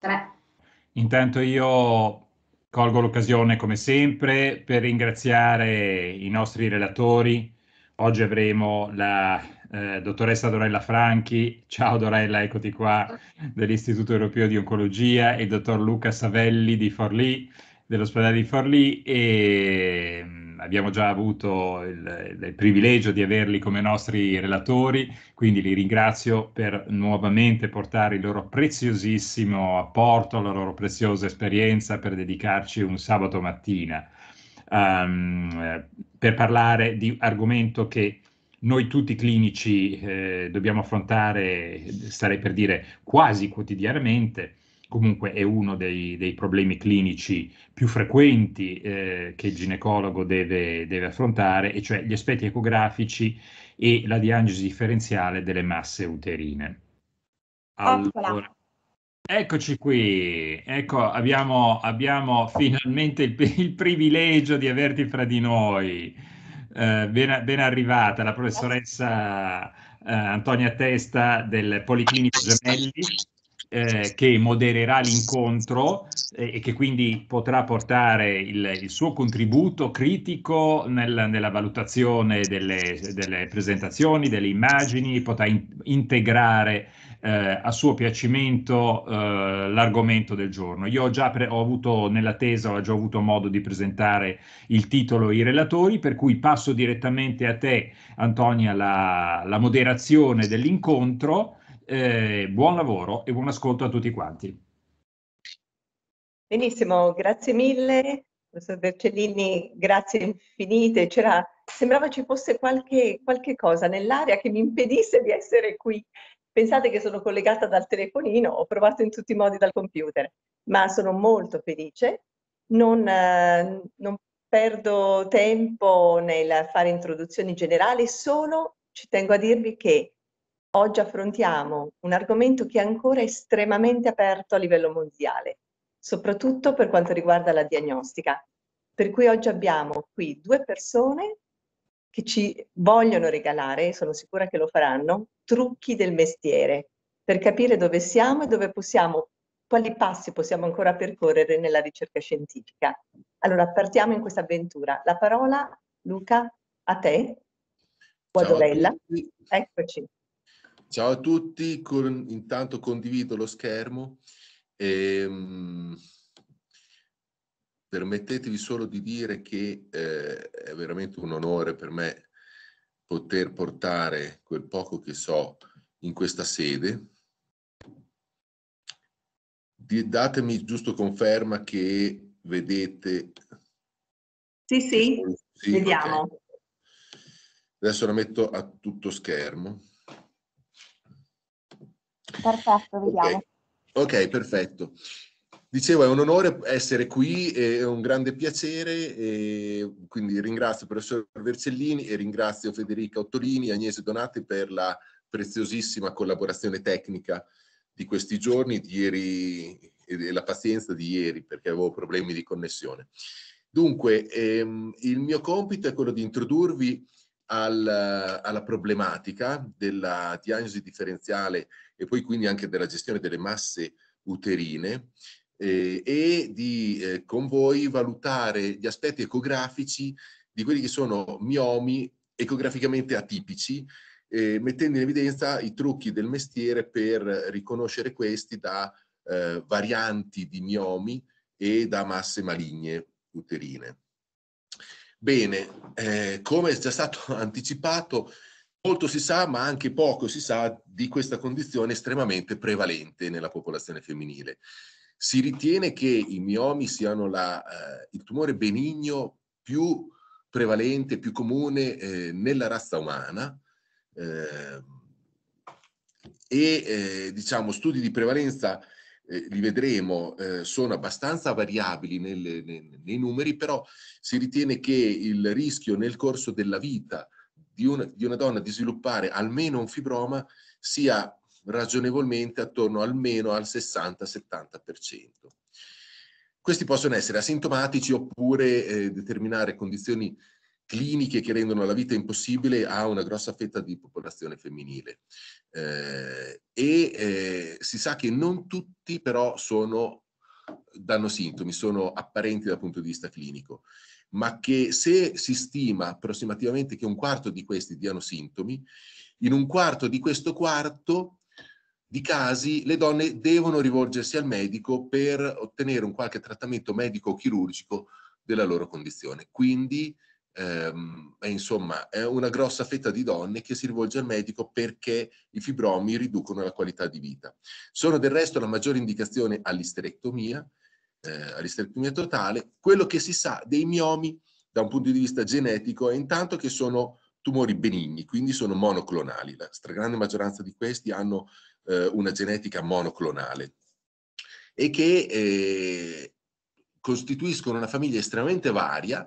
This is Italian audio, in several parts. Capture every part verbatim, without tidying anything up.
Tre. Intanto io colgo l'occasione, come sempre, per ringraziare i nostri relatori. Oggi avremo la eh, dottoressa Dorella Franchi, ciao Dorella, eccoti qua, dell'Istituto Europeo di Oncologia, e il dottor Luca Savelli di Forlì, dell'ospedale di Forlì, e mm, abbiamo già avuto il, il privilegio di averli come nostri relatori. Quindi li ringrazio per nuovamente portare il loro preziosissimo apporto, la loro preziosa esperienza per dedicarci un sabato mattina um, per parlare di argomento che noi tutti clinici eh, dobbiamo affrontare, starei per dire quasi quotidianamente. Comunque è uno dei, dei problemi clinici più frequenti eh, che il ginecologo deve, deve affrontare, e cioè gli aspetti ecografici e la diagnosi differenziale delle masse uterine. Eccola. Allora, eccoci qui, ecco, abbiamo, abbiamo finalmente il, il privilegio di averti fra di noi. Eh, ben, ben arrivata la professoressa eh, Antonia Testa del Policlinico Gemelli, eh, che modererà l'incontro eh, e che quindi potrà portare il, il suo contributo critico nel- nella valutazione delle, delle presentazioni, delle immagini, potrà in- integrare eh, a suo piacimento eh, l'argomento del giorno. Io ho già pre- ho avuto nella tesa, ho già avuto modo di presentare il titolo e i relatori, per cui passo direttamente a te, Antonia, la, la moderazione dell'incontro. Eh, buon lavoro e buon ascolto a tutti quanti. Benissimo, grazie mille, professor Bercellini, grazie infinite. C'era, sembrava ci fosse qualche, qualche cosa nell'aria che mi impedisse di essere qui. Pensate che sono collegata dal telefonino, ho provato in tutti i modi dal computer, ma sono molto felice. Non, eh, non perdo tempo nel fare introduzioni generali, solo ci tengo a dirvi che oggi affrontiamo un argomento che è ancora estremamente aperto a livello mondiale, soprattutto per quanto riguarda la diagnostica. Per cui oggi abbiamo qui due persone che ci vogliono regalare, sono sicura che lo faranno, trucchi del mestiere, per capire dove siamo e dove possiamo, quali passi possiamo ancora percorrere nella ricerca scientifica. Allora, partiamo in questa avventura. La parola, Luca, a te, o a Ciao a Dorella. tutti. Eccoci. Ciao a tutti, con, intanto condivido lo schermo. E, um, permettetevi solo di dire che eh, è veramente un onore per me poter portare quel poco che so in questa sede. Di, datemi giusto conferma che vedete. Sì, sì, sì, vediamo. Okay. Adesso la metto a tutto schermo. Perfetto, vediamo. Ok, ok, perfetto. Dicevo, è un onore essere qui, è un grande piacere, e quindi ringrazio il professor Vercellini e ringrazio Federica Ottolini e Agnese Donati per la preziosissima collaborazione tecnica di questi giorni, di ieri, e la pazienza di ieri, perché avevo problemi di connessione. Dunque, ehm, il mio compito è quello di introdurvi al, alla problematica della diagnosi differenziale e poi quindi anche della gestione delle masse uterine, eh, e di eh, con voi valutare gli aspetti ecografici di quelli che sono miomi ecograficamente atipici, eh, mettendo in evidenza i trucchi del mestiere per riconoscere questi da eh, varianti di miomi e da masse maligne uterine. Bene, eh, come è già stato anticipato, molto si sa, ma anche poco si sa di questa condizione estremamente prevalente nella popolazione femminile. Si ritiene che i miomi siano la, eh, il tumore benigno più prevalente, più comune eh, nella razza umana, eh, e eh, diciamo studi di prevalenza, eh, li vedremo, eh, sono abbastanza variabili nelle, nei, nei numeri, però si ritiene che il rischio nel corso della vita di una, di una donna di sviluppare almeno un fibroma sia ragionevolmente attorno almeno al sessanta settanta per cento. Questi possono essere asintomatici oppure eh, determinare condizioni cliniche che rendono la vita impossibile a una grossa fetta di popolazione femminile. Eh, e eh, si sa che non tutti però sono, danno sintomi, sono apparenti dal punto di vista clinico, ma che se si stima approssimativamente che un quarto di questi diano sintomi, in un quarto di questo quarto di casi le donne devono rivolgersi al medico per ottenere un qualche trattamento medico o chirurgico della loro condizione. Quindi ehm, è, insomma, è una grossa fetta di donne che si rivolge al medico perché i fibromi riducono la qualità di vita. Sono del resto la maggiore indicazione all'isterectomia, eh, all'isterectomia totale. Quello che si sa dei miomi da un punto di vista genetico è intanto che sono tumori benigni, quindi sono monoclonali. La stragrande maggioranza di questi hanno eh, una genetica monoclonale e che eh, costituiscono una famiglia estremamente varia,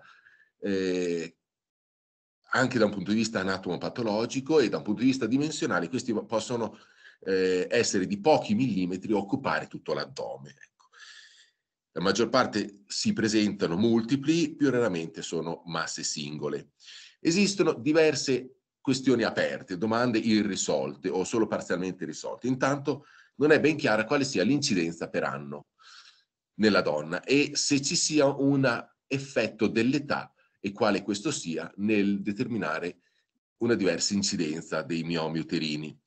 eh, anche da un punto di vista anatomopatologico e da un punto di vista dimensionale. Questi possono eh, essere di pochi millimetri o occupare tutto l'addome. Ecco. La maggior parte si presentano multipli, più raramente sono masse singole. Esistono diverse questioni aperte, domande irrisolte o solo parzialmente risolte. Intanto non è ben chiara quale sia l'incidenza per anno nella donna e se ci sia un effetto dell'età e quale questo sia nel determinare una diversa incidenza dei miomi uterini.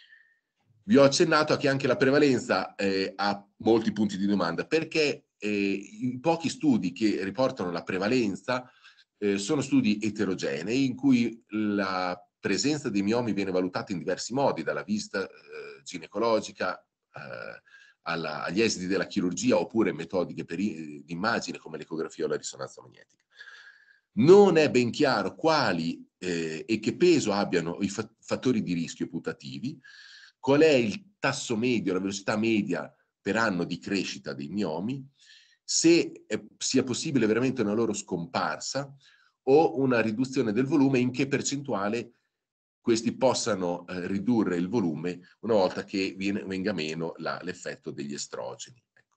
Vi ho accennato che anche la prevalenza eh, ha molti punti di domanda, perché eh, i pochi studi che riportano la prevalenza eh, sono studi eterogenei in cui la presenza dei miomi viene valutata in diversi modi, dalla visita eh, ginecologica eh, alla, agli esiti della chirurgia oppure metodiche di immagine come l'ecografia o la risonanza magnetica. Non è ben chiaro quali eh, e che peso abbiano i fa fattori di rischio putativi, qual è il tasso medio, la velocità media per anno di crescita dei miomi, se è, sia possibile veramente una loro scomparsa o una riduzione del volume, in che percentuale questi possano eh, ridurre il volume una volta che viene, venga meno l'effetto degli estrogeni. Ecco.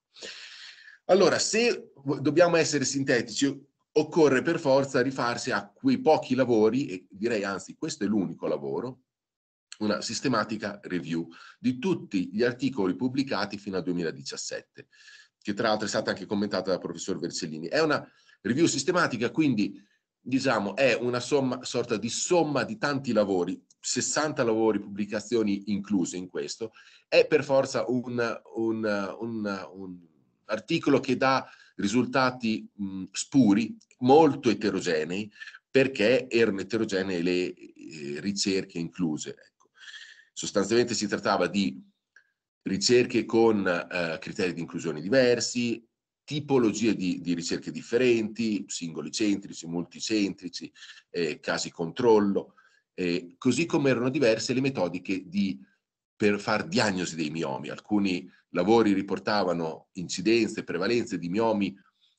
Allora, se dobbiamo essere sintetici, occorre per forza rifarsi a quei pochi lavori, e direi anzi questo è l'unico lavoro, una sistematica review di tutti gli articoli pubblicati fino al duemiladiciassette, che tra l'altro è stata anche commentata dal professor Vercellini. È una review sistematica, quindi diciamo è una somma, sorta di somma di tanti lavori, sessanta lavori, pubblicazioni incluse in questo, è per forza un, un, un, un articolo che dà risultati mh, spuri, molto eterogenei, perché erano eterogenee le eh, ricerche incluse. Ecco. Sostanzialmente si trattava di ricerche con eh, criteri di inclusione diversi, tipologie di, di ricerche differenti, singoli centrici, multicentrici, eh, casi controllo, eh, così come erano diverse le metodiche di, per far diagnosi dei miomi. Alcuni lavori riportavano incidenze, prevalenze di miomi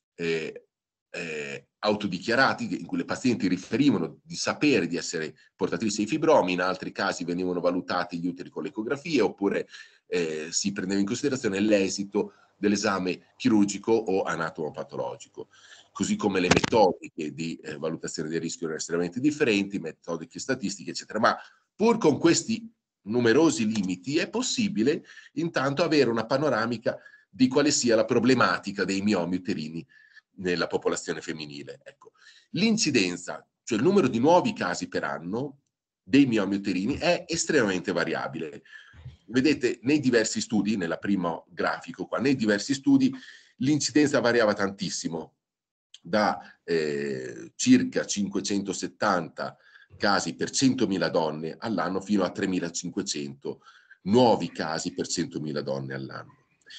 eh, eh, autodichiarati, in cui le pazienti riferivano di sapere di essere portatrici di fibromi, in altri casi venivano valutati gli uteri con l'ecografia, oppure eh, si prendeva in considerazione l'esito dell'esame chirurgico o anatomopatologico, così come le metodiche di eh, valutazione del rischio erano estremamente differenti, metodiche statistiche, eccetera. Ma pur con questi numerosi limiti è possibile intanto avere una panoramica di quale sia la problematica dei miomi uterini nella popolazione femminile. Ecco. L'incidenza, cioè il numero di nuovi casi per anno dei miomi uterini, è estremamente variabile. Vedete, nei diversi studi, nella prima grafico qua, nei diversi studi l'incidenza variava tantissimo, da eh, circa cinquecentosettanta casi per centomila donne all'anno fino a tremilacinquecento nuovi casi per centomila donne all'anno.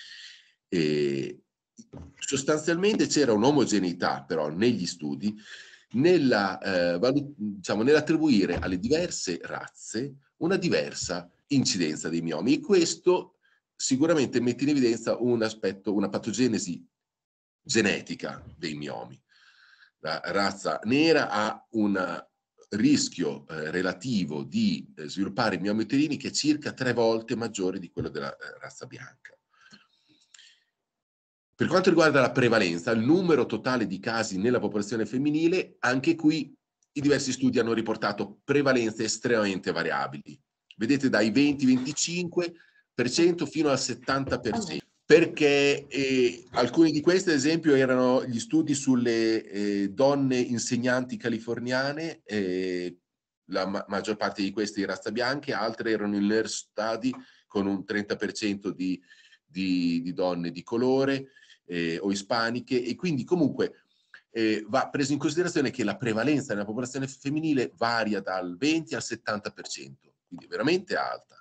E sostanzialmente c'era un'omogeneità però negli studi nella, eh, diciamo, nell'attribuire alle diverse razze una diversa incidenza dei miomi, e questo sicuramente mette in evidenza un aspetto, una patogenesi genetica dei miomi. La razza nera ha un rischio eh, relativo di eh, sviluppare miomi uterini che è circa tre volte maggiore di quello della eh, razza bianca. Per quanto riguarda la prevalenza, il numero totale di casi nella popolazione femminile, anche qui i diversi studi hanno riportato prevalenze estremamente variabili. Vedete, dai venti venticinque per cento fino al settanta per cento. Perché eh, alcuni di questi, ad esempio, erano gli studi sulle eh, donne insegnanti californiane, eh, la ma maggior parte di questi in razza bianca, altre erano il nurse study con un trenta per cento di, di, di donne di colore eh, o ispaniche, e quindi comunque eh, va preso in considerazione che la prevalenza nella popolazione femminile varia dal venti al settanta per cento, quindi veramente alta.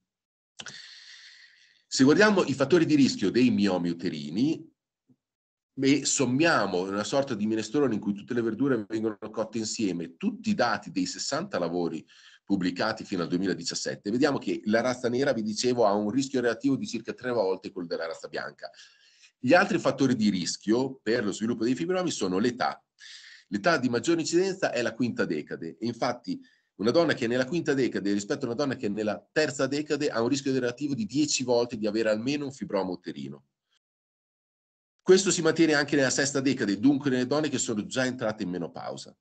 Se guardiamo i fattori di rischio dei miomi uterini e sommiamo una sorta di minestrone in cui tutte le verdure vengono cotte insieme, tutti i dati dei sessanta lavori pubblicati fino al duemiladiciassette, vediamo che la razza nera, vi dicevo, ha un rischio relativo di circa tre volte quello della razza bianca. Gli altri fattori di rischio per lo sviluppo dei fibromi sono l'età. L'età di maggiore incidenza è la quinta decade, e infatti una donna che è nella quinta decade rispetto a una donna che è nella terza decade ha un rischio relativo di dieci volte di avere almeno un fibroma uterino. Questo si mantiene anche nella sesta decade, dunque nelle donne che sono già entrate in menopausa.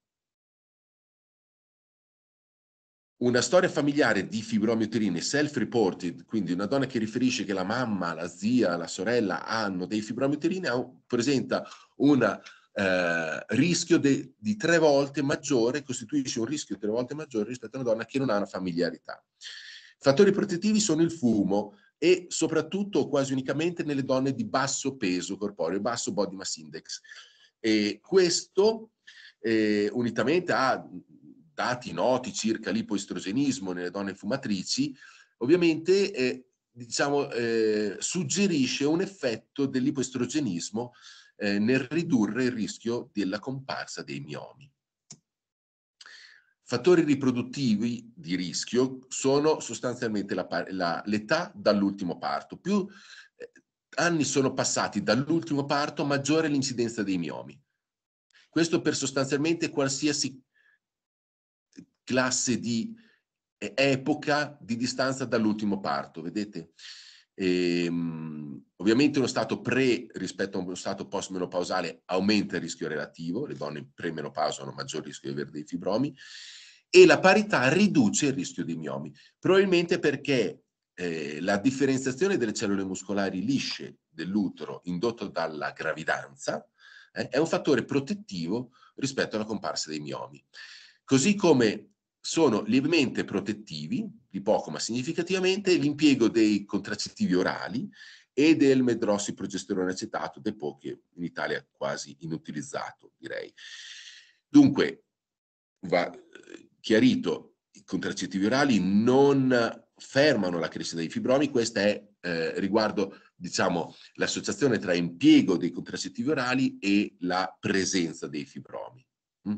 Una storia familiare di fibromi uterini self-reported, quindi una donna che riferisce che la mamma, la zia, la sorella hanno dei fibromi uterini, presenta un eh, rischio de, di tre volte maggiore, costituisce un rischio tre volte maggiore rispetto a una donna che non ha una familiarità. Fattori protettivi sono il fumo e soprattutto quasi unicamente nelle donne di basso peso corporeo, basso body mass index. E questo eh, unitamente a dati noti circa l'ipoestrogenismo nelle donne fumatrici, ovviamente eh, diciamo, eh, suggerisce un effetto dell'ipoestrogenismo eh, nel ridurre il rischio della comparsa dei miomi. Fattori riproduttivi di rischio sono sostanzialmente l'età dall'ultimo parto. Più eh, anni sono passati dall'ultimo parto, maggiore l'incidenza dei miomi. Questo per sostanzialmente qualsiasi classe di eh, epoca di distanza dall'ultimo parto, vedete? Ehm, ovviamente uno stato pre rispetto a uno stato post-menopausale aumenta il rischio relativo, le donne in premenopausa hanno maggior rischio di avere dei fibromi, e la parità riduce il rischio di miomi, probabilmente perché eh, la differenziazione delle cellule muscolari lisce dell'utero indotto dalla gravidanza eh, è un fattore protettivo rispetto alla comparsa dei miomi. Così come sono lievemente protettivi, di poco ma significativamente, l'impiego dei contraccettivi orali e del medrossiprogesterone acetato, depo che in Italia è quasi inutilizzato, direi. Dunque, va chiarito, i contraccettivi orali non fermano la crescita dei fibromi, questa è eh, riguardo, diciamo, l'associazione tra impiego dei contraccettivi orali e la presenza dei fibromi. Mm?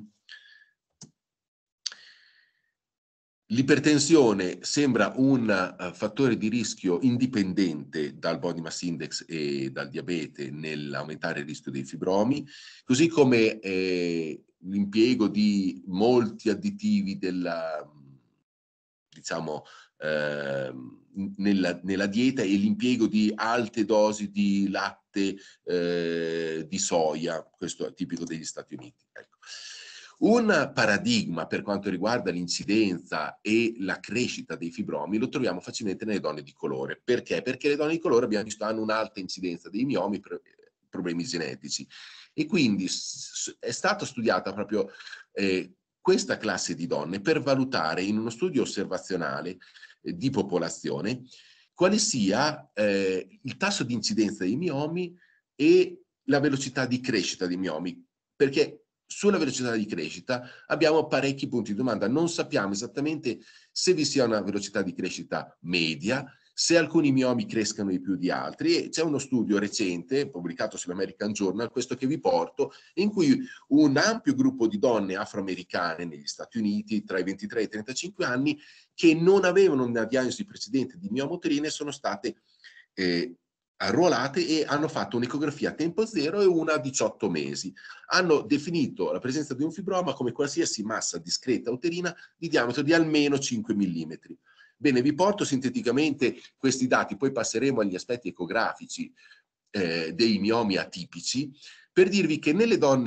L'ipertensione sembra un uh, fattore di rischio indipendente dal body mass index e dal diabete nell'aumentare il rischio dei fibromi, così come eh, l'impiego di molti additivi della, diciamo, eh, nella, nella dieta e l'impiego di alte dosi di latte eh, di soia, questo è tipico degli Stati Uniti. Ecco. Un paradigma per quanto riguarda l'incidenza e la crescita dei fibromi lo troviamo facilmente nelle donne di colore. Perché? Perché le donne di colore, abbiamo visto, hanno un'alta incidenza dei miomi, problemi genetici. E quindi è stata studiata proprio eh, questa classe di donne per valutare in uno studio osservazionale eh, di popolazione quale sia eh, il tasso di incidenza dei miomi e la velocità di crescita dei miomi. Perché sulla velocità di crescita abbiamo parecchi punti di domanda. Non sappiamo esattamente se vi sia una velocità di crescita media, se alcuni miomi crescano di più di altri, e c'è uno studio recente pubblicato sull'American Journal, questo che vi porto, in cui un ampio gruppo di donne afroamericane negli Stati Uniti tra i ventitré e i trentacinque anni che non avevano una diagnosi precedente di mioma uterine sono state eh, arruolate e hanno fatto un'ecografia a tempo zero e una a diciotto mesi. Hanno definito la presenza di un fibroma come qualsiasi massa discreta uterina di diametro di almeno cinque millimetri. Bene, vi porto sinteticamente questi dati, poi passeremo agli aspetti ecografici eh, dei miomi atipici, per dirvi che nelle donne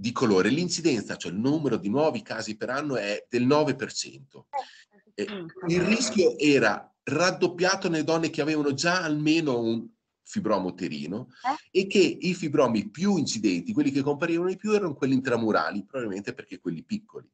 di colore. L'incidenza, cioè il numero di nuovi casi per anno, è del nove per cento. E il rischio era raddoppiato nelle donne che avevano già almeno un fibroma uterino e che i fibromi più incidenti, quelli che comparivano di più, erano quelli intramurali, probabilmente perché quelli piccoli.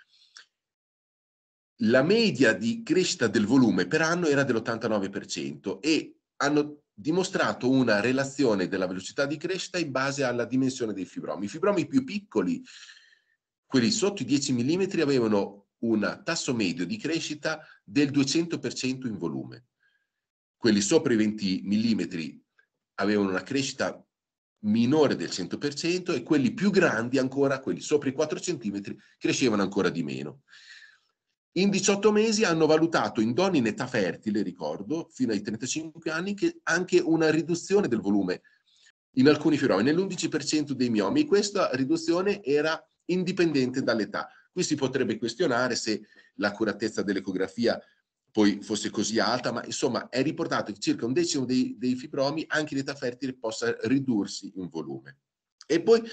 La media di crescita del volume per anno era dell'ottantanove per cento e hanno dimostrato una relazione della velocità di crescita in base alla dimensione dei fibromi. I fibromi più piccoli, quelli sotto i dieci millimetri, avevano un tasso medio di crescita del duecento per cento in volume. Quelli sopra i venti millimetri avevano una crescita minore del cento per cento e quelli più grandi ancora, quelli sopra i quattro centimetri, crescevano ancora di meno. In diciotto mesi hanno valutato in donne in età fertile, ricordo, fino ai trentacinque anni, che anche una riduzione del volume in alcuni fibromi, nell'undici per cento dei miomi. Questa riduzione era indipendente dall'età. Qui si potrebbe questionare se l'accuratezza dell'ecografia poi fosse così alta, ma insomma è riportato che circa un decimo dei, dei fibromi anche in età fertile possa ridursi in volume. E poi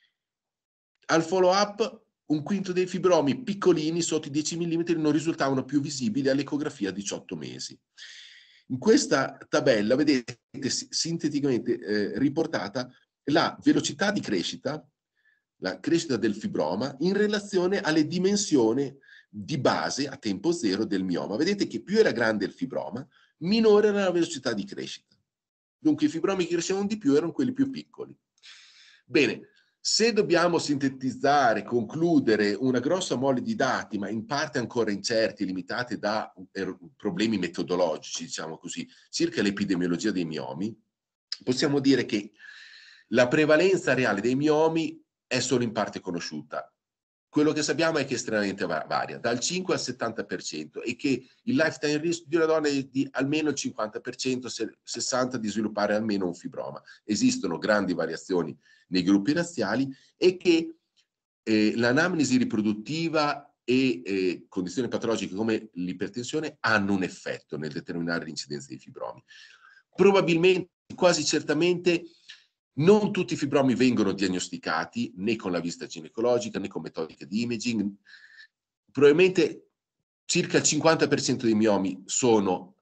al follow-up un quinto dei fibromi piccolini sotto i dieci millimetri non risultavano più visibili all'ecografia a diciotto mesi. In questa tabella vedete sinteticamente eh, riportata la velocità di crescita, la crescita del fibroma in relazione alle dimensioni di base a tempo zero del mioma. Vedete che più era grande il fibroma, minore era la velocità di crescita. Dunque i fibromi che crescevano di più erano quelli più piccoli. Bene, se dobbiamo sintetizzare, concludere una grossa mole di dati, ma in parte ancora incerti, limitati da er, problemi metodologici, diciamo così, circa l'epidemiologia dei miomi, possiamo dire che la prevalenza reale dei miomi è solo in parte conosciuta. Quello che sappiamo è che è estremamente varia, dal cinque al settanta per cento, e che il lifetime risk di una donna è di almeno il cinquanta per cento, sessanta per cento di sviluppare almeno un fibroma. Esistono grandi variazioni nei gruppi razziali e che eh, l'anamnesi riproduttiva e eh, condizioni patologiche come l'ipertensione hanno un effetto nel determinare l'incidenza dei fibromi. Probabilmente, quasi certamente, non tutti i fibromi vengono diagnosticati né con la visita ginecologica né con metodiche di imaging. Probabilmente circa il cinquanta per cento dei miomi sono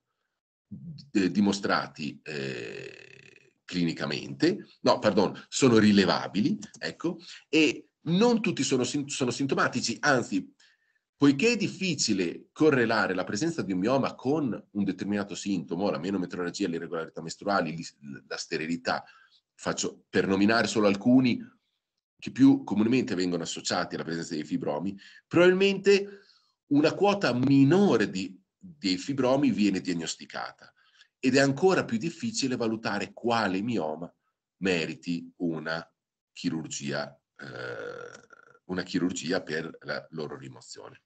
eh, dimostrati eh, clinicamente, no, pardon, sono rilevabili, ecco, e non tutti sono, sono sintomatici, anzi, poiché è difficile correlare la presenza di un mioma con un determinato sintomo, la menometrorragia, le irregolarità mestruali, la sterilità, faccio per nominare solo alcuni che più comunemente vengono associati alla presenza dei fibromi, probabilmente una quota minore di, dei fibromi viene diagnosticata ed è ancora più difficile valutare quale mioma meriti una chirurgia, eh, una chirurgia per la loro rimozione.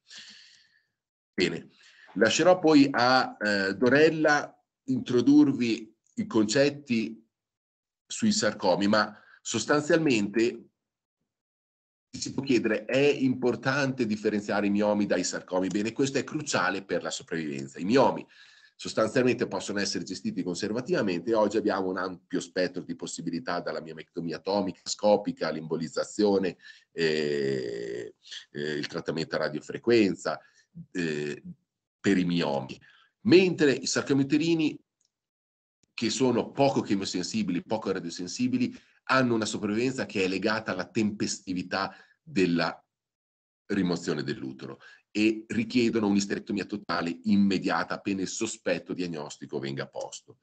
Bene, lascerò poi a eh, Dorella introdurvi i concetti sui sarcomi, ma sostanzialmente si può chiedere: è importante differenziare i miomi dai sarcomi? Bene, questo è cruciale per la sopravvivenza. I miomi sostanzialmente possono essere gestiti conservativamente e oggi abbiamo un ampio spettro di possibilità, dalla miomectomia atomica, scopica, l'embolizzazione, eh, eh, il trattamento a radiofrequenza eh, per i miomi. Mentre i sarcomi uterini, che sono poco chemiosensibili, poco radiosensibili, hanno una sopravvivenza che è legata alla tempestività della rimozione dell'utero e richiedono un'isterectomia totale immediata appena il sospetto diagnostico venga posto.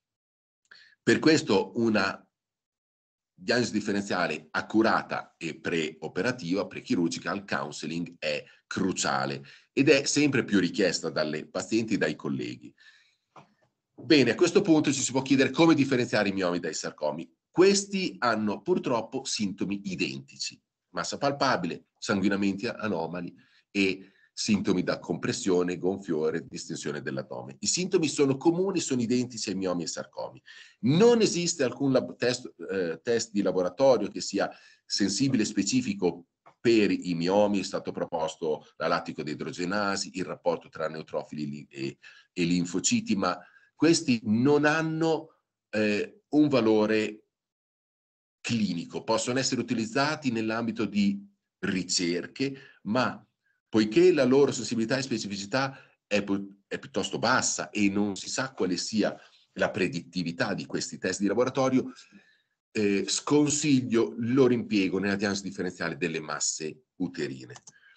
Per questo una diagnosi differenziale accurata e preoperativa, pre-chirurgical counseling, è cruciale ed è sempre più richiesta dalle pazienti e dai colleghi. Bene, a questo punto ci si può chiedere come differenziare i miomi dai sarcomi. Questi hanno purtroppo sintomi identici: massa palpabile, sanguinamenti anomali e sintomi da compressione, gonfiore, distensione dell'addome. I sintomi sono comuni, sono identici ai miomi e sarcomi. Non esiste alcun test, eh, test di laboratorio che sia sensibile e specifico per i miomi. È stato proposto la lattico-deidrogenasi, il rapporto tra neutrofili e, e linfociti, ma questi non hanno eh, un valore clinico, possono essere utilizzati nell'ambito di ricerche, ma poiché la loro sensibilità e specificità è, è piuttosto bassa e non si sa quale sia la predittività di questi test di laboratorio, eh, sconsiglio il loro impiego nella diagnosi differenziale delle masse uterine.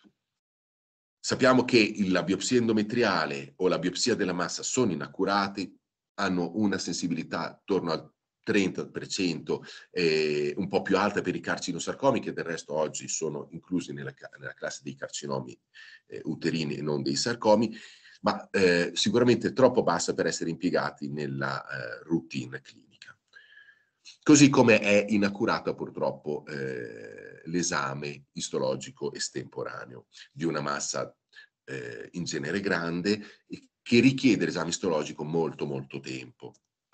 Sappiamo che la biopsia endometriale o la biopsia della massa sono inaccurati, hanno una sensibilità attorno al trenta per cento, eh, un po' più alta per i carcinosarcomi, che del resto oggi sono inclusi nella, nella classe dei carcinomi eh, uterini e non dei sarcomi, ma eh, sicuramente troppo bassa per essere impiegati nella eh, routine clinica. Così come è inaccurato purtroppo eh, l'esame istologico estemporaneo di una massa eh, in genere grande che richiede l'esame istologico molto molto tempo.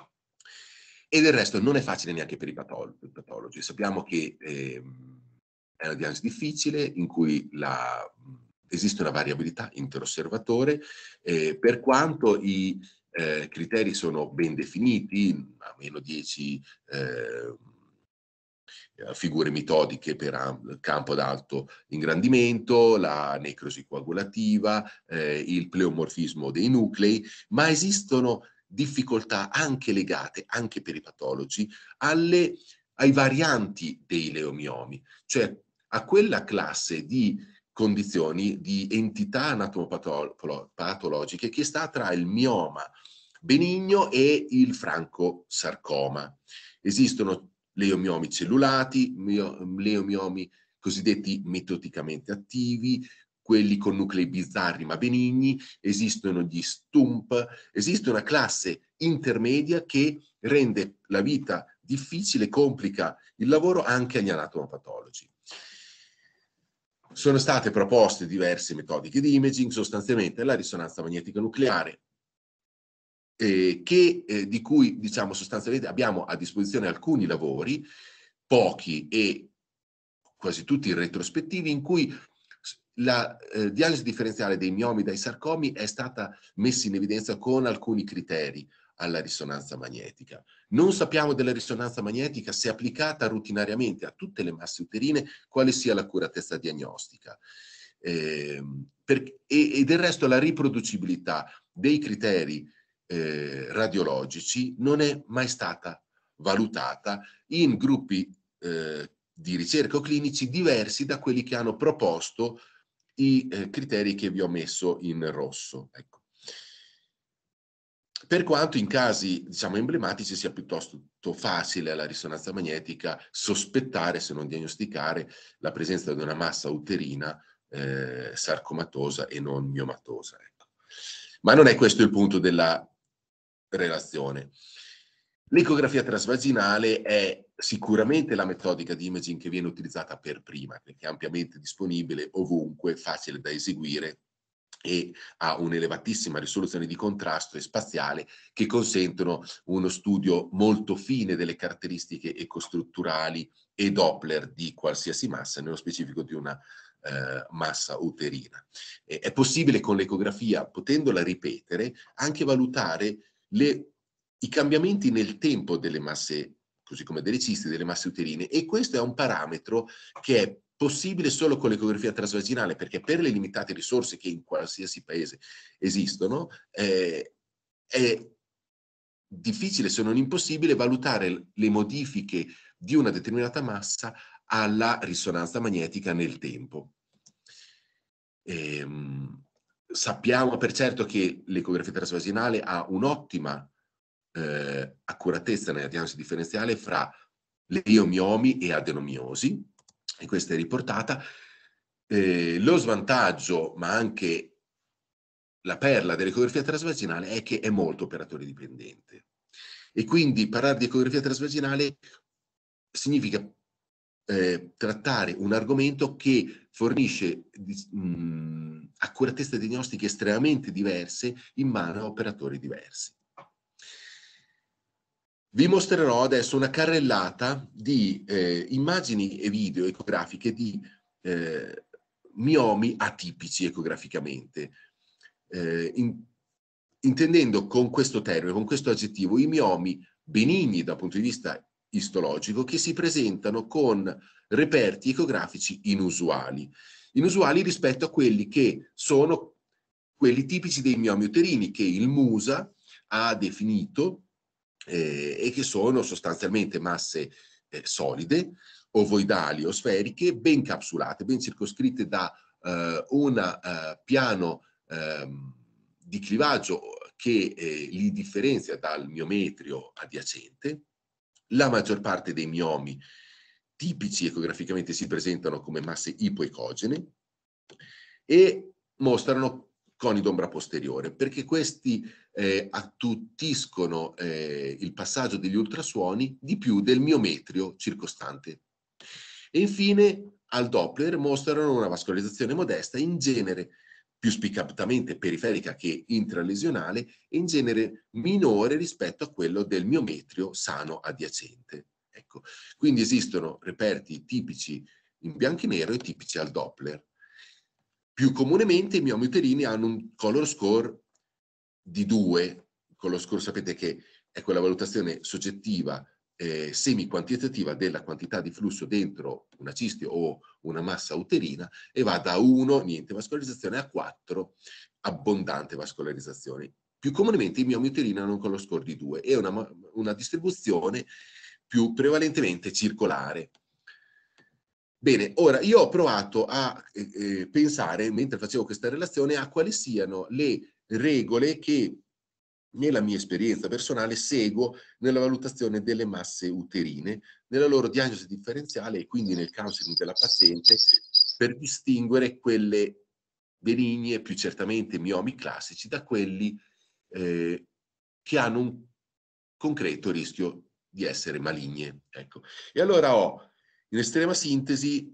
E del resto non è facile neanche per i patologi. Sappiamo che eh, è una diagnosi difficile in cui la, esiste una variabilità interosservatore, eh, per quanto i eh, criteri sono ben definiti, a meno dieci eh, figure metodiche per campo ad alto ingrandimento, la necrosi coagulativa, eh, il pleomorfismo dei nuclei, ma esistono difficoltà anche legate, anche per i patologi, alle, ai varianti dei leomiomi, cioè a quella classe di condizioni, di entità anatomopatologiche che sta tra il mioma benigno e il francosarcoma. Esistono leomiomi cellulati, leomiomi cosiddetti mitoticamente attivi, quelli con nuclei bizzarri ma benigni, esistono gli stump, esiste una classe intermedia che rende la vita difficile, complica il lavoro anche agli anatomopatologi. Sono state proposte diverse metodiche di imaging, sostanzialmente la risonanza magnetica nucleare, eh, che, eh, di cui diciamo sostanzialmente abbiamo a disposizione alcuni lavori, pochi e quasi tutti retrospettivi, in cui la eh, diagnosi differenziale dei miomi dai sarcomi è stata messa in evidenza con alcuni criteri alla risonanza magnetica. Non sappiamo della risonanza magnetica se applicata rutinariamente a tutte le masse uterine quale sia l'accuratezza diagnostica. Eh, per, e, e del resto la riproducibilità dei criteri eh, radiologici non è mai stata valutata in gruppi eh, di ricerca o clinici diversi da quelli che hanno proposto i eh, criteri che vi ho messo in rosso. Ecco. Per quanto in casi, diciamo, emblematici sia piuttosto facile alla risonanza magnetica sospettare, se non diagnosticare, la presenza di una massa uterina eh, sarcomatosa e non miomatosa. Ecco. Ma non è questo il punto della relazione. L'ecografia transvaginale è sicuramente la metodica di imaging che viene utilizzata per prima, perché è ampiamente disponibile ovunque, facile da eseguire e ha un'elevatissima risoluzione di contrasto e spaziale che consentono uno studio molto fine delle caratteristiche ecostrutturali e Doppler di qualsiasi massa, nello specifico di una eh, massa uterina. E è possibile con l'ecografia, potendola ripetere, anche valutare le, i cambiamenti nel tempo delle masse, così come delle cisti, delle masse uterine, e questo è un parametro che è possibile solo con l'ecografia transvaginale, perché per le limitate risorse che in qualsiasi paese esistono, eh, è difficile, se non impossibile, valutare le modifiche di una determinata massa alla risonanza magnetica nel tempo. Ehm, sappiamo per certo che l'ecografia transvaginale ha un'ottima eh, accuratezza nella diagnosi differenziale fra leomiomi e adenomiosi, e questa è riportata. Eh, lo svantaggio, ma anche la perla dell'ecografia transvaginale, è che è molto operatore dipendente. E quindi parlare di ecografia transvaginale significa eh, trattare un argomento che fornisce mh, accuratezze diagnostiche estremamente diverse in mano a operatori diversi. Vi mostrerò adesso una carrellata di eh, immagini e video ecografiche di eh, miomi atipici ecograficamente, eh, in, intendendo con questo termine, con questo aggettivo, i miomi benigni dal punto di vista istologico che si presentano con reperti ecografici inusuali, inusuali rispetto a quelli che sono quelli tipici dei miomi uterini che il Musa ha definito eh, e che sono sostanzialmente masse eh, solide, ovoidali o sferiche, ben capsulate, ben circoscritte da eh, un eh, piano eh, di clivaggio che eh, li differenzia dal miometrio adiacente. La maggior parte dei miomi tipici ecograficamente si presentano come masse ipoecogene e mostrano coni d'ombra posteriore, perché questi eh, attuttiscono eh, il passaggio degli ultrasuoni di più del miometrio circostante. E infine al Doppler mostrano una vascolarizzazione modesta, in genere più spiccatamente periferica che intralesionale e in genere minore rispetto a quello del miometrio sano adiacente. Ecco, quindi esistono reperti tipici in bianco e nero e tipici al Doppler. Più comunemente i miomi uterini hanno un color score di due. Il color score sapete che è quella valutazione soggettiva eh, semi-quantitativa della quantità di flusso dentro una cisti o una massa uterina e va da uno, niente vascolarizzazione, a quattro, abbondante vascolarizzazione. Più comunemente i miomi uterini hanno un color score di due e una, una distribuzione più prevalentemente circolare. Bene, ora io ho provato a eh, eh, pensare, mentre facevo questa relazione, a quali siano le regole che nella mia esperienza personale seguo nella valutazione delle masse uterine, nella loro diagnosi differenziale e quindi nel counseling della paziente per distinguere quelle benigne, più certamente miomi classici, da quelli eh, che hanno un concreto rischio di essere maligne. Ecco. E allora ho in estrema sintesi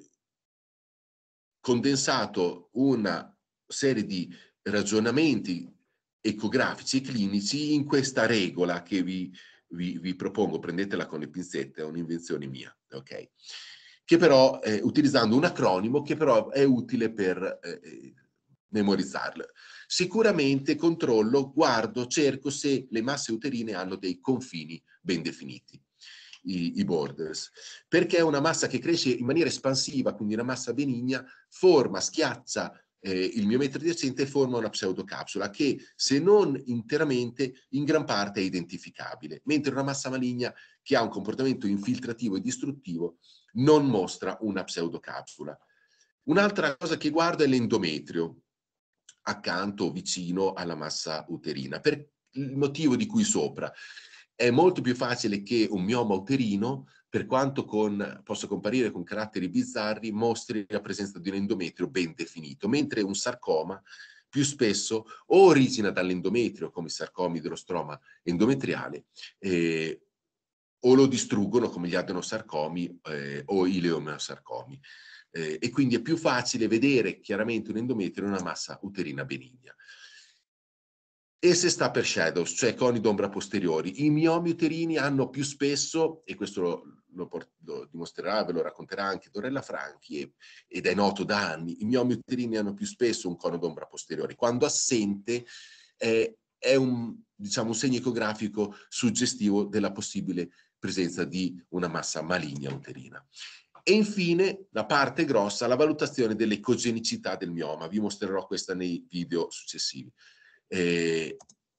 condensato una serie di ragionamenti ecografici e clinici in questa regola che vi, vi, vi propongo, prendetela con le pinzette, è un'invenzione mia, ok? Che però, eh, utilizzando un acronimo che però è utile per eh, memorizzarlo. Sicuramente controllo, guardo, cerco se le masse uterine hanno dei confini ben definiti. I, i borders, perché è una massa che cresce in maniera espansiva, quindi una massa benigna, forma, schiaccia eh, il miometrio adiacente e forma una pseudocapsula che, se non interamente, in gran parte è identificabile, mentre una massa maligna che ha un comportamento infiltrativo e distruttivo non mostra una pseudocapsula. Un'altra cosa che guardo è l'endometrio, accanto o vicino alla massa uterina, per il motivo di cui sopra. È molto più facile che un mioma uterino, per quanto con, possa comparire con caratteri bizzarri, mostri la presenza di un endometrio ben definito, mentre un sarcoma più spesso o origina dall'endometrio, come i sarcomi dello stroma endometriale, eh, o lo distruggono come gli adenosarcomi eh, o i leomeosarcomi. Eh, e quindi è più facile vedere chiaramente un endometrio in una massa uterina benigna. E se sta per shadows, cioè coni d'ombra posteriori, i miomi uterini hanno più spesso, e questo lo, lo, lo dimostrerà, ve lo racconterà anche Dorella Franchi, e, ed è noto da anni, i miomi uterini hanno più spesso un cono d'ombra posteriore. Quando assente eh, è un, diciamo, un segno ecografico suggestivo della possibile presenza di una massa maligna uterina. E infine, la parte grossa, la valutazione dell'ecogenicità del mioma. Vi mostrerò questa nei video successivi. Eh,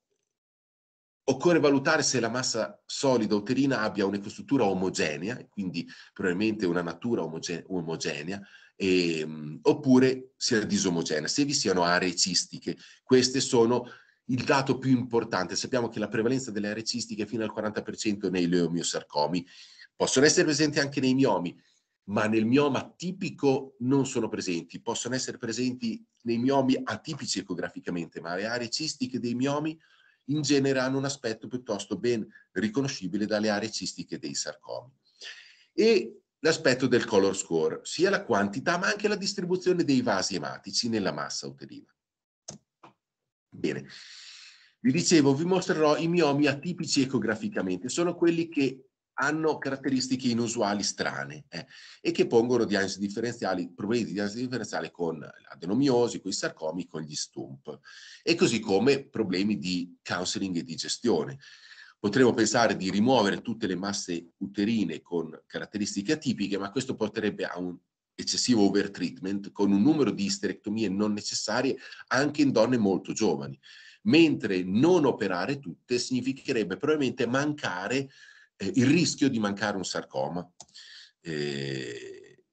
occorre valutare se la massa solida uterina abbia un'ecostruttura omogenea, quindi probabilmente una natura omogene omogenea, e, um, oppure sia disomogenea, se vi siano aree cistiche. Queste sono il dato più importante. Sappiamo che la prevalenza delle aree cistiche è fino al quaranta per cento nei leomiosarcomi. Possono essere presenti anche nei miomi, ma nel mioma tipico non sono presenti. Possono essere presenti nei miomi atipici ecograficamente, ma le aree cistiche dei miomi in genere hanno un aspetto piuttosto ben riconoscibile dalle aree cistiche dei sarcomi. E l'aspetto del color score, sia la quantità ma anche la distribuzione dei vasi ematici nella massa uterina. Bene, vi dicevo, vi mostrerò i miomi atipici ecograficamente, sono quelli che hanno caratteristiche inusuali strane eh, e che pongono diagnosi differenziali, problemi di diagnosi differenziale con l'adenomiosi, con i sarcomi, con gli stump, e così come problemi di counseling e di gestione. Potremmo pensare di rimuovere tutte le masse uterine con caratteristiche atipiche, ma questo porterebbe a un eccessivo overtreatment con un numero di isterectomie non necessarie anche in donne molto giovani, mentre non operare tutte significherebbe probabilmente mancare eh, il rischio di mancare un sarcoma. Eh,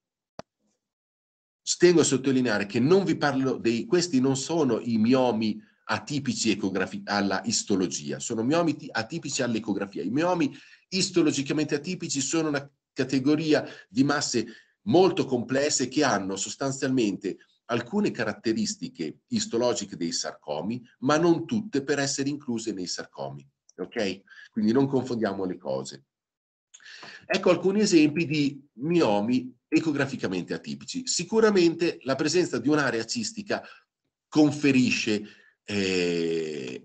tengo a sottolineare che non vi parlo dei, questi non sono i miomi atipici alla istologia, sono miomi atipici all'ecografia. I miomi istologicamente atipici sono una categoria di masse molto complesse che hanno sostanzialmente alcune caratteristiche istologiche dei sarcomi, ma non tutte per essere incluse nei sarcomi. Ok? Quindi non confondiamo le cose. Ecco alcuni esempi di miomi ecograficamente atipici. Sicuramente la presenza di un'area cistica conferisce eh,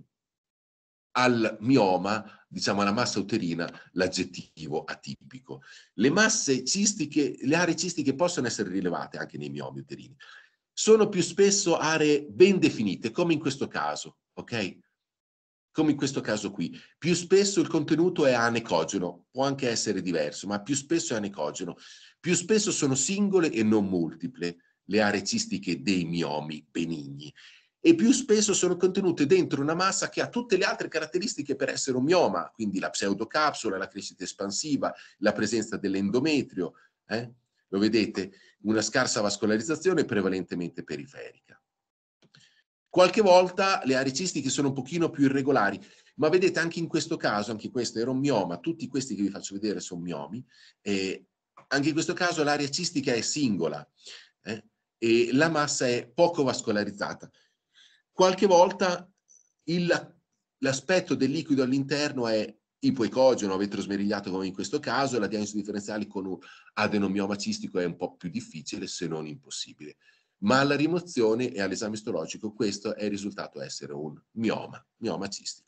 al mioma, diciamo alla massa uterina, l'aggettivo atipico. Le masse cistiche, le aree cistiche possono essere rilevate anche nei miomi uterini. Sono più spesso aree ben definite, come in questo caso, ok? Come in questo caso qui. Più spesso il contenuto è anecogeno, può anche essere diverso, ma più spesso è anecogeno. Più spesso sono singole e non multiple le aree cistiche dei miomi benigni. E più spesso sono contenute dentro una massa che ha tutte le altre caratteristiche per essere un mioma, quindi la pseudocapsula, la crescita espansiva, la presenza dell'endometrio, eh? Lo vedete? Una scarsa vascolarizzazione prevalentemente periferica. Qualche volta le aree cistiche sono un pochino più irregolari, ma vedete anche in questo caso, anche questo era un mioma, tutti questi che vi faccio vedere sono miomi, e anche in questo caso l'area cistica è singola eh? e la massa è poco vascolarizzata. Qualche volta l'aspetto del liquido all'interno è ipoecogeno, vetrosmerigliato come in questo caso, la diagnosi differenziale con un adenomioma cistico è un po' più difficile, se non impossibile. Ma alla rimozione e all'esame istologico questo è risultato essere un mioma, mioma cistico.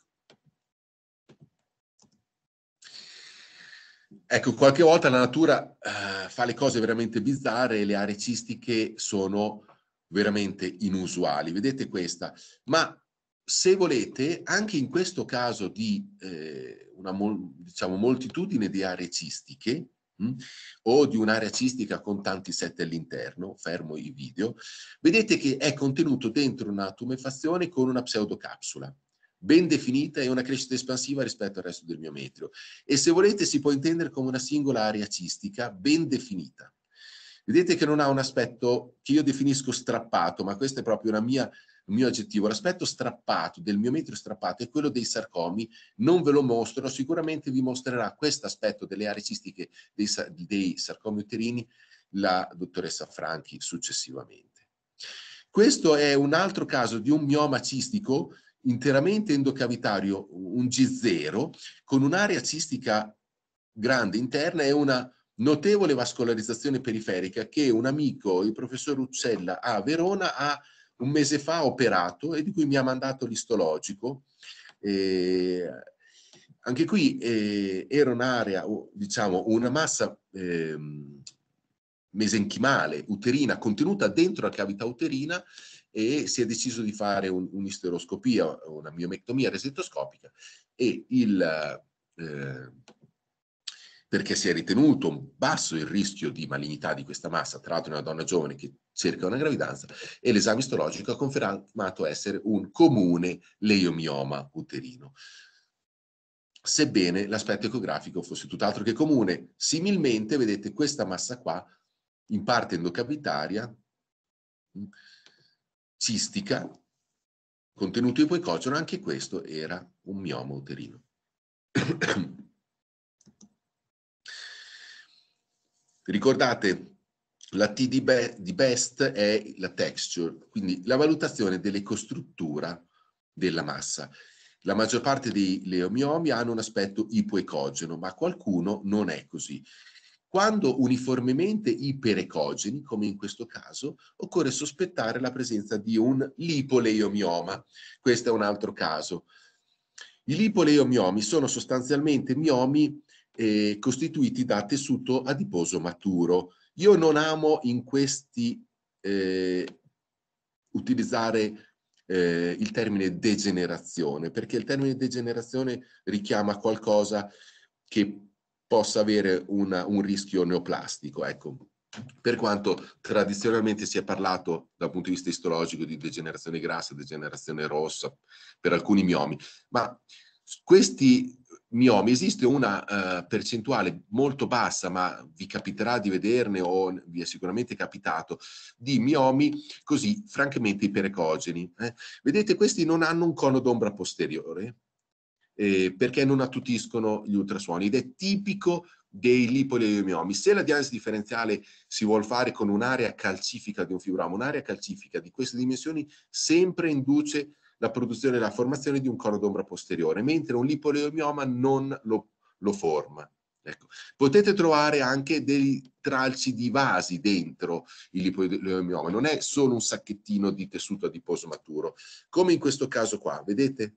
Ecco, qualche volta la natura eh, fa le cose veramente bizzarre e le aree cistiche sono veramente inusuali. Vedete questa? Ma se volete, anche in questo caso di eh, una mol, diciamo, moltitudine di aree cistiche, mh, o di un'area cistica con tanti set all'interno, fermo i video, vedete che è contenuto dentro una tumefazione con una pseudocapsula ben definita e una crescita espansiva rispetto al resto del miometrio. E se volete si può intendere come una singola area cistica ben definita. Vedete che non ha un aspetto che io definisco strappato, ma questo è proprio una mia, un mio aggettivo. L'aspetto strappato, del miometrio strappato, è quello dei sarcomi. Non ve lo mostro, sicuramente vi mostrerà questo aspetto delle aree cistiche dei, dei sarcomi uterini la dottoressa Franchi successivamente. Questo è un altro caso di un mioma cistico interamente endocavitario, un G zero, con un'area cistica grande interna e una notevole vascolarizzazione periferica che un amico, il professor Uccella a Verona, ha un mese fa operato e di cui mi ha mandato l'istologico. Eh, anche qui eh, era un'area, diciamo, una massa eh, mesenchimale uterina contenuta dentro la cavità uterina, e si è deciso di fare un'isteroscopia, una miomectomia resettoscopica, e il, eh, perché si è ritenuto basso il rischio di malignità di questa massa, tra l'altro una donna giovane che cerca una gravidanza, e l'esame istologico ha confermato essere un comune leiomioma uterino, sebbene l'aspetto ecografico fosse tutt'altro che comune. Similmente, vedete questa massa qua, in parte endocavitaria, cistica, contenuto ipoecogeno, anche questo era un mioma uterino. Ricordate, la T di, be di best è la texture, quindi la valutazione dell'ecostruttura della massa. La maggior parte dei leomiomi hanno un aspetto ipoecogeno, ma qualcuno non è così. Quando uniformemente iperecogeni, come in questo caso, occorre sospettare la presenza di un lipoleiomioma. Questo è un altro caso. I lipoleomiomi sono sostanzialmente miomi eh, costituiti da tessuto adiposo maturo. Io non amo in questi eh, utilizzare eh, il termine degenerazione, perché il termine degenerazione richiama qualcosa che possa avere una, un rischio neoplastico, ecco. Per quanto tradizionalmente si è parlato dal punto di vista istologico di degenerazione grassa, degenerazione rossa, per alcuni miomi, ma questi miomi esiste una uh, percentuale molto bassa, ma vi capiterà di vederne o vi è sicuramente capitato, di miomi così francamente iperecogeni. Eh? Vedete, questi non hanno un cono d'ombra posteriore, eh, perché non attutiscono gli ultrasuoni ed è tipico dei lipoleomiomi. Se la diagnosi differenziale si vuol fare con un'area calcifica di un fibroma, un'area calcifica di queste dimensioni sempre induce la produzione e la formazione di un cono d'ombra posteriore, mentre un lipoleomioma non lo, lo forma. Ecco. Potete trovare anche dei tralci di vasi dentro il lipoleomioma, non è solo un sacchettino di tessuto adiposo maturo, come in questo caso qua, vedete?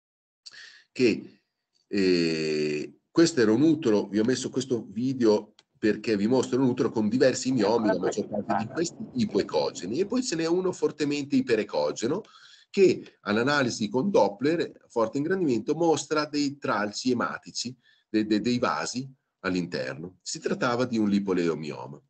Che eh, questo era un utero, vi ho messo questo video perché vi mostro un utero con diversi miomi, la maggior parte di questi ipoecogeni, e poi ce n'è uno fortemente iperecogeno che all'analisi con Doppler a forte ingrandimento mostra dei tralci ematici, de, de, dei vasi all'interno. Si trattava di un lipoleomioma.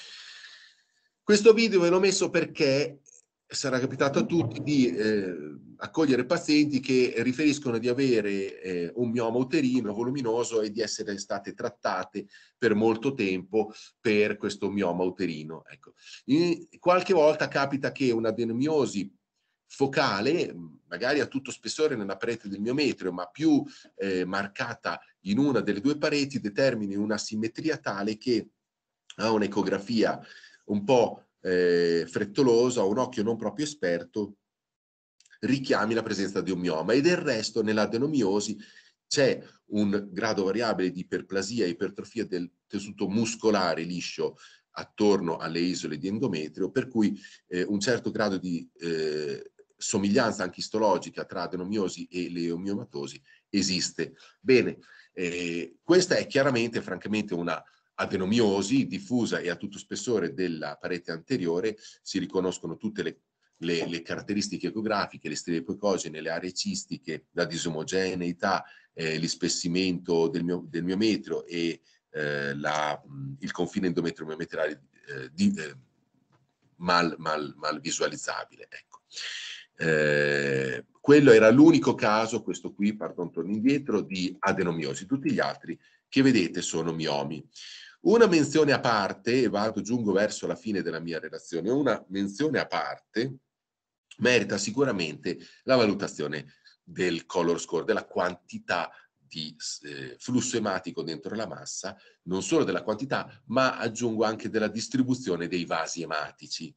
Questo video ve l'ho messo perché sarà capitato a tutti di eh, accogliere pazienti che riferiscono di avere eh, un mioma uterino voluminoso e di essere state trattate per molto tempo per questo mioma uterino. Ecco. In, qualche volta capita che un'adenomiosi focale, magari a tutto spessore nella parete del miometrio, ma più eh, marcata in una delle due pareti, determini una simmetria tale che a un'ecografia un po' Eh, frettolosa, un occhio non proprio esperto, richiami la presenza di un mioma, e del resto nell'adenomiosi c'è un grado variabile di iperplasia e ipertrofia del tessuto muscolare liscio attorno alle isole di endometrio, per cui eh, un certo grado di eh, somiglianza anche istologica tra adenomiosi e leomiomatosi esiste. Bene, eh, questa è chiaramente, francamente, una adenomiosi diffusa e a tutto spessore della parete anteriore. Si riconoscono tutte le, le, le caratteristiche ecografiche, le stelle epocogene, le aree cistiche, la disomogeneità, eh, l'ispessimento del, mio, del miometrio e eh, la, il confine endometrio-miometriale eh, di, eh, mal, mal, mal visualizzabile. Ecco. Eh, quello era l'unico caso, questo qui, pardon, torno indietro, di adenomiosi. Tutti gli altri che vedete sono miomi. Una menzione a parte, e vado, giungo verso la fine della mia relazione, una menzione a parte merita sicuramente la valutazione del color score, della quantità di eh, flusso ematico dentro la massa, non solo della quantità, ma aggiungo anche della distribuzione dei vasi ematici.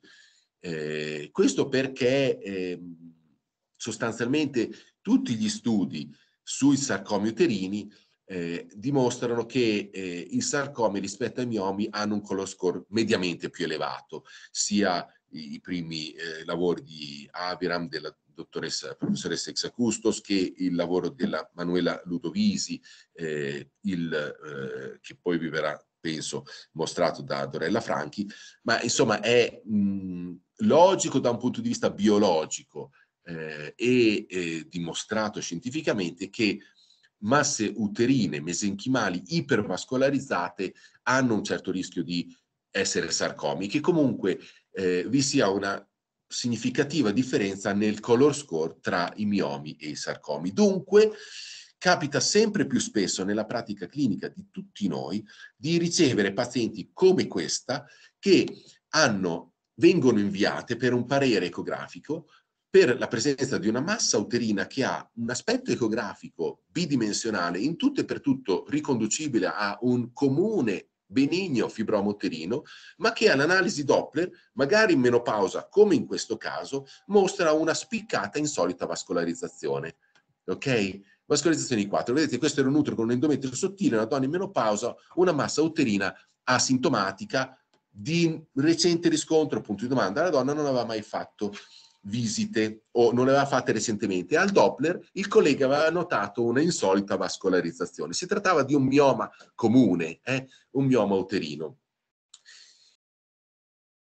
Eh, questo perché eh, sostanzialmente tutti gli studi sui sarcomi uterini Eh, dimostrano che eh, i sarcomi rispetto ai miomi hanno un color score mediamente più elevato, sia i, i primi eh, lavori di Aviram, della dottoressa, professoressa Exacustos, che il lavoro della Manuela Ludovisi, eh, il, eh, che poi vi verrà, penso, mostrato da Dorella Franchi, ma insomma è mh, logico da un punto di vista biologico eh, e eh, dimostrato scientificamente che masse uterine mesenchimali ipervascolarizzate hanno un certo rischio di essere sarcomi, che comunque eh, vi sia una significativa differenza nel color score tra i miomi e i sarcomi. Dunque, capita sempre più spesso nella pratica clinica di tutti noi di ricevere pazienti come questa che hanno, vengono inviate per un parere ecografico per la presenza di una massa uterina che ha un aspetto ecografico bidimensionale, in tutto e per tutto riconducibile a un comune benigno fibroma uterino, ma che all'analisi Doppler, magari in menopausa, come in questo caso, mostra una spiccata insolita vascolarizzazione. Ok? Vascolarizzazione di quattro. Vedete, questo era un utero con un endometrio sottile, una donna in menopausa, una massa uterina asintomatica di recente riscontro, punto di domanda. La donna non aveva mai fatto visite o non le aveva fatte recentemente. Al Doppler il collega aveva notato una insolita vascolarizzazione. Si trattava di un mioma comune, eh? un mioma uterino.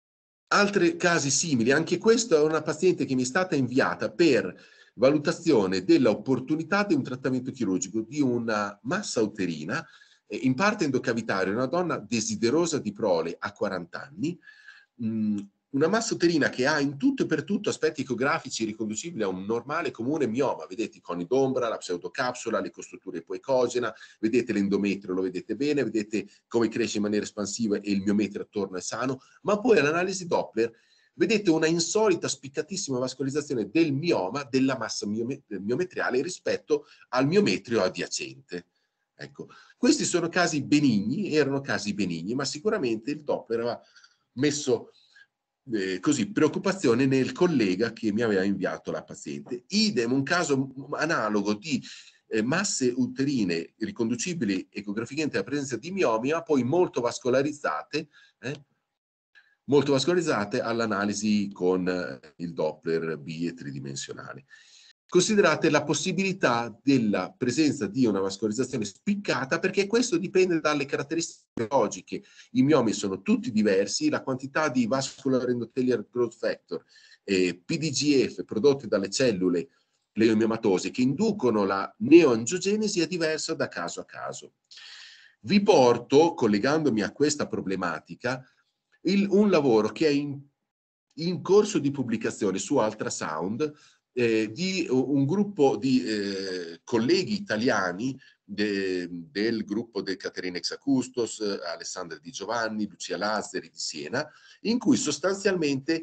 altri casi simili, anche questa è una paziente che mi è stata inviata per valutazione dell'opportunità di un trattamento chirurgico di una massa uterina, eh, in parte endocavitaria, una donna desiderosa di prole a quaranta anni, mh, una massa uterina che ha in tutto e per tutto aspetti ecografici riconducibili a un normale comune mioma, vedete i coni d'ombra, la pseudocapsula, le costrutture ipoecogena, vedete l'endometrio, lo vedete bene, vedete come cresce in maniera espansiva e il miometrio attorno è sano, ma poi all'analisi Doppler vedete una insolita, spiccatissima vascolarizzazione del mioma, della massa miometriale rispetto al miometrio adiacente. Ecco, questi sono casi benigni, erano casi benigni, ma sicuramente il Doppler aveva messo eh, così preoccupazione nel collega che mi aveva inviato la paziente. Idem, un caso analogo di eh, masse uterine riconducibili ecograficamente alla presenza di miomi, ma poi molto vascolarizzate, eh, molto vascolarizzate all'analisi con eh, il Doppler bi e tridimensionale. Considerate la possibilità della presenza di una vascolarizzazione spiccata, perché questo dipende dalle caratteristiche biologiche. I miomi sono tutti diversi, la quantità di vascular endothelial growth factor e P D G F prodotti dalle cellule pleomiomatose che inducono la neoangiogenesi è diversa da caso a caso. Vi porto, collegandomi a questa problematica, il, un lavoro che è in, in corso di pubblicazione su Ultrasound, Eh, di un gruppo di eh, colleghi italiani de, del gruppo di Caterina Exacustos, Alessandra Di Giovanni, Lucia Lazzari di Siena, in cui sostanzialmente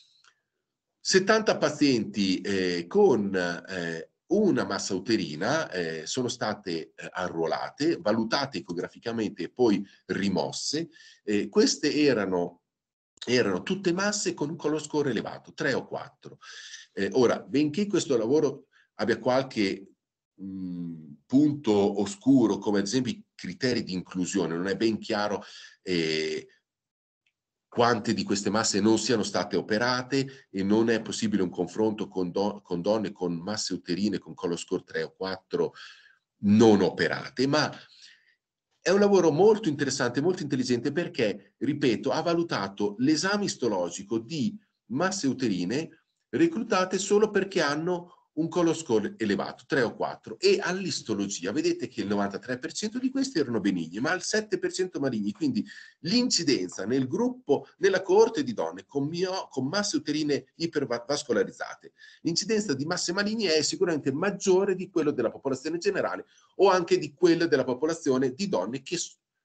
settanta pazienti eh, con eh, una massa uterina eh, sono state eh, arruolate, valutate ecograficamente e poi rimosse. Eh, queste erano erano tutte masse con un color score elevato, tre o quattro. Eh, ora, benché questo lavoro abbia qualche mh, punto oscuro, come ad esempio i criteri di inclusione, non è ben chiaro eh, quante di queste masse non siano state operate e non è possibile un confronto con, do con donne con masse uterine con color score tre o quattro non operate, ma è un lavoro molto interessante, molto intelligente perché, ripeto, ha valutato l'esame istologico di masse uterine reclutate solo perché hanno un color score elevato, tre o quattro, e all'istologia vedete che il novantatré per cento di questi erano benigni, ma il sette per cento maligni, quindi l'incidenza nel gruppo, nella coorte di donne con, mio, con masse uterine ipervascolarizzate, l'incidenza di masse maligne è sicuramente maggiore di quello della popolazione generale o anche di quella della popolazione di donne che,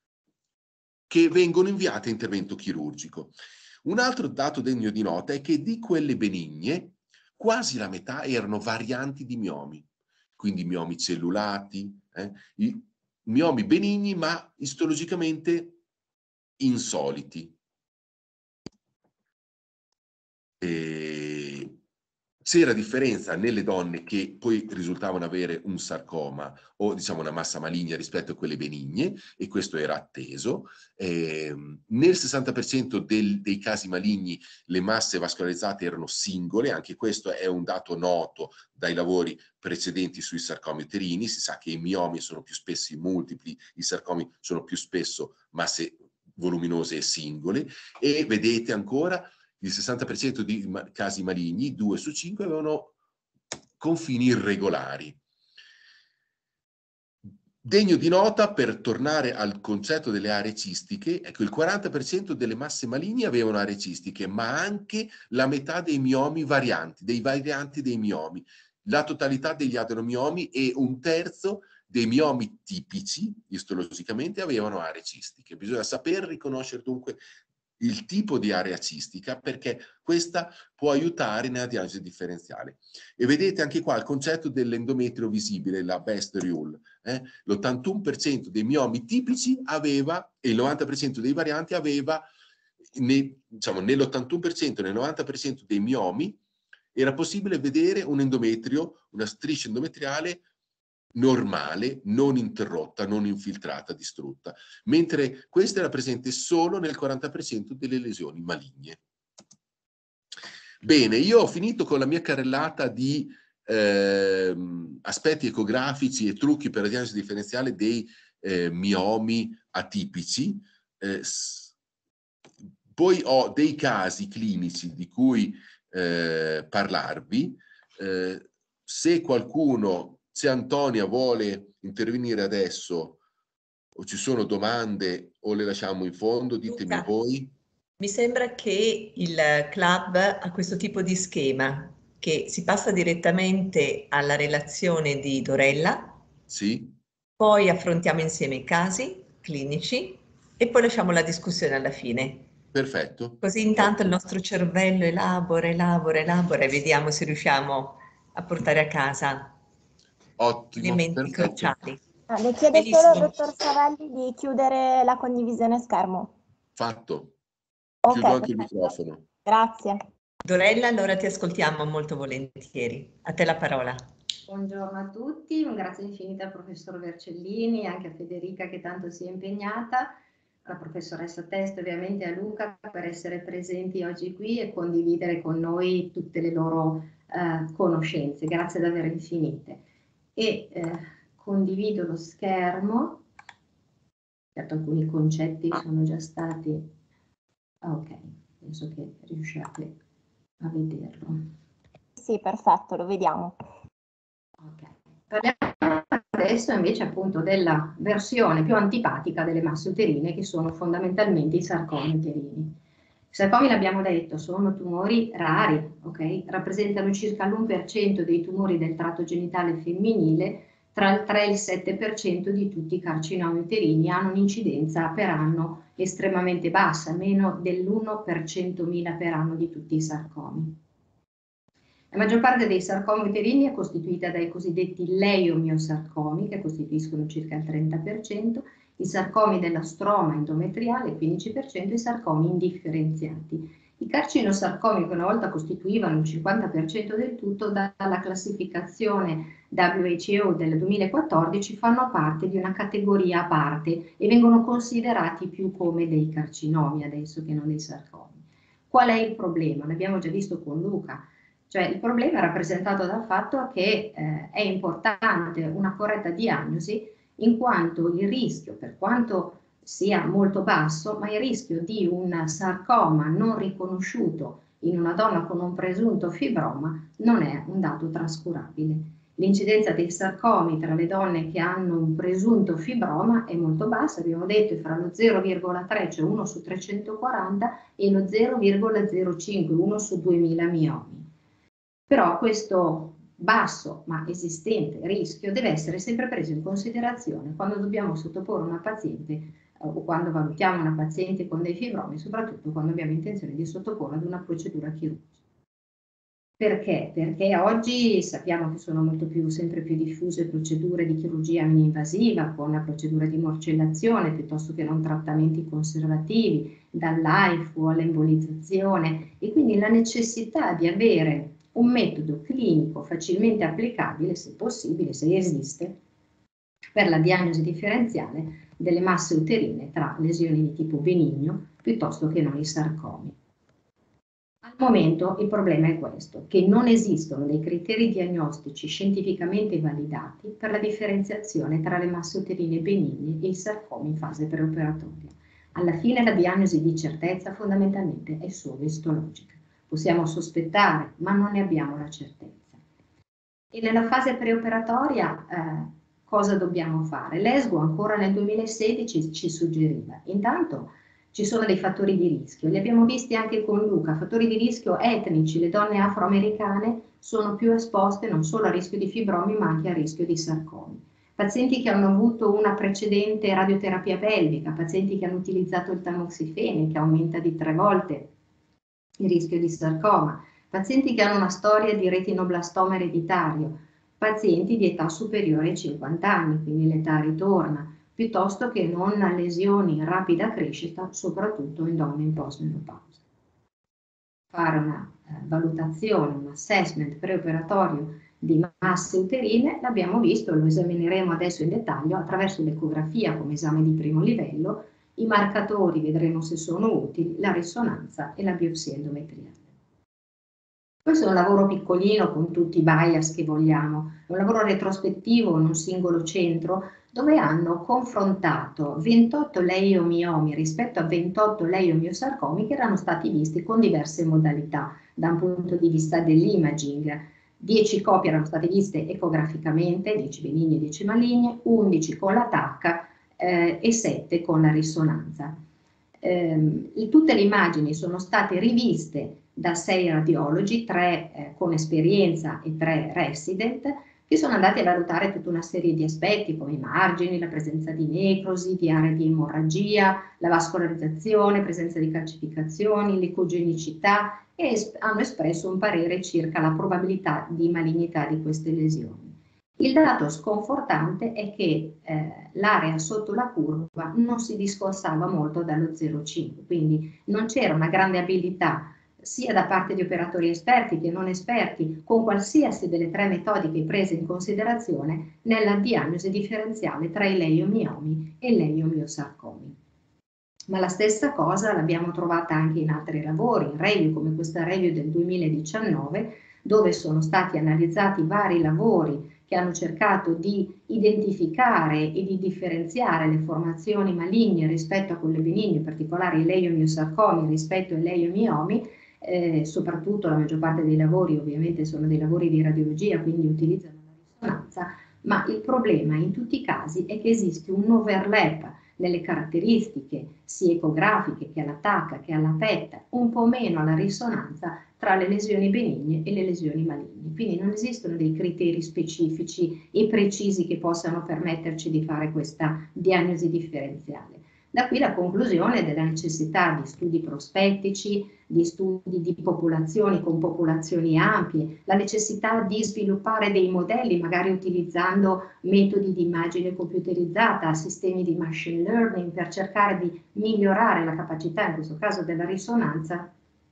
che vengono inviate a intervento chirurgico. Un altro dato degno di nota è che di quelle benigne quasi la metà erano varianti di miomi, quindi miomi cellulati, eh, i miomi benigni ma istologicamente insoliti. E c'era differenza nelle donne che poi risultavano avere un sarcoma o diciamo una massa maligna rispetto a quelle benigne, e questo era atteso. Eh, nel sessanta per cento del, dei casi maligni le masse vascolarizzate erano singole, anche questo è un dato noto dai lavori precedenti sui sarcomi uterini. Si sa che i miomi sono più spesso multipli, i sarcomi sono più spesso masse voluminose e singole, e vedete ancora il sessanta per cento di casi maligni, due su cinque, avevano confini irregolari. Degno di nota, per tornare al concetto delle aree cistiche, ecco, il quaranta per cento delle masse maligne avevano aree cistiche, ma anche la metà dei miomi varianti, dei varianti dei miomi, la totalità degli adenomiomi e un terzo dei miomi tipici, istologicamente, avevano aree cistiche. Bisogna saper riconoscere dunque il tipo di area cistica, perché questa può aiutare nella diagnosi differenziale. E vedete anche qua il concetto dell'endometrio visibile, la best rule. Eh? L'ottantuno per cento dei miomi tipici aveva, e il novanta per cento dei varianti aveva, ne, diciamo, nell'ottantuno per cento e nel novanta per cento dei miomi era possibile vedere un endometrio, una striscia endometriale normale, non interrotta, non infiltrata, distrutta, mentre questa era presente solo nel quaranta per cento delle lesioni maligne. Bene, io ho finito con la mia carrellata di eh, aspetti ecografici e trucchi per la diagnosi differenziale dei eh, miomi atipici. Eh, poi ho dei casi clinici di cui eh, parlarvi. Eh, se qualcuno, se Antonia vuole intervenire adesso o ci sono domande o le lasciamo in fondo, ditemi Luca, voi. mi sembra che il club ha questo tipo di schema, che si passa direttamente alla relazione di Dorella, Sì, poi affrontiamo insieme i casi clinici e poi lasciamo la discussione alla fine. perfetto. Così intanto il Ottimo. nostro cervello elabora, elabora, elabora e vediamo se riusciamo a portare a casa Ottimo, elementi perfetto. cruciali. Ah, le chiedo solo Benissimo. al dottor Savelli di chiudere la condivisione schermo. Fatto. Ok, Chiudo anche il perfetto. microfono. Grazie. Dorella, allora ti ascoltiamo molto volentieri. A te la parola. Buongiorno a tutti, un grazie infinito al professor Vercellini e anche a Federica che tanto si è impegnata, alla professoressa Testa ovviamente e a Luca per essere presenti oggi qui e condividere con noi tutte le loro eh, conoscenze, grazie davvero infinite. E eh, condivido lo schermo, certo alcuni concetti sono già stati, ok, penso che riusciate a vederlo. Sì, perfetto, lo vediamo. Okay. Parliamo adesso invece appunto della versione più antipatica delle masse uterine che sono fondamentalmente i sarcomi uterini. I sarcomi, l'abbiamo detto, sono tumori rari, ok? Rappresentano circa l'uno per cento dei tumori del tratto genitale femminile, tra il tre e il sette per cento di tutti i carcinomi uterini hanno un'incidenza per anno estremamente bassa, meno dell'uno per centomila per anno di tutti i sarcomi. La maggior parte dei sarcomi uterini è costituita dai cosiddetti leiomiosarcomi, che costituiscono circa il trenta per cento, i sarcomi della stroma endometriale, il quindici per cento, e i sarcomi indifferenziati. I carcinosarcomi, che una volta costituivano il cinquanta per cento del tutto, dalla classificazione W H O del duemilaquattordici fanno parte di una categoria a parte e vengono considerati più come dei carcinomi adesso che non dei sarcomi. Qual è il problema? L'abbiamo già visto con Luca. Cioè il problema è rappresentato dal fatto che eh, è importante una corretta diagnosi in quanto il rischio, per quanto sia molto basso, ma il rischio di un sarcoma non riconosciuto in una donna con un presunto fibroma non è un dato trascurabile. L'incidenza dei sarcomi tra le donne che hanno un presunto fibroma è molto bassa, abbiamo detto è fra lo zero virgola tre, cioè uno su trecentoquaranta, e lo zero virgola zero cinque, uno su duemila miomi. Però questo basso ma esistente rischio deve essere sempre preso in considerazione quando dobbiamo sottoporre una paziente eh, o quando valutiamo una paziente con dei fibromi, soprattutto quando abbiamo intenzione di sottoporla ad una procedura chirurgica. Perché? Perché oggi sappiamo che sono molto più, sempre più diffuse procedure di chirurgia mini-invasiva con la procedura di morcellazione piuttosto che non trattamenti conservativi, dall'A I F U all'embolizzazione, e quindi la necessità di avere un metodo clinico facilmente applicabile, se possibile, se esiste, per la diagnosi differenziale delle masse uterine tra lesioni di tipo benigno piuttosto che non i sarcomi. Al momento il problema è questo, che non esistono dei criteri diagnostici scientificamente validati per la differenziazione tra le masse uterine benigne e i sarcomi in fase preoperatoria. Alla fine la diagnosi di certezza fondamentalmente è solo istologica. Possiamo sospettare, ma non ne abbiamo la certezza. E nella fase preoperatoria eh, cosa dobbiamo fare? L'E S G O ancora nel duemilasedici ci suggeriva, intanto ci sono dei fattori di rischio, li abbiamo visti anche con Luca, fattori di rischio etnici, le donne afroamericane sono più esposte non solo a rischio di fibromi ma anche a rischio di sarcomi. Pazienti che hanno avuto una precedente radioterapia pelvica, pazienti che hanno utilizzato il tamoxifene che aumenta di tre volte il rischio di sarcoma, pazienti che hanno una storia di retinoblastoma ereditario, pazienti di età superiore ai cinquanta anni, quindi l'età ritorna, piuttosto che non lesioni in rapida crescita, soprattutto in donne in postmenopausa. Fare una eh, valutazione, un assessment preoperatorio di masse uterine, l'abbiamo visto, lo esamineremo adesso in dettaglio attraverso l'ecografia come esame di primo livello, i marcatori vedremo se sono utili, la risonanza e la biopsia endometriale. Questo è un lavoro piccolino con tutti i bias che vogliamo, è un lavoro retrospettivo in un singolo centro dove hanno confrontato ventotto leiomiomi rispetto a ventotto leiomiosarcomi che erano stati visti con diverse modalità da un punto di vista dell'imaging. dieci copie erano state viste ecograficamente, dieci benigni e dieci maligni, undici con la T A C eh, e sette con la risonanza. Eh, tutte le immagini sono state riviste da sei radiologi, tre eh, con esperienza e tre resident, che sono andati a valutare tutta una serie di aspetti come i margini, la presenza di necrosi, di aree di emorragia, la vascolarizzazione, presenza di calcificazioni, l'ecogenicità, e es- hanno espresso un parere circa la probabilità di malignità di queste lesioni. Il dato sconfortante è che eh, l'area sotto la curva non si discostava molto dallo zero virgola cinque, quindi non c'era una grande abilità sia da parte di operatori esperti che non esperti, con qualsiasi delle tre metodiche prese in considerazione nella diagnosi differenziale tra i leiomiomi e i leiomiosarcomi. Ma la stessa cosa l'abbiamo trovata anche in altri lavori, in review come questa review del duemiladiciannove, dove sono stati analizzati vari lavori che hanno cercato di identificare e di differenziare le formazioni maligne rispetto a quelle benigne, in particolare i leiomiosarcomi rispetto ai leiomiomi. Eh, soprattutto la maggior parte dei lavori ovviamente sono dei lavori di radiologia, quindi utilizzano la risonanza, ma il problema in tutti i casi è che esiste un overlap nelle caratteristiche sia ecografiche che alla T A C che alla P E T, un po' meno alla risonanza tra le lesioni benigne e le lesioni maligne. Quindi non esistono dei criteri specifici e precisi che possano permetterci di fare questa diagnosi differenziale. Da qui la conclusione della necessità di studi prospettici, di studi di popolazioni con popolazioni ampie, la necessità di sviluppare dei modelli, magari utilizzando metodi di immagine computerizzata, sistemi di machine learning, per cercare di migliorare la capacità, in questo caso della risonanza,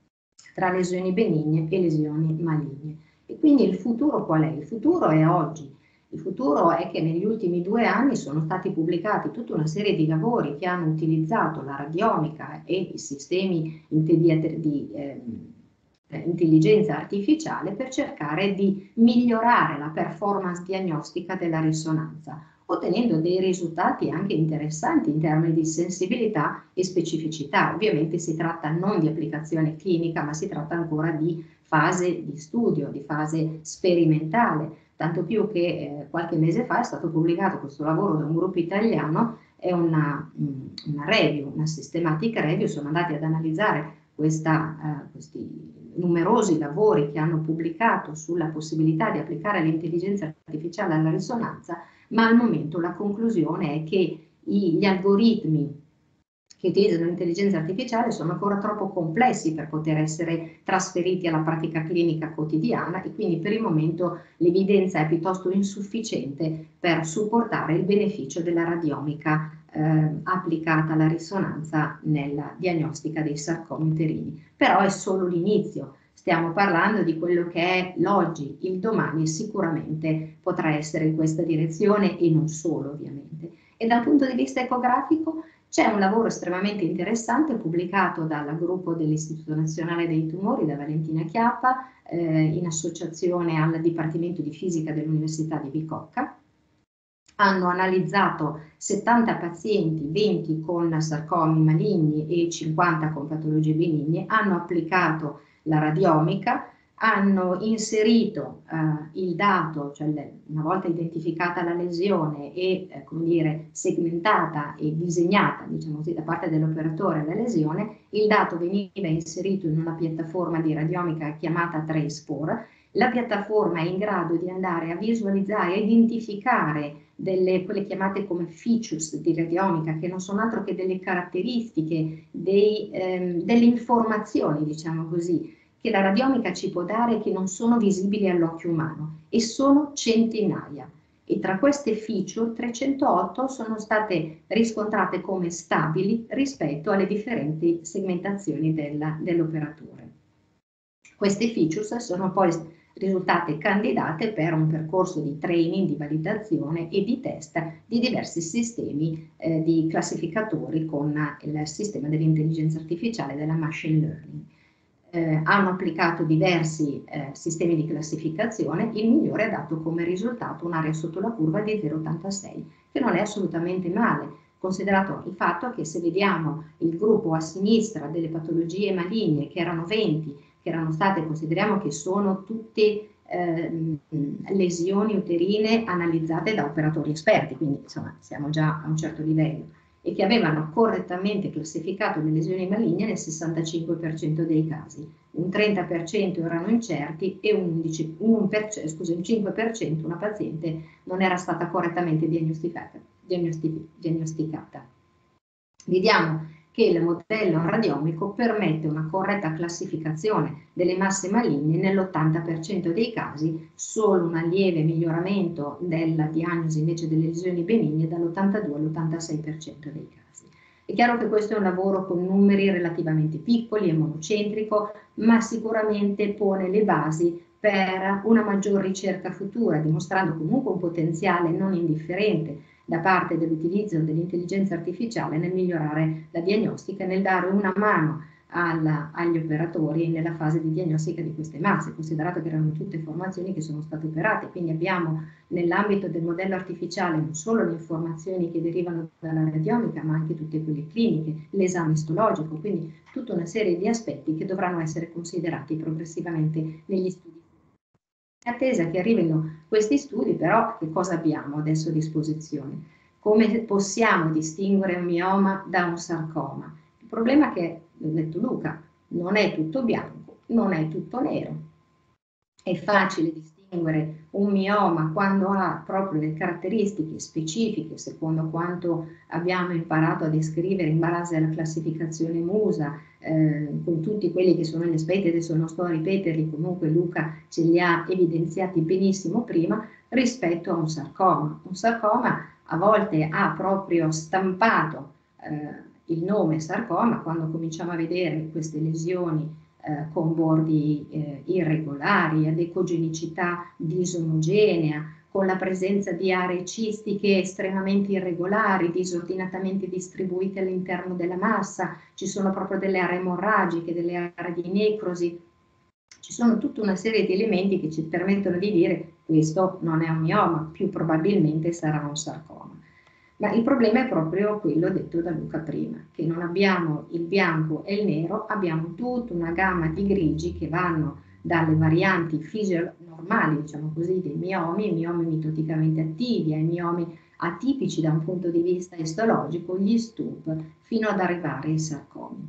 tra lesioni benigne e lesioni maligne. E quindi il futuro qual è? Il futuro è oggi. Il futuro è che negli ultimi due anni sono stati pubblicati tutta una serie di lavori che hanno utilizzato la radiomica e i sistemi di, di eh, intelligenza artificiale per cercare di migliorare la performance diagnostica della risonanza, ottenendo dei risultati anche interessanti in termini di sensibilità e specificità. Ovviamente si tratta non di applicazione clinica, ma si tratta ancora di fase di studio, di fase sperimentale. Tanto più che eh, qualche mese fa è stato pubblicato questo lavoro da un gruppo italiano, è una, una review, una systematic review, sono andati ad analizzare questa, eh, questi numerosi lavori che hanno pubblicato sulla possibilità di applicare l'intelligenza artificiale alla risonanza, ma al momento la conclusione è che i, gli algoritmi che utilizzano l'intelligenza artificiale sono ancora troppo complessi per poter essere trasferiti alla pratica clinica quotidiana, e quindi per il momento l'evidenza è piuttosto insufficiente per supportare il beneficio della radiomica eh, applicata alla risonanza nella diagnostica dei sarcomi uterini. Però è solo l'inizio, stiamo parlando di quello che è l'oggi, il domani sicuramente potrà essere in questa direzione, e non solo ovviamente. E dal punto di vista ecografico c'è un lavoro estremamente interessante pubblicato dal gruppo dell'Istituto Nazionale dei Tumori, da Valentina Chiappa, eh, in associazione al Dipartimento di Fisica dell'Università di Bicocca. Hanno analizzato settanta pazienti, venti con sarcomi maligni e cinquanta con patologie benigne, hanno applicato la radiomica, hanno inserito eh, il dato, cioè le, una volta identificata la lesione e eh, come dire, segmentata e disegnata, diciamo così, da parte dell'operatore la lesione, il dato veniva inserito in una piattaforma di radiomica chiamata TraceSpore. La piattaforma è in grado di andare a visualizzare e identificare delle, quelle chiamate come features di radiomica, che non sono altro che delle caratteristiche, dei, ehm, delle informazioni, diciamo così, che la radiomica ci può dare, che non sono visibili all'occhio umano, e sono centinaia. E tra queste feature trecentootto sono state riscontrate come stabili rispetto alle differenti segmentazioni dell'operatore. Queste features sono poi risultate candidate per un percorso di training, di validazione e di test di diversi sistemi eh, di classificatori con il sistema dell'intelligenza artificiale e della machine learning. eh, hanno applicato diversi eh, sistemi di classificazione, il migliore ha dato come risultato un'area sotto la curva di zero virgola ottantasei, che non è assolutamente male, considerato il fatto che se vediamo il gruppo a sinistra delle patologie maligne, che erano venti, che erano state, consideriamo che sono tutte eh, lesioni uterine analizzate da operatori esperti, quindi insomma siamo già a un certo livello, e che avevano correttamente classificato le lesioni maligne nel sessantacinque per cento dei casi, un trenta per cento erano incerti e un, undici, un, per, scusa, un cinque per cento una paziente non era stata correttamente diagnosticata. diagnosticata. Vediamo che il modello radiomico permette una corretta classificazione delle masse maligne nell'ottanta per cento dei casi, solo un lieve miglioramento della diagnosi invece delle lesioni benigne dall'ottantadue all'ottantasei per cento dei casi. È chiaro che questo è un lavoro con numeri relativamente piccoli e monocentrico, ma sicuramente pone le basi per una maggior ricerca futura, dimostrando comunque un potenziale non indifferente da parte dell'utilizzo dell'intelligenza artificiale nel migliorare la diagnostica e nel dare una mano alla, agli operatori nella fase di diagnostica di queste masse, considerato che erano tutte informazioni che sono state operate, quindi abbiamo nell'ambito del modello artificiale non solo le informazioni che derivano dalla radiomica, ma anche tutte quelle cliniche, l'esame istologico, quindi tutta una serie di aspetti che dovranno essere considerati progressivamente negli studi. In attesa che arrivino questi studi, però, che cosa abbiamo adesso a disposizione? Come possiamo distinguere un mioma da un sarcoma? Il problema è che, l'ha detto Luca, non è tutto bianco, non è tutto nero. È facile distinguere un mioma quando ha proprio le caratteristiche specifiche, secondo quanto abbiamo imparato a descrivere in base alla classificazione Musa, eh, con tutti quelli che sono gli aspetti, adesso non sto a ripeterli, comunque Luca ce li ha evidenziati benissimo prima, rispetto a un sarcoma. Un sarcoma a volte ha proprio stampato eh, il nome sarcoma quando cominciamo a vedere queste lesioni Eh, con bordi eh, irregolari, ad ecogenicità disomogenea, con la presenza di aree cistiche estremamente irregolari, disordinatamente distribuite all'interno della massa, ci sono proprio delle aree emorragiche, delle aree di necrosi, ci sono tutta una serie di elementi che ci permettono di dire questo non è un mioma, più probabilmente sarà un sarcoma. Ma il problema è proprio quello detto da Luca prima, che non abbiamo il bianco e il nero, abbiamo tutta una gamma di grigi che vanno dalle varianti fisionormali, diciamo così, dei miomi, miomi mitoticamente attivi, ai miomi atipici da un punto di vista istologico, gli STUP, fino ad arrivare ai sarcomi.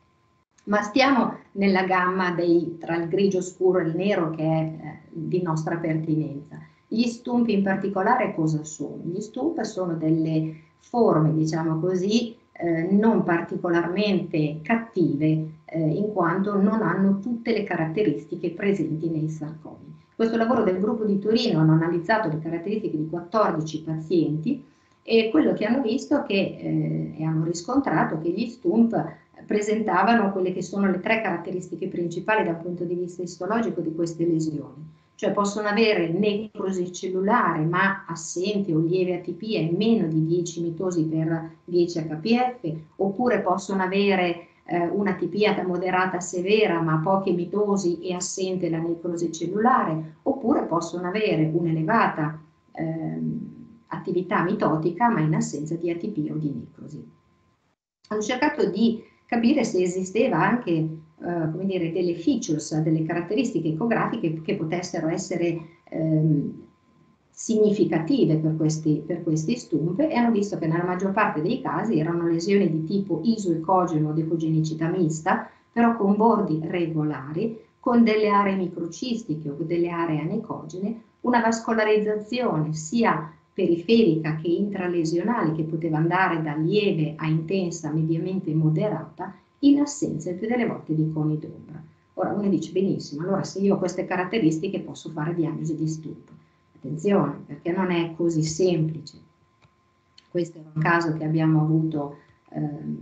Ma stiamo nella gamma dei, tra il grigio scuro e il nero che è eh, di nostra pertinenza. Gli STUMP in particolare cosa sono? Gli STUMP sono delle forme, diciamo così, eh, non particolarmente cattive, eh, in quanto non hanno tutte le caratteristiche presenti nei sarcomi. Questo lavoro del gruppo di Torino hanno analizzato le caratteristiche di quattordici pazienti e quello che hanno visto che, eh, e hanno riscontrato che gli STUMP presentavano quelle che sono le tre caratteristiche principali dal punto di vista istologico di queste lesioni. Cioè possono avere necrosi cellulare ma assente o lieve atipia e meno di dieci mitosi per dieci acca pi effe, oppure possono avere eh, un'atipia moderata severa ma poche mitosi e assente la necrosi cellulare, oppure possono avere un'elevata eh, attività mitotica ma in assenza di atipia o di necrosi. Hanno cercato di capire se esisteva anche Uh, come dire, delle features, delle caratteristiche ecografiche che potessero essere ehm, significative per questi, per questi STUMP e hanno visto che nella maggior parte dei casi erano lesioni di tipo isoecogeno o ecogenicità mista, però con bordi regolari, con delle aree microcistiche o delle aree anecogene, una vascolarizzazione sia periferica che intralesionale che poteva andare da lieve a intensa, mediamente moderata, in assenza il più delle volte di coni d'ombra. Ora uno dice benissimo, allora se io ho queste caratteristiche posso fare diagnosi di STUMP. Attenzione, perché non è così semplice. Questo è un caso che abbiamo avuto ehm,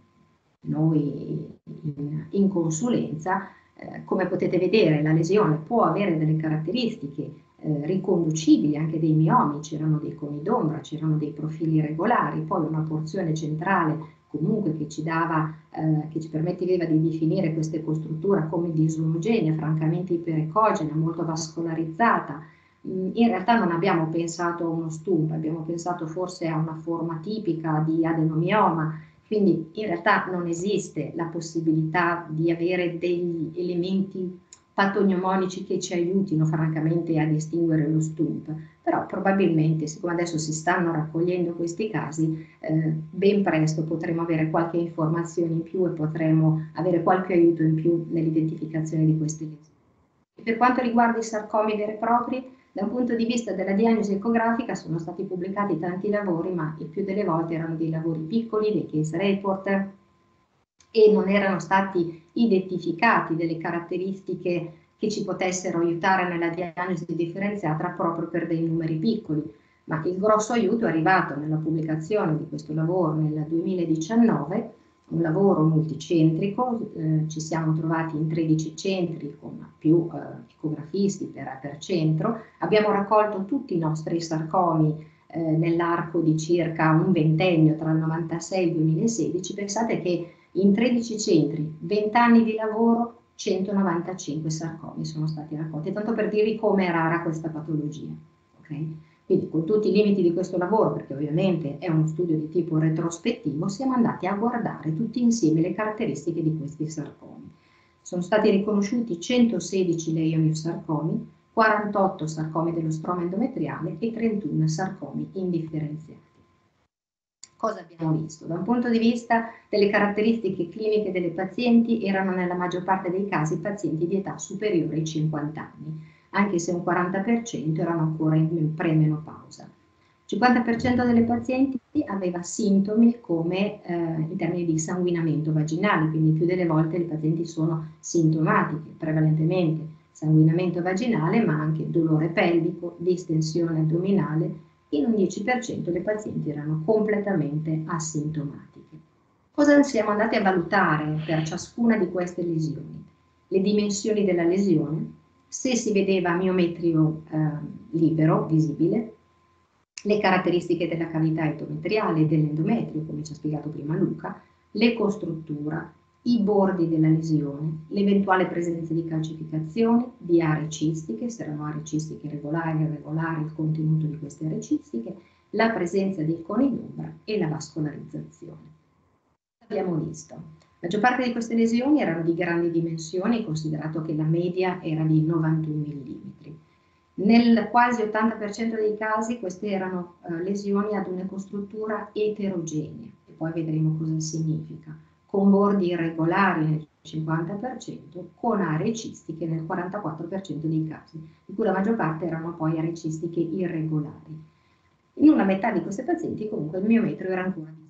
noi in, in consulenza. Eh, come potete vedere la lesione può avere delle caratteristiche eh, riconducibili anche dei miomi, c'erano dei coni d'ombra, c'erano dei profili regolari, poi una porzione centrale comunque che ci dava, eh, che ci permetteva di definire questa ecostruttura come disomogenea, francamente iperecogena, molto vascolarizzata. In realtà non abbiamo pensato a uno stumpo, abbiamo pensato forse a una forma tipica di adenomioma, quindi in realtà non esiste la possibilità di avere degli elementi patognomonici che ci aiutino francamente a distinguere lo stump, però probabilmente, siccome adesso si stanno raccogliendo questi casi, eh, ben presto potremo avere qualche informazione in più e potremo avere qualche aiuto in più nell'identificazione di queste lesioni. E per quanto riguarda i sarcomi veri e propri, da un punto di vista della diagnosi ecografica sono stati pubblicati tanti lavori, ma il più delle volte erano dei lavori piccoli, dei case report, e non erano stati identificati delle caratteristiche che ci potessero aiutare nella diagnosi differenziata proprio per dei numeri piccoli. Ma il grosso aiuto è arrivato nella pubblicazione di questo lavoro nel duemiladiciannove, un lavoro multicentrico, eh, ci siamo trovati in tredici centri con più eh, ecografisti per, per centro, abbiamo raccolto tutti i nostri sarcomi eh, nell'arco di circa un ventennio tra il novantasei e il duemilasedici. Pensate che in tredici centri, venti anni di lavoro, centonovantacinque sarcomi sono stati raccolti, tanto per dirvi come è rara questa patologia. Okay? Quindi con tutti i limiti di questo lavoro, perché ovviamente è uno studio di tipo retrospettivo, siamo andati a guardare tutti insieme le caratteristiche di questi sarcomi. Sono stati riconosciuti centosedici leiomyosarcomi, quarantotto sarcomi dello stroma endometriale e trentuno sarcomi indifferenziati. Cosa abbiamo visto? Da un punto di vista delle caratteristiche cliniche delle pazienti, erano nella maggior parte dei casi pazienti di età superiore ai cinquanta anni, anche se un quaranta per cento erano ancora in premenopausa. Il cinquanta per cento delle pazienti aveva sintomi come eh, in termini di sanguinamento vaginale, quindi più delle volte le pazienti sono sintomatiche, prevalentemente sanguinamento vaginale, ma anche dolore pelvico, distensione addominale. In un dieci per cento le pazienti erano completamente asintomatiche. Cosa siamo andati a valutare per ciascuna di queste lesioni? Le dimensioni della lesione, se si vedeva miometrio eh, libero, visibile, le caratteristiche della cavità endometriale e dell'endometrio, come ci ha spiegato prima Luca, l'ecostruttura, i bordi della lesione, l'eventuale presenza di calcificazione, di aree cistiche, se erano aree cistiche regolari o irregolari, il contenuto di queste aree cistiche, la presenza di coni d'ombra e la vascolarizzazione. Abbiamo visto, la maggior parte di queste lesioni erano di grandi dimensioni, considerato che la media era di novantuno millimetri. Nel quasi ottanta per cento dei casi queste erano eh, lesioni ad un'ecostruttura eterogenea, e poi vedremo cosa significa, con bordi irregolari nel cinquanta per cento, con aree cistiche nel quarantaquattro per cento dei casi, di cui la maggior parte erano poi aree cistiche irregolari. In una metà di queste pazienti comunque il miometrio era ancora di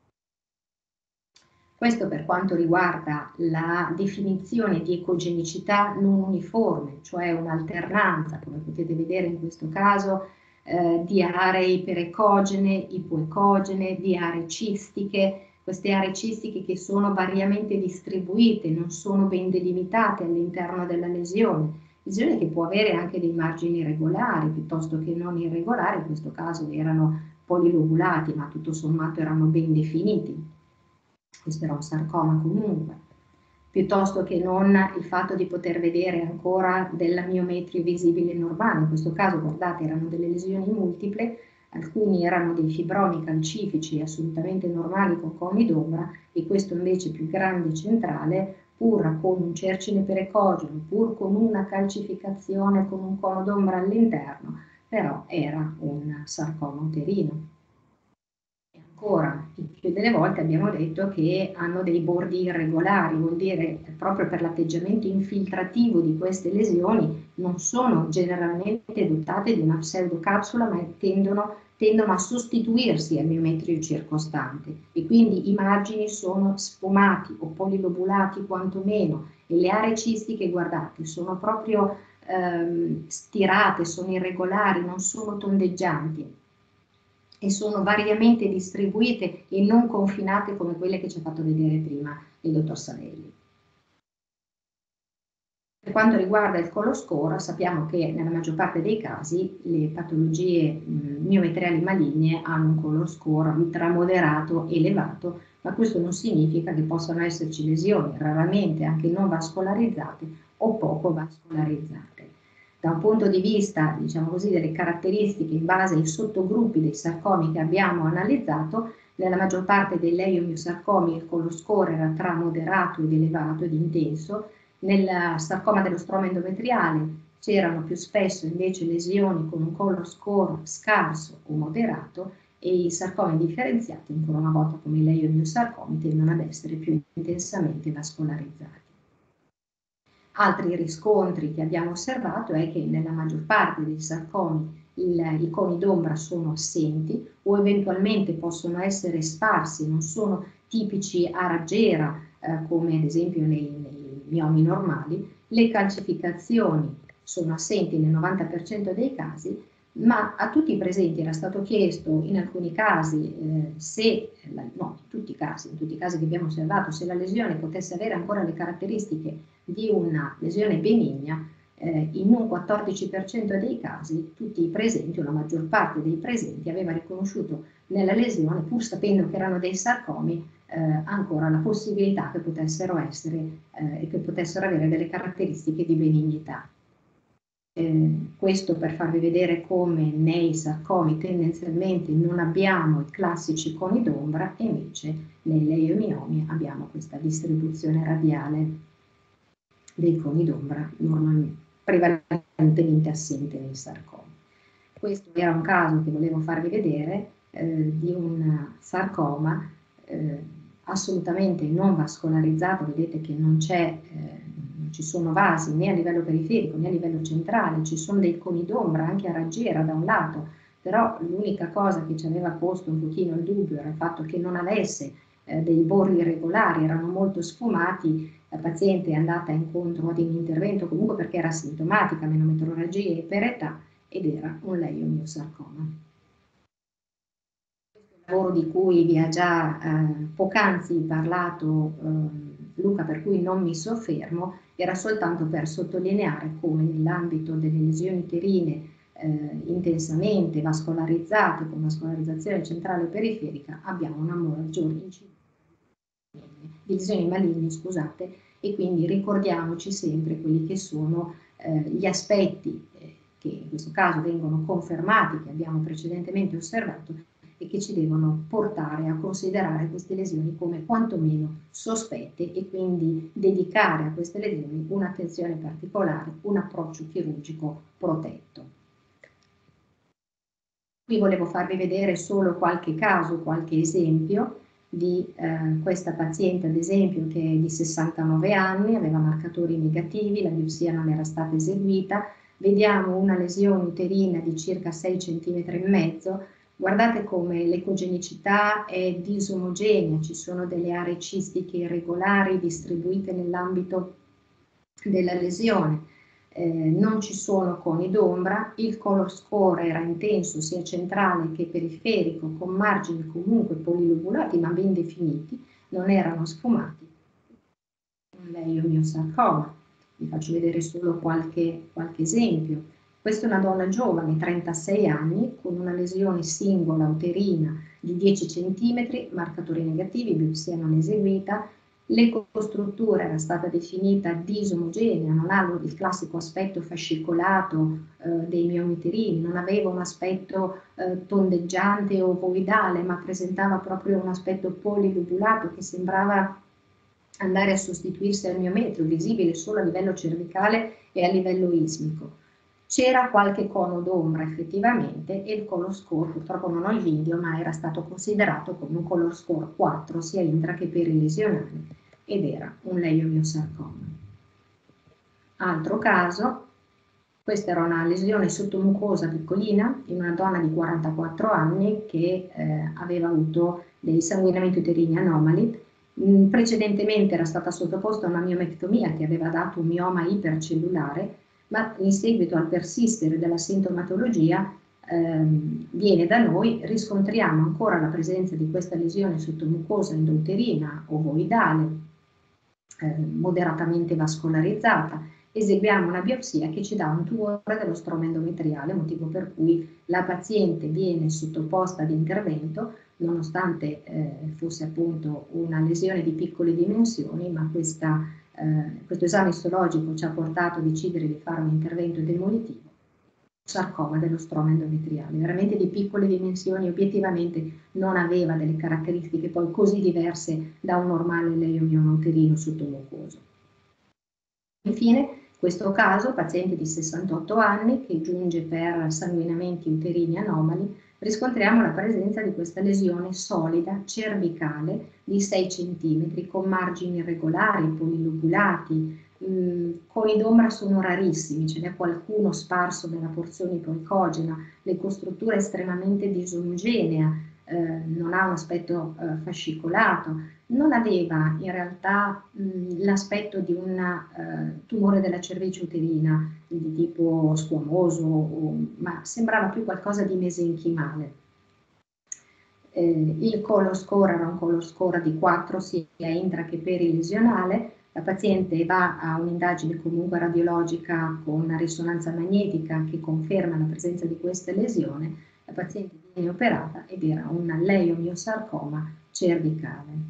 Questo per quanto riguarda la definizione di ecogenicità non uniforme, cioè un'alternanza, come potete vedere in questo caso, eh, di aree iperecogene, ipoecogene, di aree cistiche, queste aree cistiche che sono variamente distribuite, non sono ben delimitate all'interno della lesione, lesione che può avere anche dei margini irregolari piuttosto che non irregolari, in questo caso erano polilobulati, ma tutto sommato erano ben definiti. Questo era un sarcoma comunque, piuttosto che non il fatto di poter vedere ancora della miometrio visibile normale. In questo caso, guardate, erano delle lesioni multiple, alcuni erano dei fibromi calcifici assolutamente normali con coni d'ombra, e questo invece più grande centrale, pur con un cercine perecogeno, pur con una calcificazione con un cono d'ombra all'interno, però era un sarcoma uterino. Ancora, il più delle volte abbiamo detto che hanno dei bordi irregolari, vuol dire proprio per l'atteggiamento infiltrativo di queste lesioni non sono generalmente dotate di una pseudocapsula, ma tendono, tendono a sostituirsi al miometrio circostante, e quindi i margini sono sfumati o polilobulati quantomeno, e le aree cistiche, guardate, sono proprio ehm, stirate, sono irregolari, non sono tondeggianti, e sono variamente distribuite e non confinate come quelle che ci ha fatto vedere prima il dottor Sanelli. Per quanto riguarda il coloscore, sappiamo che nella maggior parte dei casi le patologie mh, miometriali maligne hanno un coloscore ultramoderato elevato, ma questo non significa che possano esserci lesioni raramente anche non vascolarizzate o poco vascolarizzate. Da un punto di vista, diciamo così, delle caratteristiche in base ai sottogruppi dei sarcomi che abbiamo analizzato, nella maggior parte dei leiomiosarcomi il color score era tra moderato ed elevato ed intenso. Nel sarcoma dello stroma endometriale c'erano più spesso invece lesioni con un color score scarso o moderato, e i sarcomi differenziati, ancora una volta come i leiomiosarcomi, tendono ad essere più intensamente vascolarizzati. Altri riscontri che abbiamo osservato è che nella maggior parte dei sarcomi il, i coni d'ombra sono assenti o eventualmente possono essere sparsi, non sono tipici a raggiera eh, come ad esempio nei, nei miomi normali. Le calcificazioni sono assenti nel novanta per cento dei casi, ma a tutti i presenti era stato chiesto in alcuni casi eh, se, no, in tutti i casi, in tutti i casi che abbiamo osservato, se la lesione potesse avere ancora le caratteristiche di una lesione benigna. Eh, in un quattordici per cento dei casi tutti i presenti, o la maggior parte dei presenti, aveva riconosciuto nella lesione, pur sapendo che erano dei sarcomi, eh, ancora la possibilità che potessero essere eh, e che potessero avere delle caratteristiche di benignità. Eh, questo per farvi vedere come nei sarcomi tendenzialmente non abbiamo i classici coni d'ombra, e invece nei leiomiomi abbiamo questa distribuzione radiale dei coni d'ombra prevalentemente assente nei sarcomi. Questo era un caso che volevo farvi vedere eh, di un sarcoma eh, assolutamente non vascolarizzato. Vedete che non c'è eh, non ci sono vasi né a livello periferico né a livello centrale, ci sono dei coni d'ombra anche a raggiera da un lato, però l'unica cosa che ci aveva posto un pochino il dubbio era il fatto che non avesse eh, dei bordi irregolari, erano molto sfumati. La paziente è andata incontro ad un intervento comunque perché era sintomatica, menometrorragia e per età, ed era un leiomiosarcoma. Il lavoro di cui vi ha già eh, poc'anzi parlato eh, Luca, per cui non mi soffermo, era soltanto per sottolineare come nell'ambito delle lesioni uterine eh, intensamente vascolarizzate, con vascolarizzazione centrale e periferica, abbiamo una maggiore incidenza di lesioni maligne, scusate, e quindi ricordiamoci sempre quelli che sono eh, gli aspetti eh, che in questo caso vengono confermati, che abbiamo precedentemente osservato, e che ci devono portare a considerare queste lesioni come quantomeno sospette, e quindi dedicare a queste lesioni un'attenzione particolare, un approccio chirurgico protetto. Qui volevo farvi vedere solo qualche caso, qualche esempio di eh, questa paziente, ad esempio, che è di sessantanove anni, aveva marcatori negativi, la biopsia non era stata eseguita. Vediamo una lesione uterina di circa sei centimetri e mezzo. Guardate come l'ecogenicità è disomogenea, ci sono delle aree cistiche irregolari distribuite nell'ambito della lesione, eh, non ci sono coni d'ombra, il color score era intenso sia centrale che periferico, con margini comunque polilobulati ma ben definiti, non erano sfumati. Un leiomiosarcoma, vi faccio vedere solo qualche, qualche esempio. Questa è una donna giovane, trentasei anni, con una lesione singola uterina di dieci centimetri, marcatori negativi, biopsia non eseguita. L'ecostruttura era stata definita disomogenea, non ha il classico aspetto fascicolato eh, dei miomi uterini, non aveva un aspetto eh, tondeggiante o ovoidale, ma presentava proprio un aspetto polilobulato che sembrava andare a sostituirsi al miometrio, visibile solo a livello cervicale e a livello ismico. C'era qualche cono d'ombra effettivamente, e il color score, purtroppo non ho il video, ma era stato considerato come un color score quattro sia intra che perilesionale, ed era un leiomiosarcoma. Altro caso, questa era una lesione sottomucosa piccolina in una donna di quarantaquattro anni che eh, aveva avuto dei sanguinamenti uterini anomali. Mm, precedentemente era stata sottoposta a una miomectomia che aveva dato un mioma ipercellulare, ma in seguito al persistere della sintomatologia ehm, viene da noi, riscontriamo ancora la presenza di questa lesione sottomucosa endouterina ovoidale, eh, moderatamente vascolarizzata, eseguiamo una biopsia che ci dà un tumore dello stroma endometriale, motivo per cui la paziente viene sottoposta ad intervento, nonostante eh, fosse appunto una lesione di piccole dimensioni, ma questa, eh, questo esame istologico ci ha portato a decidere di fare un intervento demolitivo, sarcoma dello stroma endometriale, veramente di piccole dimensioni, obiettivamente non aveva delle caratteristiche poi così diverse da un normale leiomioma uterino sottomucoso. Infine, questo caso, paziente di sessantotto anni che giunge per sanguinamenti uterini anomali, riscontriamo la presenza di questa lesione solida cervicale di sei centimetri con margini irregolari, polilobulati. mh, Coni d'ombra sono rarissimi, ce n'è qualcuno sparso nella porzione ipoicogena, l'ecostruttura è estremamente disomogenea, eh, non ha un aspetto eh, fascicolato, non aveva in realtà l'aspetto di un uh, tumore della cervice uterina di tipo squamoso, o, ma sembrava più qualcosa di mesenchimale. Eh, il color score era un color score di quattro sia intra che perilesionale. La paziente va a un'indagine comunque radiologica con una risonanza magnetica che conferma la presenza di questa lesione. La paziente viene operata ed era un leiomiosarcoma cervicale.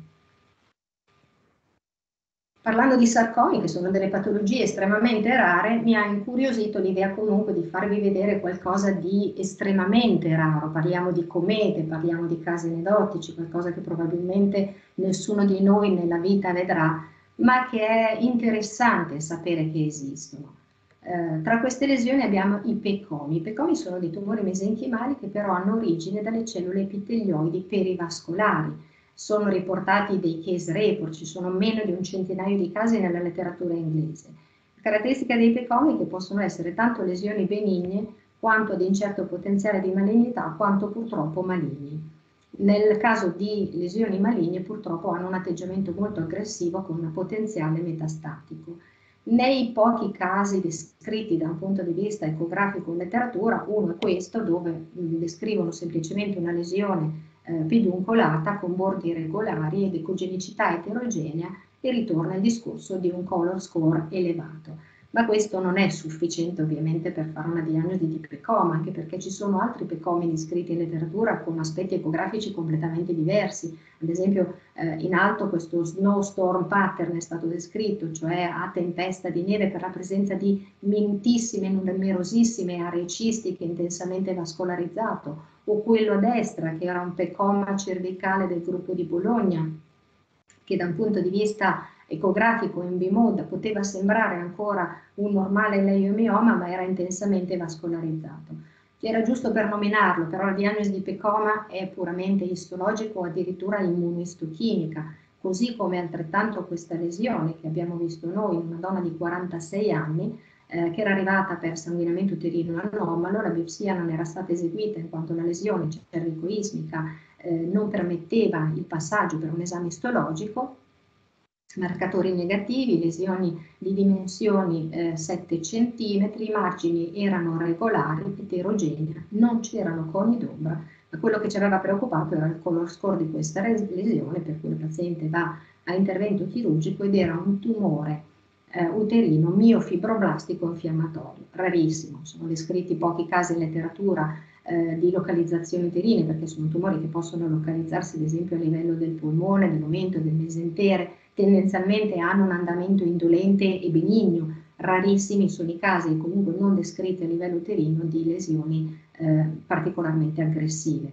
Parlando di sarcomi, che sono delle patologie estremamente rare, mi ha incuriosito l'idea comunque di farvi vedere qualcosa di estremamente raro. Parliamo di comete, parliamo di casi aneddotici, qualcosa che probabilmente nessuno di noi nella vita vedrà, ma che è interessante sapere che esistono. Eh, tra queste lesioni abbiamo i pecomi. I pecomi sono dei tumori mesenchimali che però hanno origine dalle cellule epitelioidi perivascolari. Sono riportati dei case report, ci sono meno di un centinaio di casi nella letteratura inglese. La caratteristica dei pecomi è che possono essere tanto lesioni benigne quanto ad incerto potenziale di malignità, quanto purtroppo maligni. Nel caso di lesioni maligne purtroppo hanno un atteggiamento molto aggressivo con un potenziale metastatico. Nei pochi casi descritti da un punto di vista ecografico in letteratura, uno è questo, dove mh, descrivono semplicemente una lesione eh, peduncolata con bordi irregolari ed ecogenicità eterogenea, e ritorna il discorso di un color score elevato. Ma questo non è sufficiente ovviamente per fare una diagnosi di pecoma, anche perché ci sono altri pecomi descritti in letteratura con aspetti ecografici completamente diversi. Ad esempio eh, in alto questo snowstorm pattern è stato descritto, cioè a tempesta di neve per la presenza di minutissime, numerosissime aree cistiche intensamente vascolarizzato, o quello a destra che era un pecoma cervicale del gruppo di Bologna, che da un punto di vista ecografico in B-mode poteva sembrare ancora un normale leiomioma, ma era intensamente vascolarizzato. Era giusto per nominarlo, però la diagnosi di pecoma è puramente istologico o addirittura immunoistochimica, così come altrettanto questa lesione che abbiamo visto noi in una donna di quarantasei anni, eh, che era arrivata per sanguinamento uterino anomalo. La biopsia non era stata eseguita in quanto la lesione cervicoismica eh, non permetteva il passaggio per un esame istologico. Marcatori negativi, lesioni di dimensioni eh, sette centimetri, i margini erano regolari, eterogenea, non c'erano coni d'ombra, ma quello che ci aveva preoccupato era il color score di questa lesione, per cui il paziente va a intervento chirurgico ed era un tumore eh, uterino miofibroblastico infiammatorio, rarissimo. Sono descritti pochi casi in letteratura eh, di localizzazioni uterine, perché sono tumori che possono localizzarsi ad esempio a livello del polmone, dell'omento, del mesentere. Tendenzialmente hanno un andamento indolente e benigno. Rarissimi sono i casi, comunque non descritti a livello uterino, di lesioni eh, particolarmente aggressive.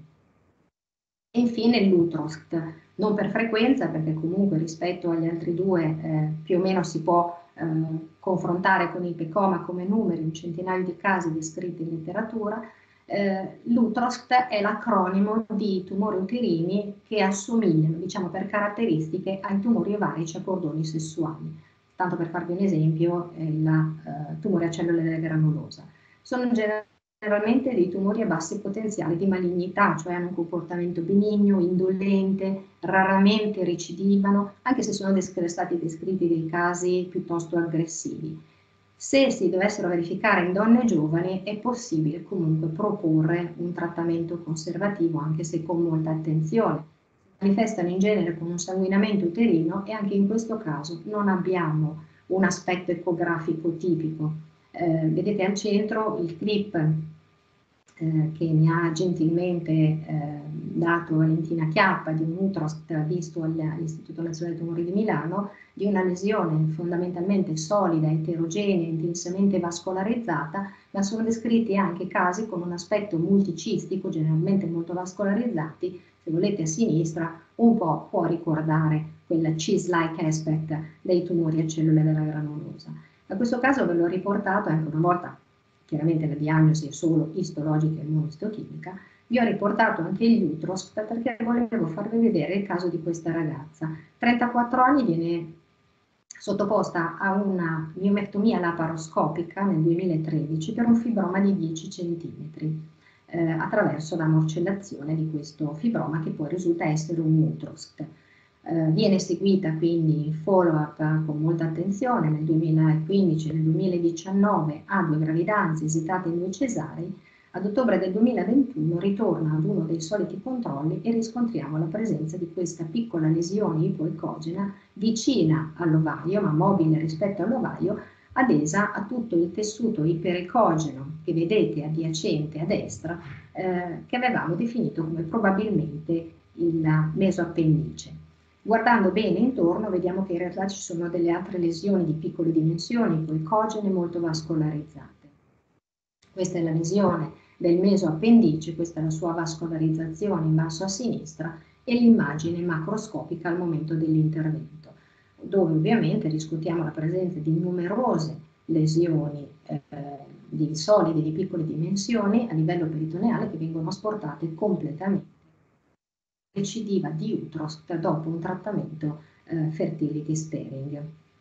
E infine l'Utrost, non per frequenza, perché comunque rispetto agli altri due eh, più o meno si può eh, confrontare con il pecoma come numeri, un centinaio di casi descritti in letteratura. Eh, L'Utrost è l'acronimo di tumori uterini che assomigliano, diciamo per caratteristiche, ai tumori ovarici a cordoni sessuali. Tanto per farvi un esempio, è il eh, tumore a cellule della granulosa. Sono generalmente dei tumori a bassi potenziali di malignità, cioè hanno un comportamento benigno, indolente, raramente ricidivano, anche se sono stati descritti dei casi piuttosto aggressivi. Se si dovessero verificare in donne giovani è possibile comunque proporre un trattamento conservativo, anche se con molta attenzione. Si manifestano in genere con un sanguinamento uterino e anche in questo caso non abbiamo un aspetto ecografico tipico. Eh, vedete al centro il clip eh, che mi ha gentilmente eh, dato Valentina Chiappa di un utrost visto all'Istituto Nazionale Tumori di Milano, di una lesione fondamentalmente solida, eterogenea, intensamente vascolarizzata, ma sono descritti anche casi con un aspetto multicistico, generalmente molto vascolarizzati. Se volete a sinistra, un po' può ricordare quel cheese-like aspect dei tumori a cellule della granulosa. Da questo caso ve l'ho riportato anche una volta, chiaramente la diagnosi è solo istologica e immunistochimica, vi ho riportato anche gli utrost perché volevo farvi vedere il caso di questa ragazza. trentaquattro anni, viene sottoposta a una miomectomia laparoscopica nel duemilatredici per un fibroma di dieci centimetri eh, attraverso la morcellazione di questo fibroma che poi risulta essere un utrost. Eh, viene seguita quindi in follow-up con molta attenzione nel duemilaquindici e nel duemiladiciannove a due gravidanze esitate in due cesarei. Ad ottobre del duemilaventuno ritorna ad uno dei soliti controlli e riscontriamo la presenza di questa piccola lesione ipoecogena vicina all'ovaio, ma mobile rispetto all'ovaio, adesa a tutto il tessuto iperecogeno che vedete adiacente a destra, eh, che avevamo definito come probabilmente il mesoappendice. Guardando bene intorno vediamo che in realtà ci sono delle altre lesioni di piccole dimensioni, ipoecogene, molto vascolarizzate. Questa è la lesione del mesoappendice, questa è la sua vascolarizzazione in basso a sinistra e l'immagine macroscopica al momento dell'intervento, dove ovviamente riscontriamo la presenza di numerose lesioni eh, di solide di piccole dimensioni a livello peritoneale che vengono asportate completamente. Recidiva di utrost dopo un trattamento eh, fertility sparing.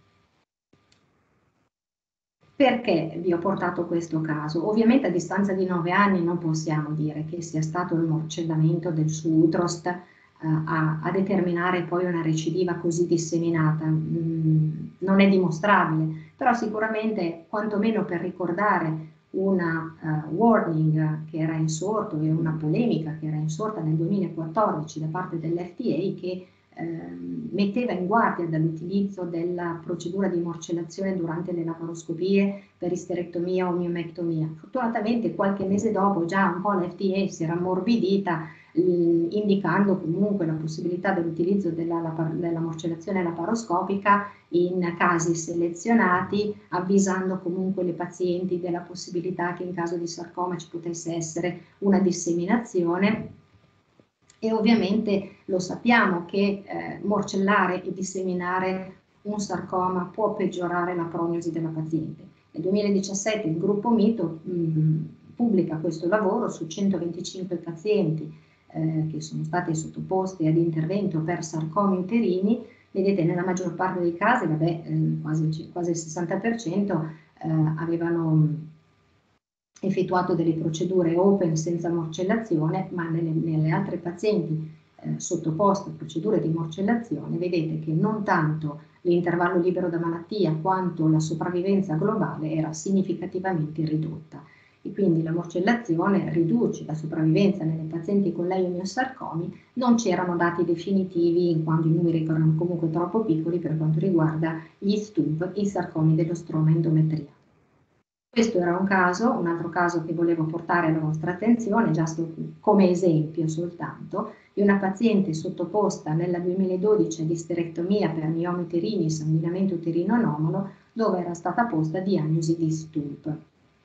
Perché vi ho portato questo caso? Ovviamente a distanza di nove anni non possiamo dire che sia stato il morcellamento del suo utrost eh, a, a determinare poi una recidiva così disseminata. Mm, non è dimostrabile, però sicuramente quantomeno per ricordare una uh, warning che era insorto e una polemica che era insorta nel duemilaquattordici da parte dell'F D A che eh, metteva in guardia dall'utilizzo della procedura di morcellazione durante le laparoscopie per isterectomia o miomectomia. Fortunatamente qualche mese dopo già un po' l'F D A si era ammorbidita indicando comunque la possibilità dell'utilizzo della, della morcellazione laparoscopica in casi selezionati, avvisando comunque le pazienti della possibilità che in caso di sarcoma ci potesse essere una disseminazione. E ovviamente lo sappiamo che eh, morcellare e disseminare un sarcoma può peggiorare la prognosi della paziente. Nel duemiladiciassette il gruppo Mito mh, pubblica questo lavoro su centoventicinque pazienti eh, che sono stati sottoposti ad intervento per sarcomi uterini. Vedete, nella maggior parte dei casi, vabbè, eh, quasi, quasi il sessanta per cento eh, avevano effettuato delle procedure open senza morcellazione, ma nelle, nelle altre pazienti eh, sottoposte a procedure di morcellazione vedete che non tanto l'intervallo libero da malattia quanto la sopravvivenza globale era significativamente ridotta. E quindi la morcellazione riduce la sopravvivenza nelle pazienti con leiomiosarcomi. Non c'erano dati definitivi in quanto i numeri erano comunque troppo piccoli per quanto riguarda gli S T U P, i sarcomi dello stroma endometriale. Questo era un caso, un altro caso che volevo portare alla vostra attenzione, già come esempio soltanto, di una paziente sottoposta nel duemiladodici ad isterectomia per miomi uterini e sanguinamento uterino anomalo, dove era stata posta diagnosi di S T U P.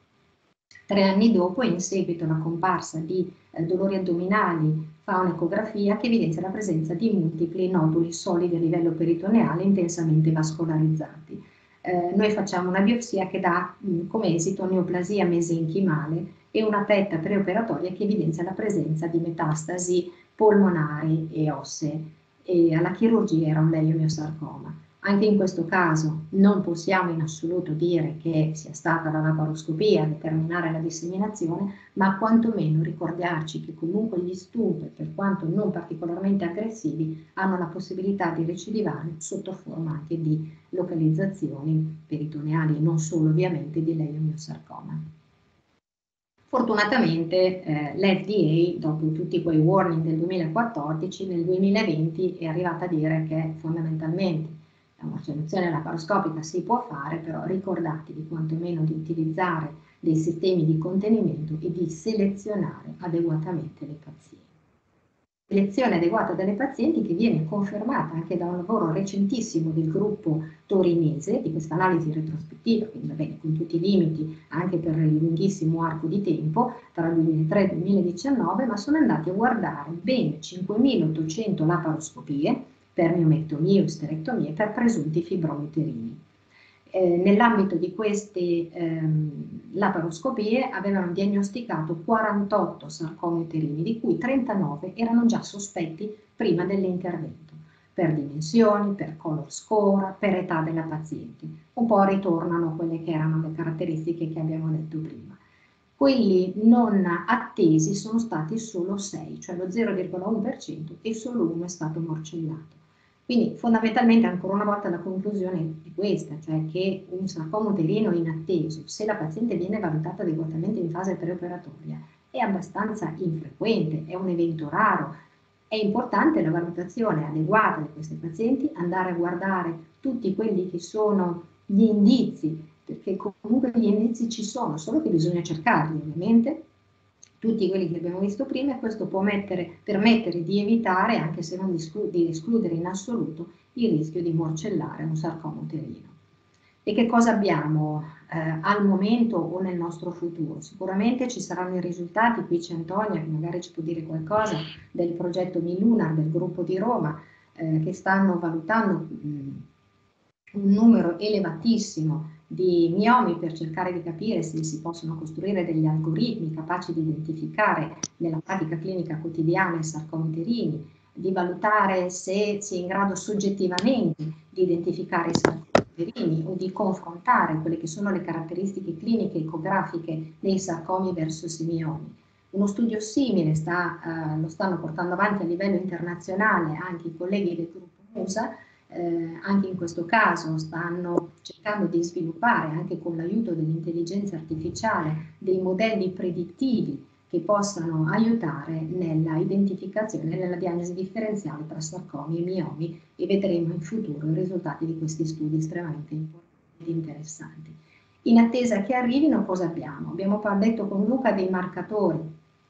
Tre anni dopo, in seguito alla comparsa di eh, dolori addominali, fa un'ecografia che evidenzia la presenza di multipli noduli solidi a livello peritoneale intensamente vascolarizzati. Eh, noi facciamo una biopsia che dà mh, come esito neoplasia mesenchimale e una PET preoperatoria che evidenzia la presenza di metastasi polmonari e ossee, e alla chirurgia era un leiomiosarcoma. Anche in questo caso non possiamo in assoluto dire che sia stata la laparoscopia a determinare la disseminazione, ma quantomeno ricordarci che comunque gli S T U P, per quanto non particolarmente aggressivi, hanno la possibilità di recidivare sotto forma anche di localizzazioni peritoneali e non solo ovviamente di leiomiosarcoma. Fortunatamente eh, l'F D A, dopo tutti quei warning del duemilaquattordici, nel duemilaventi è arrivata a dire che fondamentalmente La morcellazione laparoscopica si può fare, però ricordatevi quantomeno di utilizzare dei sistemi di contenimento e di selezionare adeguatamente le pazienti. Selezione adeguata delle pazienti che viene confermata anche da un lavoro recentissimo del gruppo torinese, di questa analisi retrospettiva, quindi va bene, con tutti i limiti anche per il lunghissimo arco di tempo tra il duemilatré e il duemiladiciannove, ma sono andati a guardare ben cinquemilaottocento laparoscopie per miomectomie o isterectomie per presunti fibromi uterini. Eh, nell'ambito di queste ehm, laparoscopie avevano diagnosticato quarantotto sarcomi uterini, di cui trentanove erano già sospetti prima dell'intervento, per dimensioni, per color score, per età della paziente. Un po' ritornano quelle che erano le caratteristiche che abbiamo detto prima. Quelli non attesi sono stati solo sei, cioè lo zero virgola uno per cento, e solo uno è stato morcellato. Quindi fondamentalmente ancora una volta la conclusione è questa, cioè che un sarcoma uterino inatteso, se la paziente viene valutata adeguatamente in fase preoperatoria, è abbastanza infrequente, è un evento raro. È importante la valutazione adeguata di questi pazienti, andare a guardare tutti quelli che sono gli indizi, perché comunque gli indizi ci sono, solo che bisogna cercarli ovviamente, tutti quelli che abbiamo visto prima, e questo può mettere, permettere di evitare, anche se non di, esclu di escludere in assoluto, il rischio di morcellare un sarcoma uterino. E che cosa abbiamo eh, al momento o nel nostro futuro? Sicuramente ci saranno i risultati, qui c'è Antonia che magari ci può dire qualcosa del progetto Milunar del gruppo di Roma, eh, che stanno valutando mh, un numero elevatissimo di miomi per cercare di capire se si possono costruire degli algoritmi capaci di identificare nella pratica clinica quotidiana i sarcomi uterini, di valutare se si è in grado soggettivamente di identificare i sarcomi uterini o di confrontare quelle che sono le caratteristiche cliniche ecografiche dei sarcomi versus i miomi. Uno studio simile sta, eh, lo stanno portando avanti a livello internazionale anche i colleghi del gruppo MUSA. Eh, anche in questo caso stanno cercando di sviluppare, anche con l'aiuto dell'intelligenza artificiale, dei modelli predittivi che possano aiutare nella identificazione e nella diagnosi differenziale tra sarcomi e miomi, e vedremo in futuro i risultati di questi studi estremamente importanti e interessanti. In attesa che arrivino, cosa abbiamo? Abbiamo detto con Luca dei marcatori.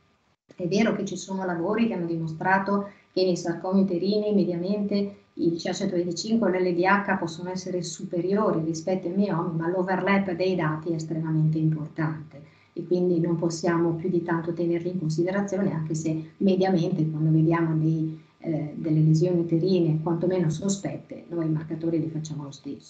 È vero che ci sono lavori che hanno dimostrato che nei sarcomi uterini mediamente il C H venticinque e l'L D H possono essere superiori rispetto ai miomi, ma l'overlap dei dati è estremamente importante e quindi non possiamo più di tanto tenerli in considerazione, anche se mediamente quando vediamo dei, eh, delle lesioni uterine quantomeno sospette, noi i marcatori li facciamo lo stesso.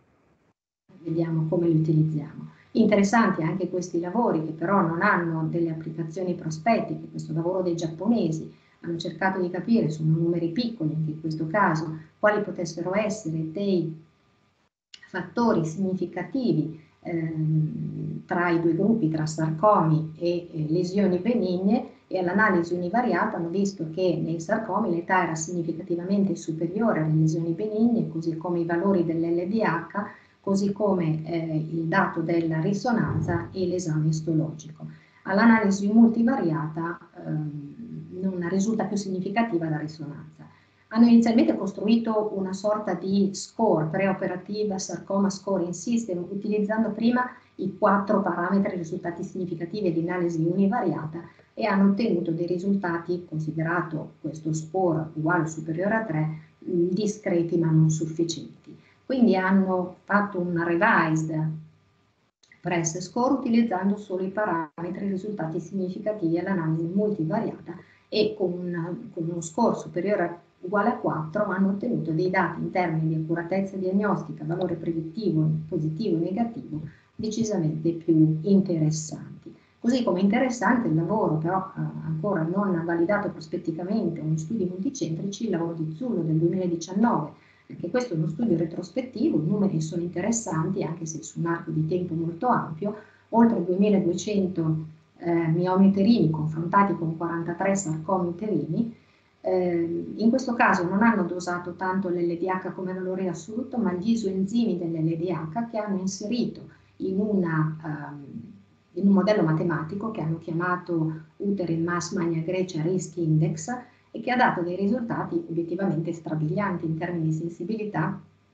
Vediamo come li utilizziamo. Interessanti anche questi lavori, che però non hanno delle applicazioni prospettiche. Questo lavoro dei giapponesi hanno cercato di capire, sono numeri piccoli anche in questo caso, quali potessero essere dei fattori significativi ehm, tra i due gruppi, tra sarcomi e eh, lesioni benigne, e all'analisi univariata hanno visto che nei sarcomi l'età era significativamente superiore alle lesioni benigne, così come i valori dell'L D H, così come eh, il dato della risonanza e l'esame istologico. All'analisi multivariata ehm, non risulta più significativa la risonanza. Hanno inizialmente costruito una sorta di score preoperativa, sarcoma scoring system, utilizzando prima i quattro parametri risultati significativi di analisi univariata, e hanno ottenuto dei risultati, considerato questo score uguale o superiore a tre, discreti ma non sufficienti. Quindi hanno fatto una revised press score utilizzando solo i parametri risultati significativi all'analisi multivariata, e con, una, con uno score superiore a uguale a quattro hanno ottenuto dei dati in termini di accuratezza diagnostica, valore predittivo, positivo e negativo, decisamente più interessanti. Così come interessante il lavoro, però eh, ancora non validato prospetticamente, uno studio multicentrici, il lavoro di Zullo del duemiladiciannove, perché questo è uno studio retrospettivo, i numeri sono interessanti anche se su un arco di tempo molto ampio, oltre duemiladuecento eh, miomi uterini confrontati con quarantatré sarcomi uterini. Eh, in questo caso non hanno dosato tanto l'L D H come valore assoluto, ma gli isoenzimi dell'L D H, che hanno inserito in, una, um, in un modello matematico che hanno chiamato Uterine Mass Magna Grecia Risk Index, e che ha dato dei risultati obiettivamente strabilianti in termini di sensibilità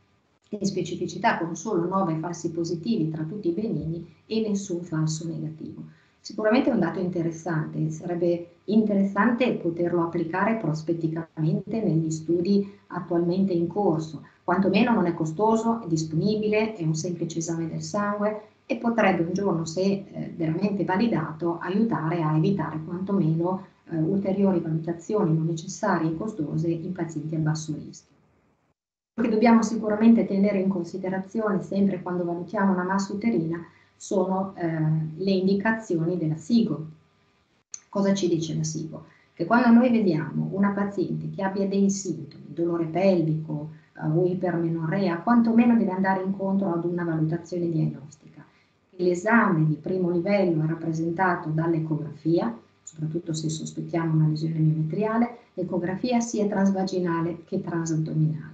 in specificità con solo nove falsi positivi tra tutti i benigni e nessun falso negativo. Sicuramente è un dato interessante, sarebbe interessante poterlo applicare prospetticamente negli studi attualmente in corso, quantomeno non è costoso, è disponibile, è un semplice esame del sangue e potrebbe un giorno, se eh, veramente validato, aiutare a evitare quantomeno eh, ulteriori valutazioni non necessarie e costose in pazienti a basso rischio. Quello che dobbiamo sicuramente tenere in considerazione sempre quando valutiamo una massa uterina sono eh, le indicazioni della SIGO. Cosa ci dice la SIGO? Che quando noi vediamo una paziente che abbia dei sintomi, dolore pelvico eh, o ipermenorrea, quantomeno deve andare incontro ad una valutazione diagnostica. L'esame di primo livello è rappresentato dall'ecografia, soprattutto se sospettiamo una lesione miometriale, l'ecografia sia transvaginale che transabdominale.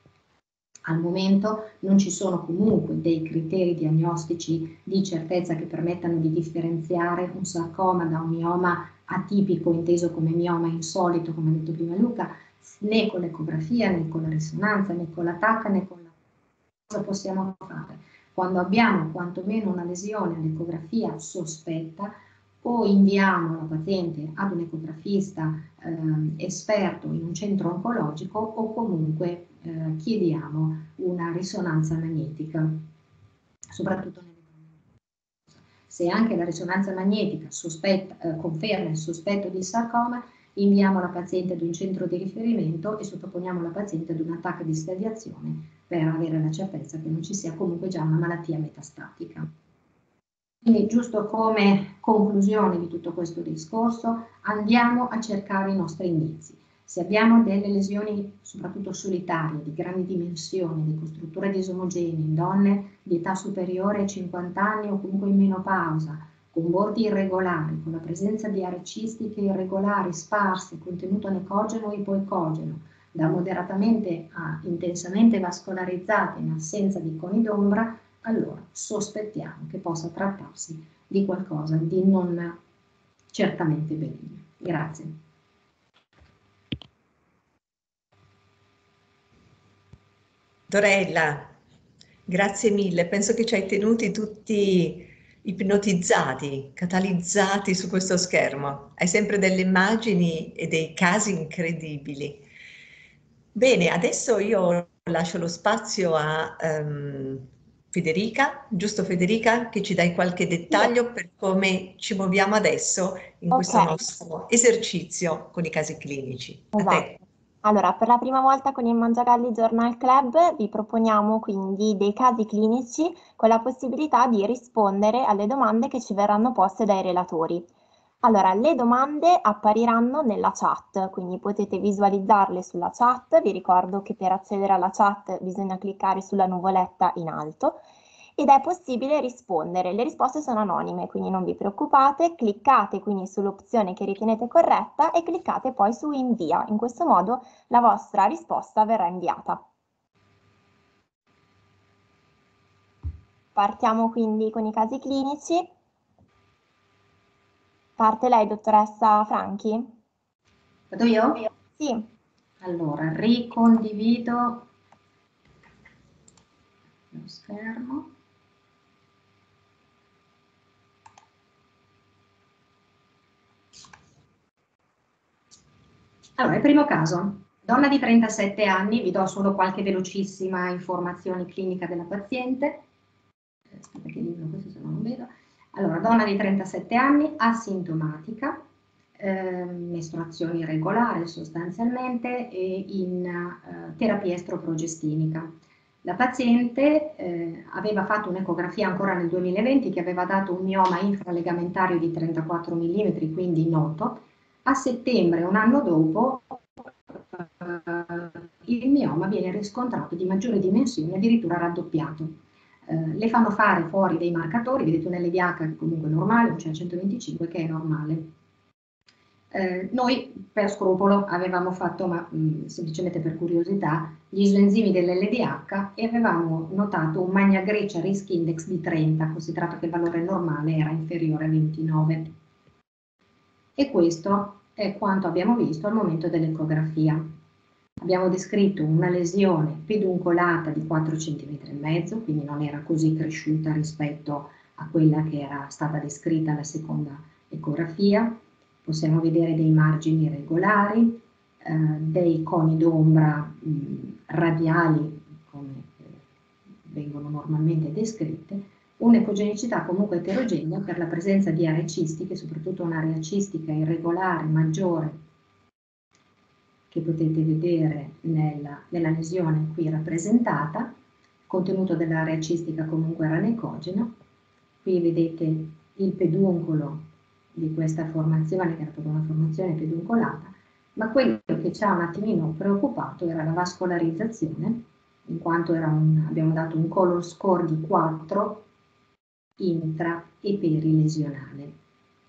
Al momento non ci sono comunque dei criteri diagnostici di certezza che permettano di differenziare un sarcoma da un mioma atipico, inteso come mioma insolito, come ha detto prima Luca, né con l'ecografia, né con la risonanza, né con la T A C, né con la... Cosa possiamo fare? Quando abbiamo quantomeno una lesione all'ecografia sospetta, o inviamo la paziente ad un ecografista eh, esperto in un centro oncologico o comunque eh, chiediamo una risonanza magnetica, soprattutto nelle donne. Se anche la risonanza magnetica sospetta, eh, conferma il sospetto di sarcoma, inviamo la paziente ad un centro di riferimento e sottoponiamo la paziente ad un attacco di stadiazione per avere la certezza che non ci sia comunque già una malattia metastatica. Quindi, giusto come conclusione di tutto questo discorso, andiamo a cercare i nostri indizi. Se abbiamo delle lesioni, soprattutto solitarie, di grandi dimensioni, di costrutture disomogenee, in donne di età superiore ai cinquanta anni o comunque in menopausa, con bordi irregolari, con la presenza di aree cistiche irregolari, sparse, contenuto anecogeno o ipoecogeno, da moderatamente a intensamente vascolarizzate in assenza di coni d'ombra, allora sospettiamo che possa trattarsi di qualcosa di non certamente benigno. Grazie. Dorella, grazie mille. Penso che ci hai tenuti tutti ipnotizzati, catalizzati su questo schermo. Hai sempre delle immagini e dei casi incredibili. Bene, adesso io lascio lo spazio a um, Federica, giusto Federica, che ci dai qualche dettaglio per come ci muoviamo adesso in questo Ok. nostro esercizio con i casi clinici. A Esatto. te. Allora, per la prima volta con il Mangiagalli Journal Club vi proponiamo quindi dei casi clinici con la possibilità di rispondere alle domande che ci verranno poste dai relatori. Allora, le domande appariranno nella chat, quindi potete visualizzarle sulla chat. Vi ricordo che per accedere alla chat bisogna cliccare sulla nuvoletta in alto ed è possibile rispondere. Le risposte sono anonime, quindi non vi preoccupate, cliccate quindi sull'opzione che ritenete corretta e cliccate poi su invia. In questo modo la vostra risposta verrà inviata. Partiamo quindi con i casi clinici. Parte lei, dottoressa Franchi? Vado io? Sì. Allora, ricondivido lo schermo. Allora, il primo caso, donna di trentasette anni, vi do solo qualche velocissima informazione clinica della paziente. Aspetta che libro questo, se no non vedo. Allora, donna di trentasette anni, asintomatica, eh, mestruazione irregolare sostanzialmente e in eh, terapia estroprogestinica. La paziente eh, aveva fatto un'ecografia ancora nel duemilaventi che aveva dato un mioma infralegamentario di trentaquattro millimetri, quindi noto. A settembre, un anno dopo, eh, il mioma viene riscontrato di maggiore dimensione, addirittura raddoppiato. Eh, le fanno fare fuori dei marcatori, vedete un L D H che comunque è normale, un C A centoventicinque che è normale. Eh, noi per scrupolo avevamo fatto, ma mh, semplicemente per curiosità, gli isoenzimi dell'L D H e avevamo notato un Magna Grecia Risk Index di trenta, considerato che il valore normale era inferiore a ventinove. E questo è quanto abbiamo visto al momento dell'ecografia. abbiamo descritto una lesione peduncolata di quattro centimetri e mezzo, quindi non era così cresciuta rispetto a quella che era stata descritta alla seconda ecografia. Possiamo vedere dei margini regolari, eh, dei coni d'ombra radiali, come eh, vengono normalmente descritte, un'ecogenicità comunque eterogenea per la presenza di aree cistiche, soprattutto un'area cistica irregolare maggiore, che potete vedere nella, nella lesione qui rappresentata. Il contenuto dell'area cistica comunque era necogeno. Qui vedete il peduncolo di questa formazione, che era proprio una formazione peduncolata, ma quello che ci ha un attimino preoccupato era la vascolarizzazione, in quanto era un, abbiamo dato un color score di quattro intra e perilesionale.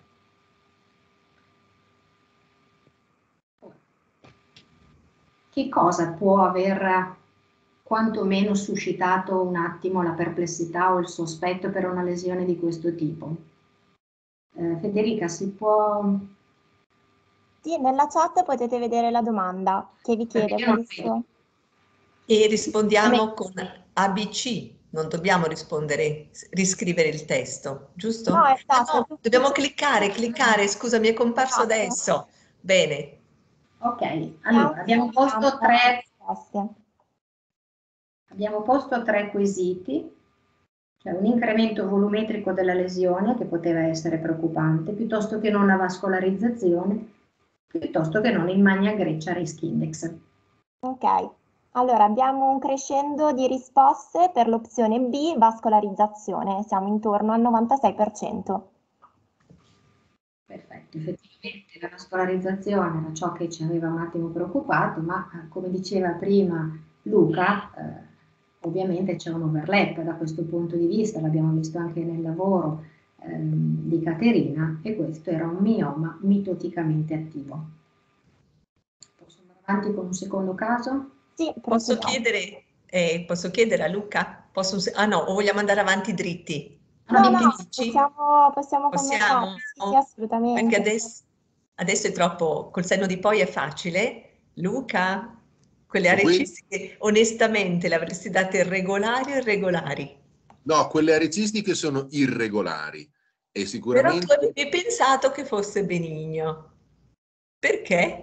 Che cosa può aver quantomeno suscitato un attimo la perplessità o il sospetto per una lesione di questo tipo? Eh, Federica, si può... Sì, nella chat potete vedere la domanda che vi chiede questo. E rispondiamo con A B C, non dobbiamo rispondere, riscrivere il testo, giusto? No, esatto. Ah, no, dobbiamo cliccare, cliccare, scusa, mi è comparso esatto. adesso. Bene. Ok, allora abbiamo posto tre, risposte. abbiamo posto tre quesiti, cioè un incremento volumetrico della lesione che poteva essere preoccupante, piuttosto che non la vascolarizzazione, piuttosto che non il Magna Grecia Risk Index. Ok, allora abbiamo un crescendo di risposte per l'opzione B, vascolarizzazione, siamo intorno al novantasei per cento. Perfetto, effettivamente la vascolarizzazione era ciò che ci aveva un attimo preoccupato, ma eh, come diceva prima Luca, eh, ovviamente c'è un overlap da questo punto di vista, l'abbiamo visto anche nel lavoro ehm, di Caterina, e questo era un mioma mitoticamente attivo. Posso andare avanti con un secondo caso? Sì, Posso procediamo. chiedere, eh, posso chiedere a Luca? Posso, ah no, o vogliamo andare avanti dritti? No, mi no, dici? possiamo, possiamo Possiamo? commentarci, sì, sì, assolutamente. Perché adesso, adesso è troppo, col senno di poi è facile. Luca, quelle aree Qui- cistiche, onestamente le avresti date regolari o irregolari? No, quelle aree cistiche sono irregolari e Però tu sicuramente... avevi pensato che fosse benigno. Perché?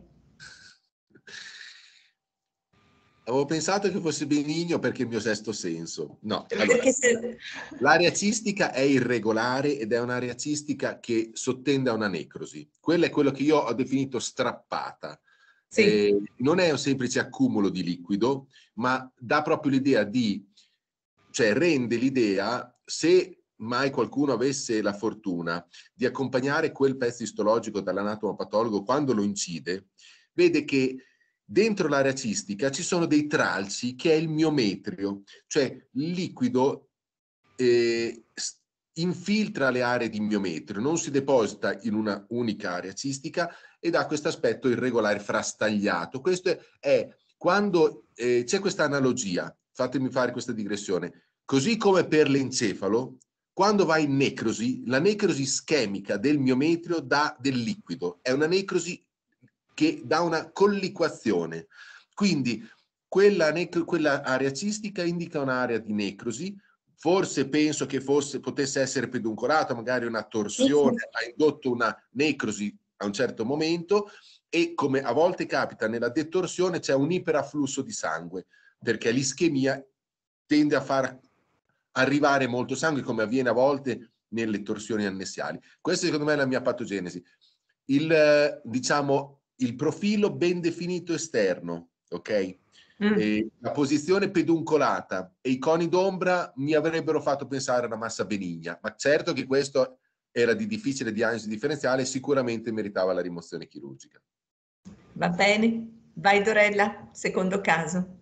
Avevo pensato che fosse benigno perché il mio sesto senso. No, allora, Perché se... l'area cistica è irregolare ed è un'area cistica che sottende a una necrosi. Quello è quello che io ho definito strappata. Sì. Eh, non è un semplice accumulo di liquido, ma dà proprio l'idea di, cioè rende l'idea, se mai qualcuno avesse la fortuna di accompagnare quel pezzo istologico dall'anatomopatologo quando lo incide, vede che dentro l'area cistica ci sono dei tralci che è il miometrio, cioè il liquido eh, infiltra le aree di miometrio, non si deposita in una unica area cistica ed ha questo aspetto irregolare frastagliato. Questo è, è quando eh, c'è questa analogia, fatemi fare questa digressione, così come per l'encefalo, quando va in necrosi, la necrosi schemica del miometrio dà del liquido, è una necrosi che dà una colliquazione. Quindi quella, quella area cistica indica un'area di necrosi, forse penso che fosse, potesse essere peduncolata, magari una torsione ha indotto una necrosi a un certo momento, e come a volte capita nella detorsione c'è un iperafflusso di sangue, perché l'ischemia tende a far arrivare molto sangue, come avviene a volte nelle torsioni annessiali. Questa secondo me è la mia patogenesi. Il, diciamo, il profilo ben definito esterno, ok? Mm. E la posizione peduncolata e i coni d'ombra mi avrebbero fatto pensare a una massa benigna, ma certo che questo era di difficile diagnosi differenziale e sicuramente meritava la rimozione chirurgica. Va bene, vai Dorella, secondo caso.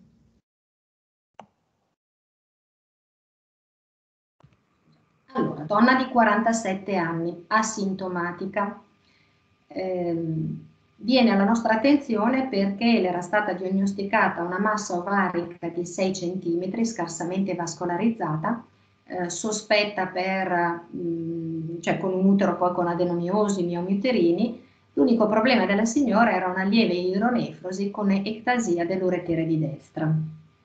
Allora, donna di quarantasette anni, asintomatica, ehm, viene alla nostra attenzione perché le era stata diagnosticata una massa ovarica di sei centimetri, scarsamente vascolarizzata, eh, sospetta per, mh, cioè con un utero poi con adenomiosi, miomi uterini, L'unico problema della signora era una lieve idronefrosi con ectasia dell'uretere di destra.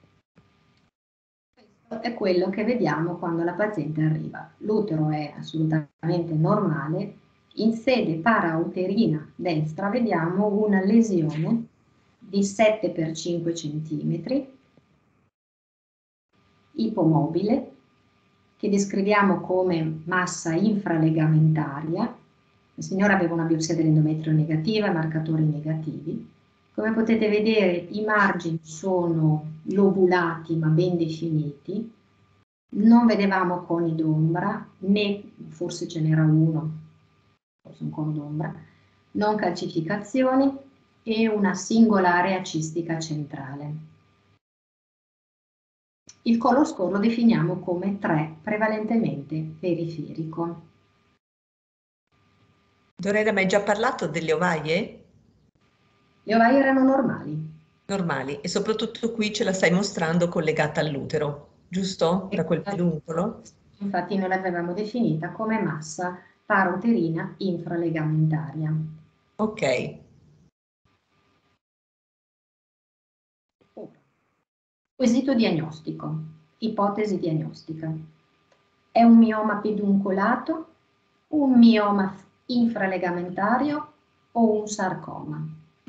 Questo è quello che vediamo quando la paziente arriva. L'utero è assolutamente normale. In sede parauterina destra vediamo una lesione di sette per cinque centimetri, ipomobile, che descriviamo come massa infralegamentaria. La signora aveva una biopsia dell'endometrio negativa, marcatori negativi. Come potete vedere, i margini sono lobulati ma ben definiti. Non vedevamo coni d'ombra, né, forse ce n'era uno, forse un cono d'ombra, non calcificazioni e una singola area cistica centrale. Il color score lo definiamo come tre, prevalentemente periferico. Dorella, mi hai già parlato delle ovaie? Le ovaie erano normali. Normali, e soprattutto qui ce la stai mostrando collegata all'utero, giusto? Da quel peduncolo? Infatti noi l'avevamo definita come massa parauterina infralegamentaria. Ok. Quesito diagnostico, ipotesi diagnostica. È un mioma peduncolato, un mioma infralegamentario o un sarcoma?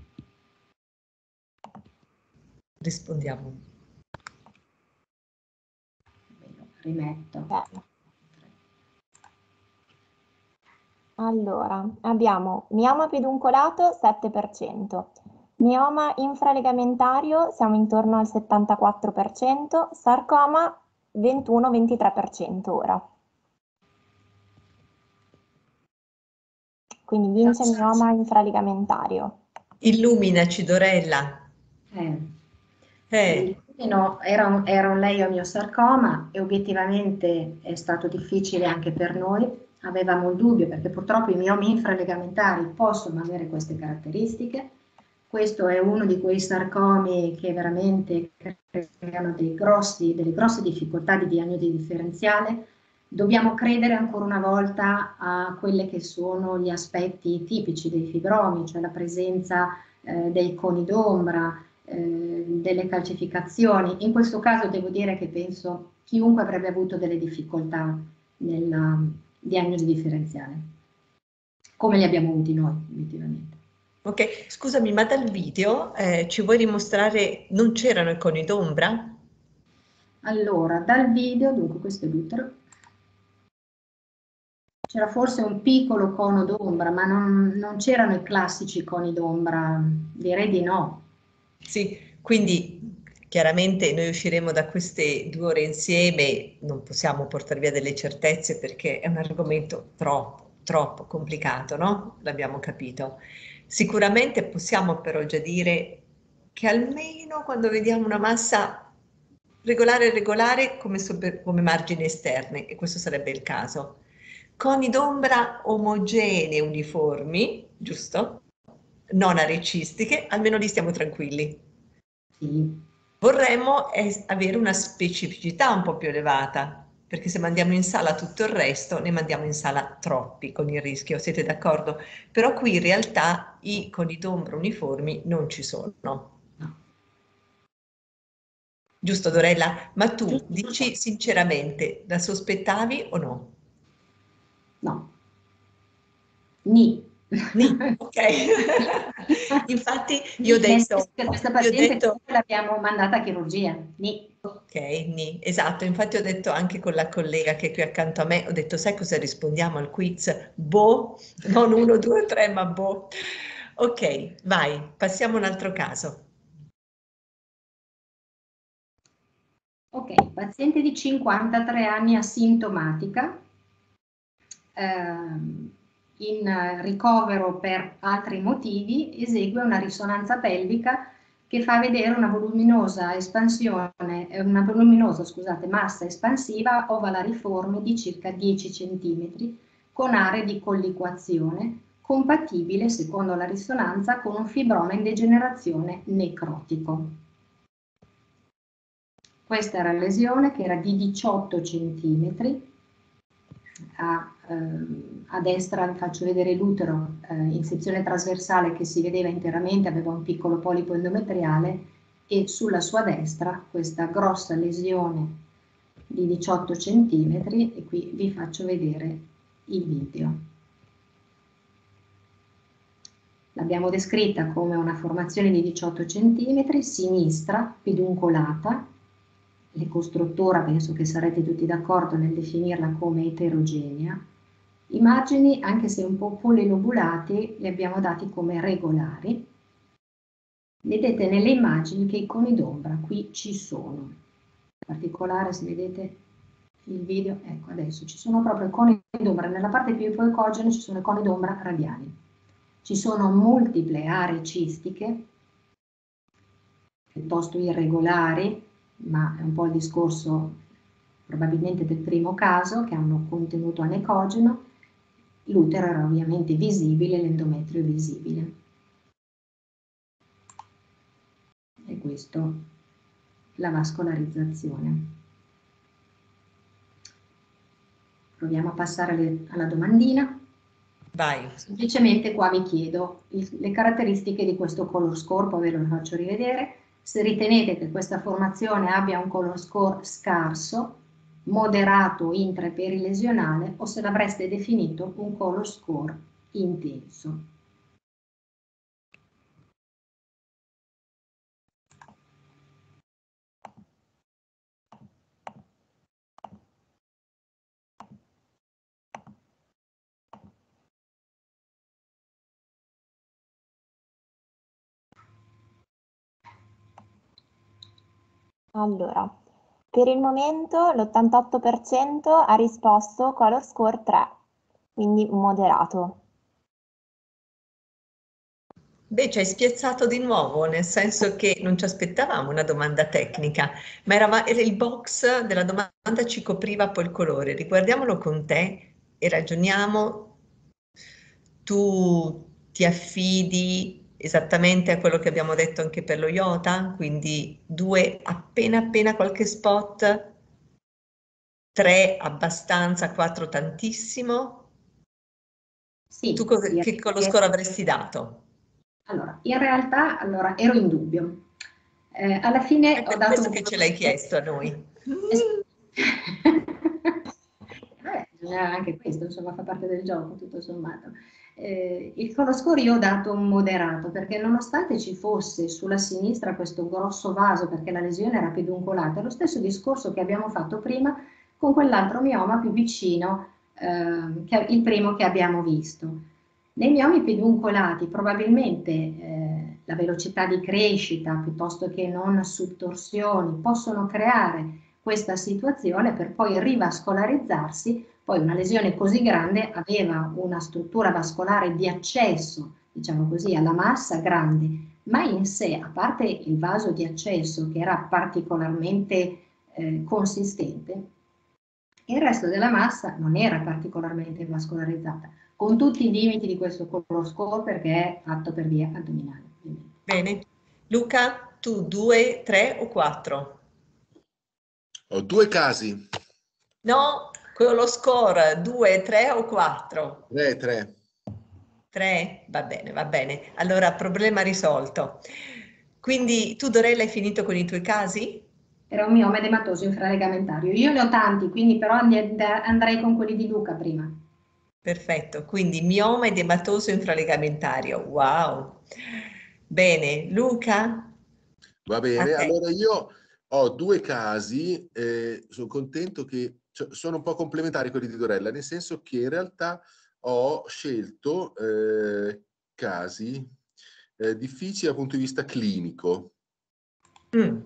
Rispondiamo. Rimetto. Bello. Allora, abbiamo mioma peduncolato sette per cento, mioma infralegamentario siamo intorno al settantaquattro per cento, sarcoma ventuno ventitré per cento ora. Quindi vince mioma infralegamentario. Illuminaci, Dorella. Eh. Eh. No, era un, era un leiomiosarcoma e obiettivamente è stato difficile anche per noi. Avevamo il dubbio perché purtroppo i miomi infralegamentari possono avere queste caratteristiche. Questo è uno di quei sarcomi che veramente creano dei grossi, delle grosse difficoltà di diagnosi differenziale. Dobbiamo credere ancora una volta a quelli che sono gli aspetti tipici dei fibromi, cioè la presenza eh, dei coni d'ombra, eh, delle calcificazioni. In questo caso devo dire che penso chiunque avrebbe avuto delle difficoltà nella diagnosi differenziale, come li abbiamo avuti noi, obiettivamente. Ok, scusami, ma dal video eh, ci vuoi dimostrare, non c'erano i coni d'ombra? Allora, dal video, dunque questo è l'utero, c'era forse un piccolo cono d'ombra, ma non, non c'erano i classici coni d'ombra, direi di no. Sì, quindi chiaramente noi usciremo da queste due ore insieme, non possiamo portare via delle certezze perché è un argomento troppo, troppo complicato, no? L'abbiamo capito. Sicuramente possiamo però già dire che almeno quando vediamo una massa regolare regolare come, come margini esterni, e questo sarebbe il caso. Coni d'ombra omogenei, uniformi, giusto? Non arecistiche, almeno lì stiamo tranquilli. Sì. Vorremmo avere una specificità un po' più elevata, perché se mandiamo in sala tutto il resto, ne mandiamo in sala troppi con il rischio, siete d'accordo? Però qui in realtà i coni d'ombra uniformi non ci sono. Giusto, Dorella? Ma tu Giusto. dici sinceramente, la sospettavi o no? No. Ni. Ni, ok. Infatti io ho detto... Questa io ho paziente detto l'abbiamo mandata a chirurgia. Ni. Ok, ni, esatto, infatti ho detto anche con la collega che è qui accanto a me, ho detto sai cosa rispondiamo al quiz? Boh, non uno, due, tre, ma boh. Ok, vai, passiamo a un altro caso. Ok, paziente di cinquantatré anni asintomatica, ehm, in ricovero per altri motivi, esegue una risonanza pelvica che fa vedere una voluminosa espansione, una voluminosa, scusate, massa espansiva ovalariforme di circa dieci centimetri con aree di colliquazione compatibile, secondo la risonanza, con un fibroma in degenerazione necrotico. Questa era la lesione che era di diciotto centimetri, a ehm, a destra vi faccio vedere l'utero eh, in sezione trasversale che si vedeva interamente, aveva un piccolo polipo endometriale, e sulla sua destra questa grossa lesione di diciotto centimetri, e qui vi faccio vedere il video. L'abbiamo descritta come una formazione di diciotto centimetri, sinistra, peduncolata. L'ecostruttura penso che sarete tutti d'accordo nel definirla come eterogenea. I margini, anche se un po' polilobulati, li abbiamo dati come regolari. Vedete nelle immagini che i coni d'ombra qui ci sono. In particolare, se vedete il video, ecco adesso ci sono proprio i coni d'ombra. Nella parte più ipocogene ci sono i coni d'ombra radiali. Ci sono multiple aree cistiche, piuttosto irregolari, ma è un po' il discorso probabilmente del primo caso, che hanno contenuto anecogeno. L'utero era ovviamente visibile, l'endometrio visibile. E questo la vascolarizzazione. Proviamo a passare alle, alla domandina. Vai. Semplicemente qua vi chiedo il, le caratteristiche di questo color score, poi ve lo faccio rivedere. Se ritenete che questa formazione abbia un color score scarso, moderato, intra e perilesionale, o se l'avreste definito un color score intenso. Allora, per il momento l'ottantotto per cento ha risposto color score tre, quindi moderato. Beh, ci hai spiazzato di nuovo, nel senso che non ci aspettavamo una domanda tecnica, ma era, era il box della domanda ci copriva poi il colore. Riguardiamolo con te e ragioniamo. Tu ti affidi esattamente a quello che abbiamo detto anche per lo IOTA, quindi due appena appena qualche spot, tre abbastanza, quattro tantissimo. Sì, Tu cosa, che color score avresti dato? Allora, in realtà allora, ero in dubbio. Eh, alla fine È per ho dato questo un... che ce l'hai chiesto a noi. Beh, bisogna anche questo, insomma, fa parte del gioco, tutto sommato. Eh, il color score io ho dato un moderato, perché nonostante ci fosse sulla sinistra questo grosso vaso, perché la lesione era peduncolata, è lo stesso discorso che abbiamo fatto prima con quell'altro mioma più vicino, eh, che il primo che abbiamo visto. Nei miomi peduncolati probabilmente eh, la velocità di crescita piuttosto che non subtorsioni possono creare questa situazione per poi rivascolarizzarsi. Poi una lesione così grande aveva una struttura vascolare di accesso, diciamo così, alla massa grande, ma in sé, a parte il vaso di accesso che era particolarmente eh, consistente, il resto della massa non era particolarmente vascolarizzata, con tutti i limiti di questo color score perché è fatto per via addominale. Bene. Luca, tu due, tre o quattro? Ho due casi. No, quello lo score, due, tre o quattro? Tre, tre. tre? Va bene, va bene. Allora, problema risolto. Quindi tu, Dorella, hai finito con i tuoi casi? Era un mioma edematoso infralegamentario. Io ne ho tanti, quindi però andrei con quelli di Luca prima. Perfetto, quindi mioma edematoso infralegamentario. Wow. Bene, Luca? Va bene, allora io ho due casi, eh, sono contento che cioè, sono un po' complementari quelli di Dorella, nel senso che in realtà ho scelto eh, casi eh, difficili dal punto di vista clinico. Mm.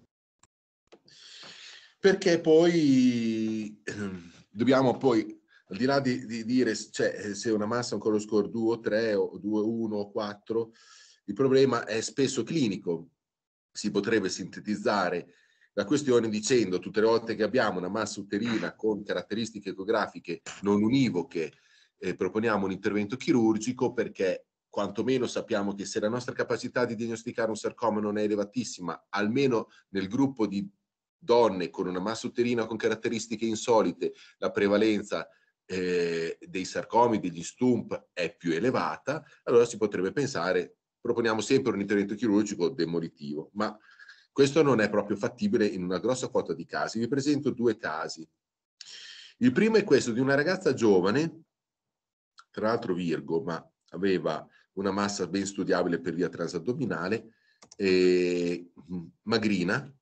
Perché poi dobbiamo poi, al di là di, di dire cioè, se una massa ha un color score due o tre o due, uno o quattro, il problema è spesso clinico. Si potrebbe sintetizzare la questione dicendo tutte le volte che abbiamo una massa uterina con caratteristiche ecografiche non univoche, eh, proponiamo un intervento chirurgico perché quantomeno sappiamo che se la nostra capacità di diagnosticare un sarcoma non è elevatissima, almeno nel gruppo di donne con una massa uterina con caratteristiche insolite, la prevalenza eh, dei sarcomi, degli stump è più elevata, allora si potrebbe pensare, proponiamo sempre un intervento chirurgico demolitivo, ma questo non è proprio fattibile in una grossa quota di casi. Vi presento due casi. Il primo è questo di una ragazza giovane, tra l'altro Virgo, ma aveva una massa ben studiabile per via transaddominale, eh, magrina,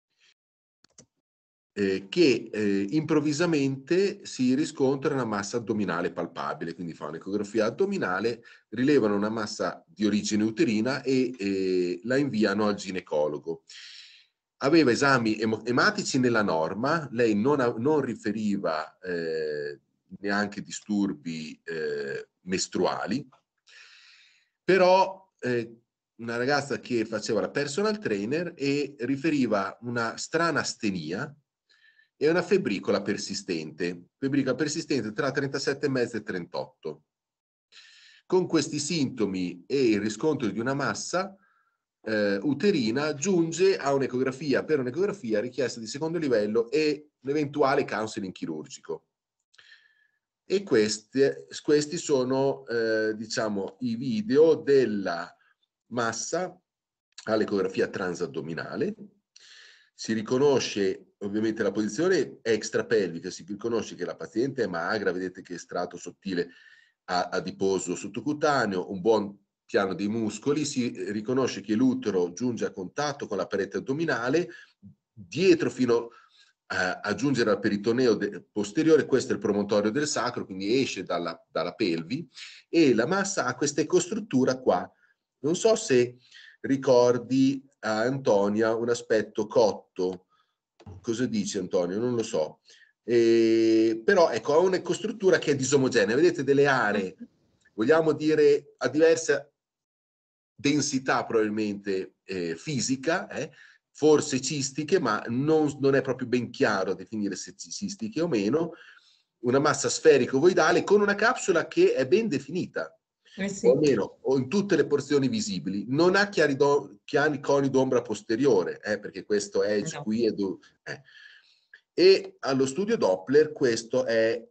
eh, che eh, improvvisamente si riscontra una massa addominale palpabile, quindi fa un'ecografia addominale, rilevano una massa di origine uterina e eh, la inviano al ginecologo. Aveva esami em ematici nella norma, lei non, ha, non riferiva eh, neanche disturbi eh, mestruali, però eh, una ragazza che faceva la personal trainer e riferiva una strana astenia e una febbricola persistente, febbricola persistente tra trentasette e mezzo e trentotto. Con questi sintomi e il riscontro di una massa eh, uterina giunge a un'ecografia, per un'ecografia richiesta di secondo livello e un eventuale counseling chirurgico. E questi, questi sono, eh, diciamo, i video della massa all'ecografia transaddominale. Si riconosce, ovviamente la posizione è extrapelvica, si riconosce che la paziente è magra, vedete che strato sottile adiposo sottocutaneo, un buon piano dei muscoli, si riconosce che l'utero giunge a contatto con la parete addominale, dietro fino a, a giungere al peritoneo posteriore, questo è il promontorio del sacro, quindi esce dalla, dalla pelvi, e la massa ha questa ecostruttura qua. Non so se ricordi a Antonia un aspetto cotto. Cosa dice Antonio? Non lo so. Eh, però ecco, ha un'ecostruttura che è disomogenea. Vedete delle aree, vogliamo dire, a diversa densità probabilmente eh, fisica, eh, forse cistiche, ma non, non è proprio ben chiaro definire se cistiche o meno, una massa sferico-voidale con una capsula che è ben definita. Eh sì. O almeno o in tutte le porzioni visibili, non ha chiari, do, chiari coni d'ombra posteriore, eh, perché questo edge no. qui è eh. E allo studio Doppler questo è,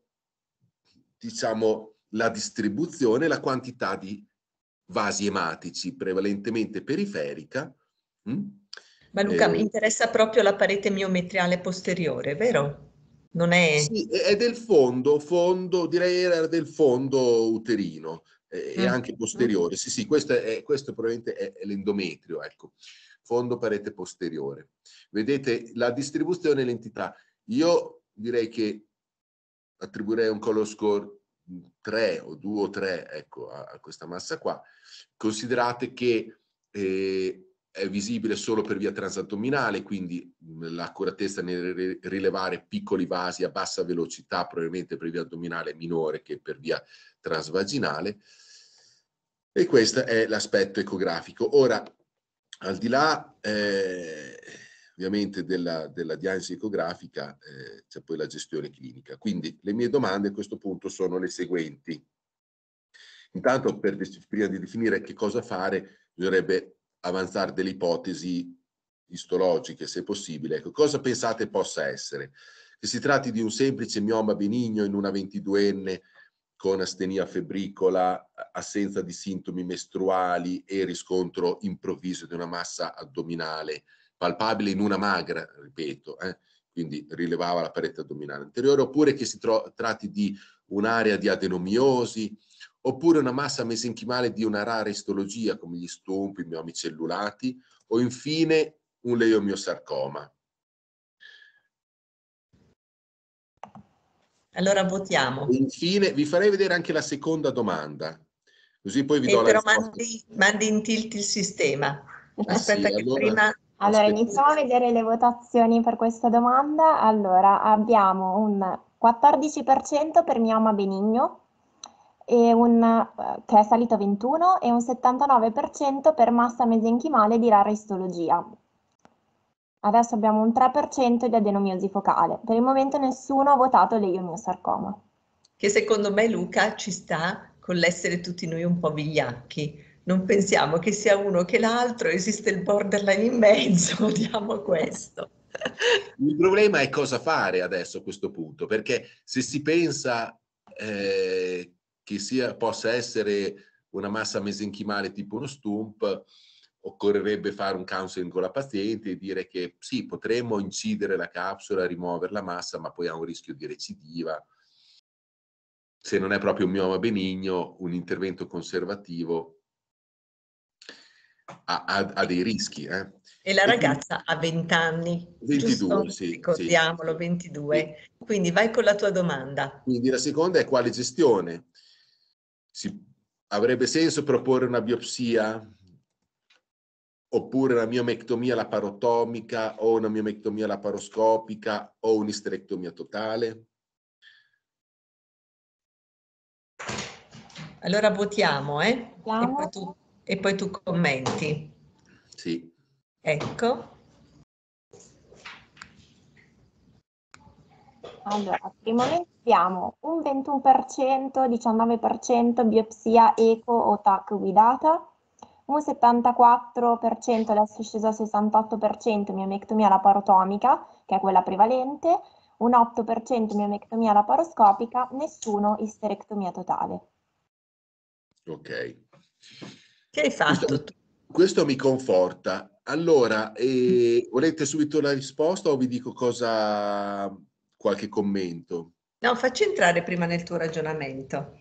diciamo, la distribuzione, la quantità di vasi ematici, prevalentemente periferica. Mm? Ma Luca, eh, mi interessa proprio la parete miometriale posteriore, vero? Non è... Sì, è del fondo, fondo, direi era del fondo uterino. E mm. anche posteriore, sì sì, questo, è, questo probabilmente è, è l'endometrio, ecco, fondo parete posteriore. Vedete la distribuzione e l'entità. Io direi che attribuirei un color score tre o due o tre, ecco, a, a questa massa qua. Considerate che eh, è visibile solo per via transaddominale, quindi l'accuratezza nel rilevare piccoli vasi a bassa velocità, probabilmente per via addominale, è minore che per via transvaginale. E questo è l'aspetto ecografico. Ora, al di là eh, ovviamente della, della diagnosi ecografica, eh, c'è poi la gestione clinica. Quindi le mie domande a questo punto sono le seguenti. Intanto, per, prima di definire che cosa fare, bisognerebbe avanzare delle ipotesi istologiche, se possibile. Ecco, cosa pensate possa essere? Che si tratti di un semplice mioma benigno in una ventiduenne con astenia febbricola, assenza di sintomi mestruali e riscontro improvviso di una massa addominale palpabile in una magra, ripeto, eh, quindi rilevava la parete addominale anteriore, oppure che si tratti di un'area di adenomiosi, oppure una massa mesenchimale di una rara istologia come gli stumpi, i miomi cellulati, o infine un leiomiosarcoma. Allora votiamo. E infine vi farei vedere anche la seconda domanda, così poi vi do e la però risposta. Mandi, mandi in tilt il sistema. Ah, Aspetta sì, che allora, prima... Allora, aspetta. iniziamo a vedere le votazioni per questa domanda. Allora, abbiamo un quattordici per cento per mioma benigno, e un, eh, che è salito a ventuno, e un settantanove per cento per massa mesenchimale di rara istologia. Adesso abbiamo un tre per cento di adenomiosi focale. Per il momento nessuno ha votato leiomiosarcoma. Che secondo me, Luca, ci sta con l'essere tutti noi un po' vigliacchi. Non pensiamo che sia uno che l'altro, esiste il borderline in mezzo, diamo questo. Il problema è cosa fare adesso a questo punto, perché se si pensa eh, che sia, possa essere una massa mesenchimale tipo uno stump, occorrerebbe fare un counseling con la paziente e dire che sì, potremmo incidere la capsula, rimuovere la massa, ma poi ha un rischio di recidiva. Se non è proprio un mioma benigno, un intervento conservativo ha, ha, ha dei rischi. Eh. E la e ragazza quindi, ha venti anni, ventidue, giusto? sì, Ricordiamolo, sì, ventidue. sì. Quindi vai con la tua domanda. Quindi la seconda è quale gestione? Si, avrebbe senso proporre una biopsia oppure una miomectomia laparotomica o una miomectomia laparoscopica o un'isterectomia totale? Allora votiamo, eh? E poi tu, e poi tu commenti. Sì. Ecco. Allora, per il momento abbiamo un ventuno per cento, diciannove per cento biopsia eco o T A C guidata, un settantaquattro per cento, adesso è sceso al sessantotto per cento miomectomia laparotomica, che è quella prevalente, un otto per cento miomectomia laparoscopica, nessuno isterectomia totale. Ok. Che hai fatto questo, tu? Questo mi conforta. Allora, eh, volete subito la risposta o vi dico cosa, qualche commento? No, facci entrare prima nel tuo ragionamento.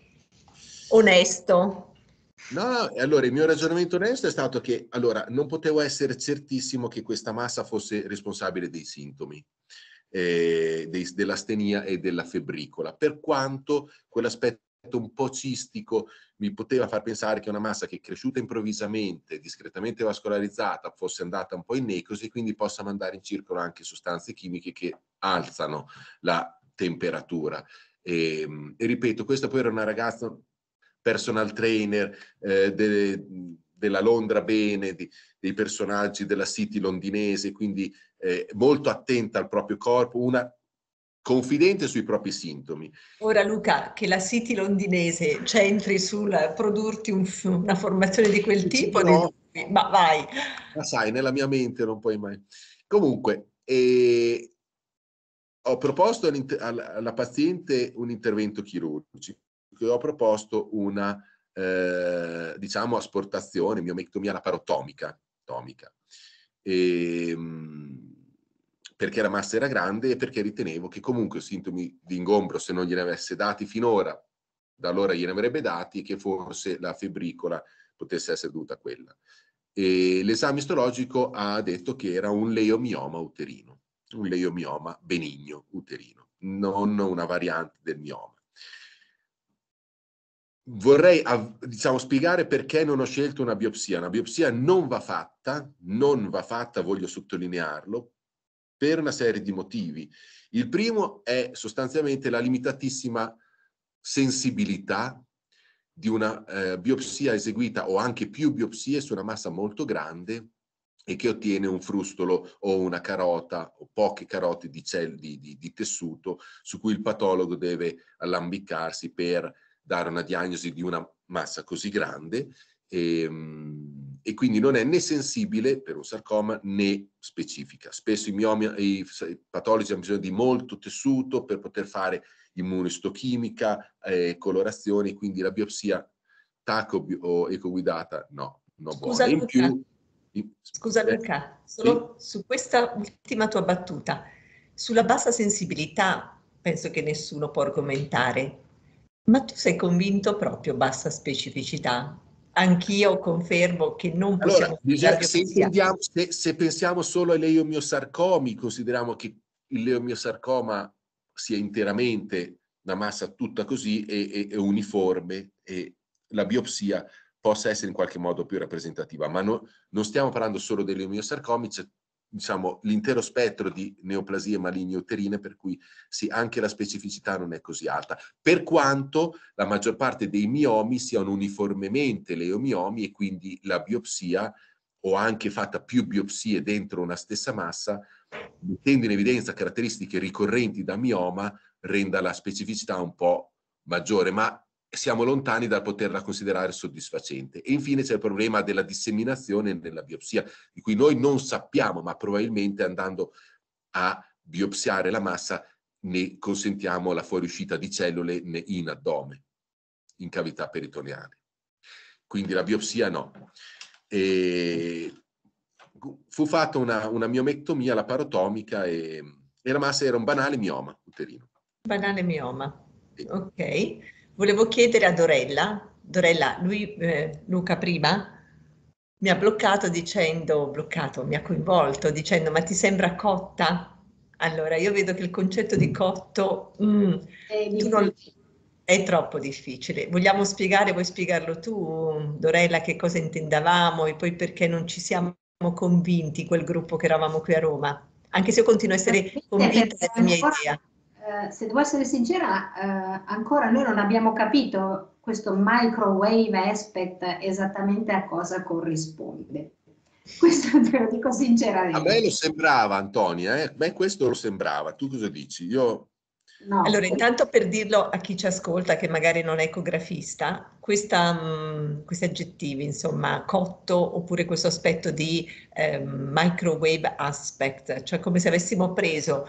Onesto. No, allora il mio ragionamento onesto è stato che allora non potevo essere certissimo che questa massa fosse responsabile dei sintomi eh, dei, dell'astenia e della febbricola, per quanto quell'aspetto un po' cistico mi poteva far pensare che una massa che è cresciuta improvvisamente, discretamente vascolarizzata, fosse andata un po' in necrosi e quindi possa mandare in circolo anche sostanze chimiche che alzano la temperatura. E, e ripeto, questa poi era una ragazza personal trainer eh, de, della Londra Bene, di, dei personaggi della City londinese, quindi eh, molto attenta al proprio corpo, una confidente sui propri sintomi. Ora Luca, che la City londinese c'entri sul produrti un, una formazione di quel tipo, No, ma vai. ma sai, nella mia mente non puoi mai. Comunque, eh, ho proposto alla, alla paziente un intervento chirurgico, ho proposto una eh, diciamo asportazione, miomectomia laparotomica, tomica. E, perché la massa era grande e perché ritenevo che comunque sintomi di ingombro, se non gliene avesse dati finora, da allora gliene avrebbe dati, e che forse la febbricola potesse essere dovuta a quella. E l'esame istologico ha detto che era un leiomioma uterino, un leiomioma benigno uterino, non una variante del mioma. Vorrei diciamo, spiegare perché non ho scelto una biopsia. Una biopsia non va fatta, non va fatta, voglio sottolinearlo, per una serie di motivi. Il primo è sostanzialmente la limitatissima sensibilità di una eh, biopsia eseguita o anche più biopsie su una massa molto grande e che ottiene un frustolo o una carota o poche carote di, di, di, di tessuto su cui il patologo deve allambicarsi per dare una diagnosi di una massa così grande e, e quindi non è né sensibile per un sarcoma né specifica. Spesso i, miomi, i patologi hanno bisogno di molto tessuto per poter fare immunoistochimica, eh, colorazioni, quindi la biopsia T A C o, o ecoguidata no, no Scusa buona. In Luca, più, scusa eh, Luca, solo sì? Su questa ultima tua battuta, sulla bassa sensibilità penso che nessuno può argomentare. Ma tu sei convinto proprio bassa specificità? Anch'io confermo che non possiamo allora, bisogna, se, se, se pensiamo solo ai leiomiosarcomi, consideriamo che il leiomiosarcoma sia interamente una massa tutta così e, e, e uniforme e la biopsia possa essere in qualche modo più rappresentativa, ma no, non stiamo parlando solo dei leiomiosarcomi, c'è diciamo, l'intero spettro di neoplasie maligne uterine, per cui sì, anche la specificità non è così alta, per quanto la maggior parte dei miomi siano uniformemente leomiomi e quindi la biopsia, o anche fatta più biopsie dentro una stessa massa, mettendo in evidenza caratteristiche ricorrenti da mioma, renda la specificità un po' maggiore, ma siamo lontani dal poterla considerare soddisfacente. E infine c'è il problema della disseminazione nella biopsia, di cui noi non sappiamo, ma probabilmente andando a biopsiare la massa ne consentiamo la fuoriuscita di cellule in addome, in cavità peritoneale. Quindi la biopsia no. E fu fatta una, una miomectomia laparotomica e, e la massa era un banale mioma uterino. Banale mioma, ok. Volevo chiedere a Dorella, Dorella, lui, eh, Luca prima mi ha bloccato dicendo, bloccato, mi ha coinvolto dicendo, ma ti sembra cotta? Allora, io vedo che il concetto di cotto mm, È tu non, è troppo difficile. Vogliamo spiegare, vuoi spiegarlo tu, Dorella, che cosa intendavamo e poi perché non ci siamo convinti, quel gruppo che eravamo qui a Roma? Anche se io continuo a essere convinta della mia ancora, idea. Eh, se devo essere sincera, eh, ancora noi non abbiamo capito questo microwave aspect esattamente a cosa corrisponde. Questo te lo dico sinceramente. A me lo sembrava, Antonia, eh? A me questo lo sembrava. Tu cosa dici? Io... No. Allora, intanto per dirlo a chi ci ascolta, che magari non è ecografista, questa, mh, questi aggettivi, insomma, cotto, oppure questo aspetto di eh, microwave aspect, cioè come se avessimo preso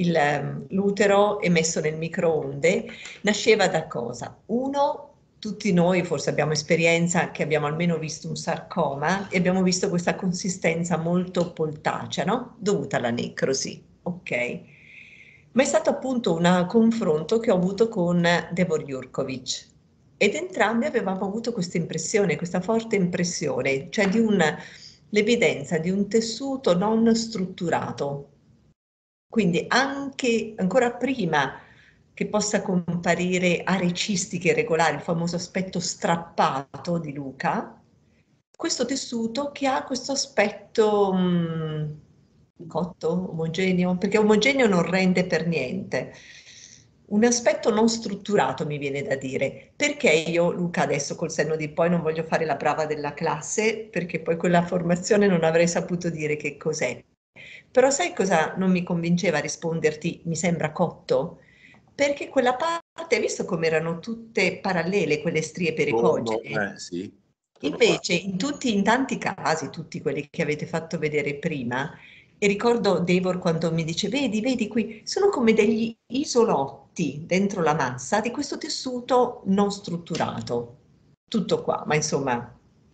l'utero e messo nel microonde, nasceva da cosa? Uno, tutti noi forse abbiamo esperienza che abbiamo almeno visto un sarcoma e abbiamo visto questa consistenza molto poltacea, no? Dovuta alla necrosi, ok? Ma è stato appunto un confronto che ho avuto con Devor Jurkovic ed entrambi avevamo avuto questa impressione, questa forte impressione, cioè di l'evidenza di un tessuto non strutturato. Quindi anche ancora prima che possa comparire aree cistiche irregolari, il famoso aspetto strappato di Luca, questo tessuto che ha questo aspetto mh, cotto, omogeneo, perché omogeneo non rende per niente. Un aspetto non strutturato mi viene da dire, perché io, Luca, adesso col senno di poi non voglio fare la brava della classe, perché poi quella formazione non avrei saputo dire che cos'è. Però sai cosa non mi convinceva a risponderti, mi sembra cotto? Perché quella parte, hai visto come erano tutte parallele quelle strie pericogene? Eh, sì. Invece in tutti, in tanti casi, tutti quelli che avete fatto vedere prima, e ricordo Devor quando mi dice, vedi, vedi qui, sono come degli isolotti dentro la massa di questo tessuto non strutturato. Tutto qua, ma insomma,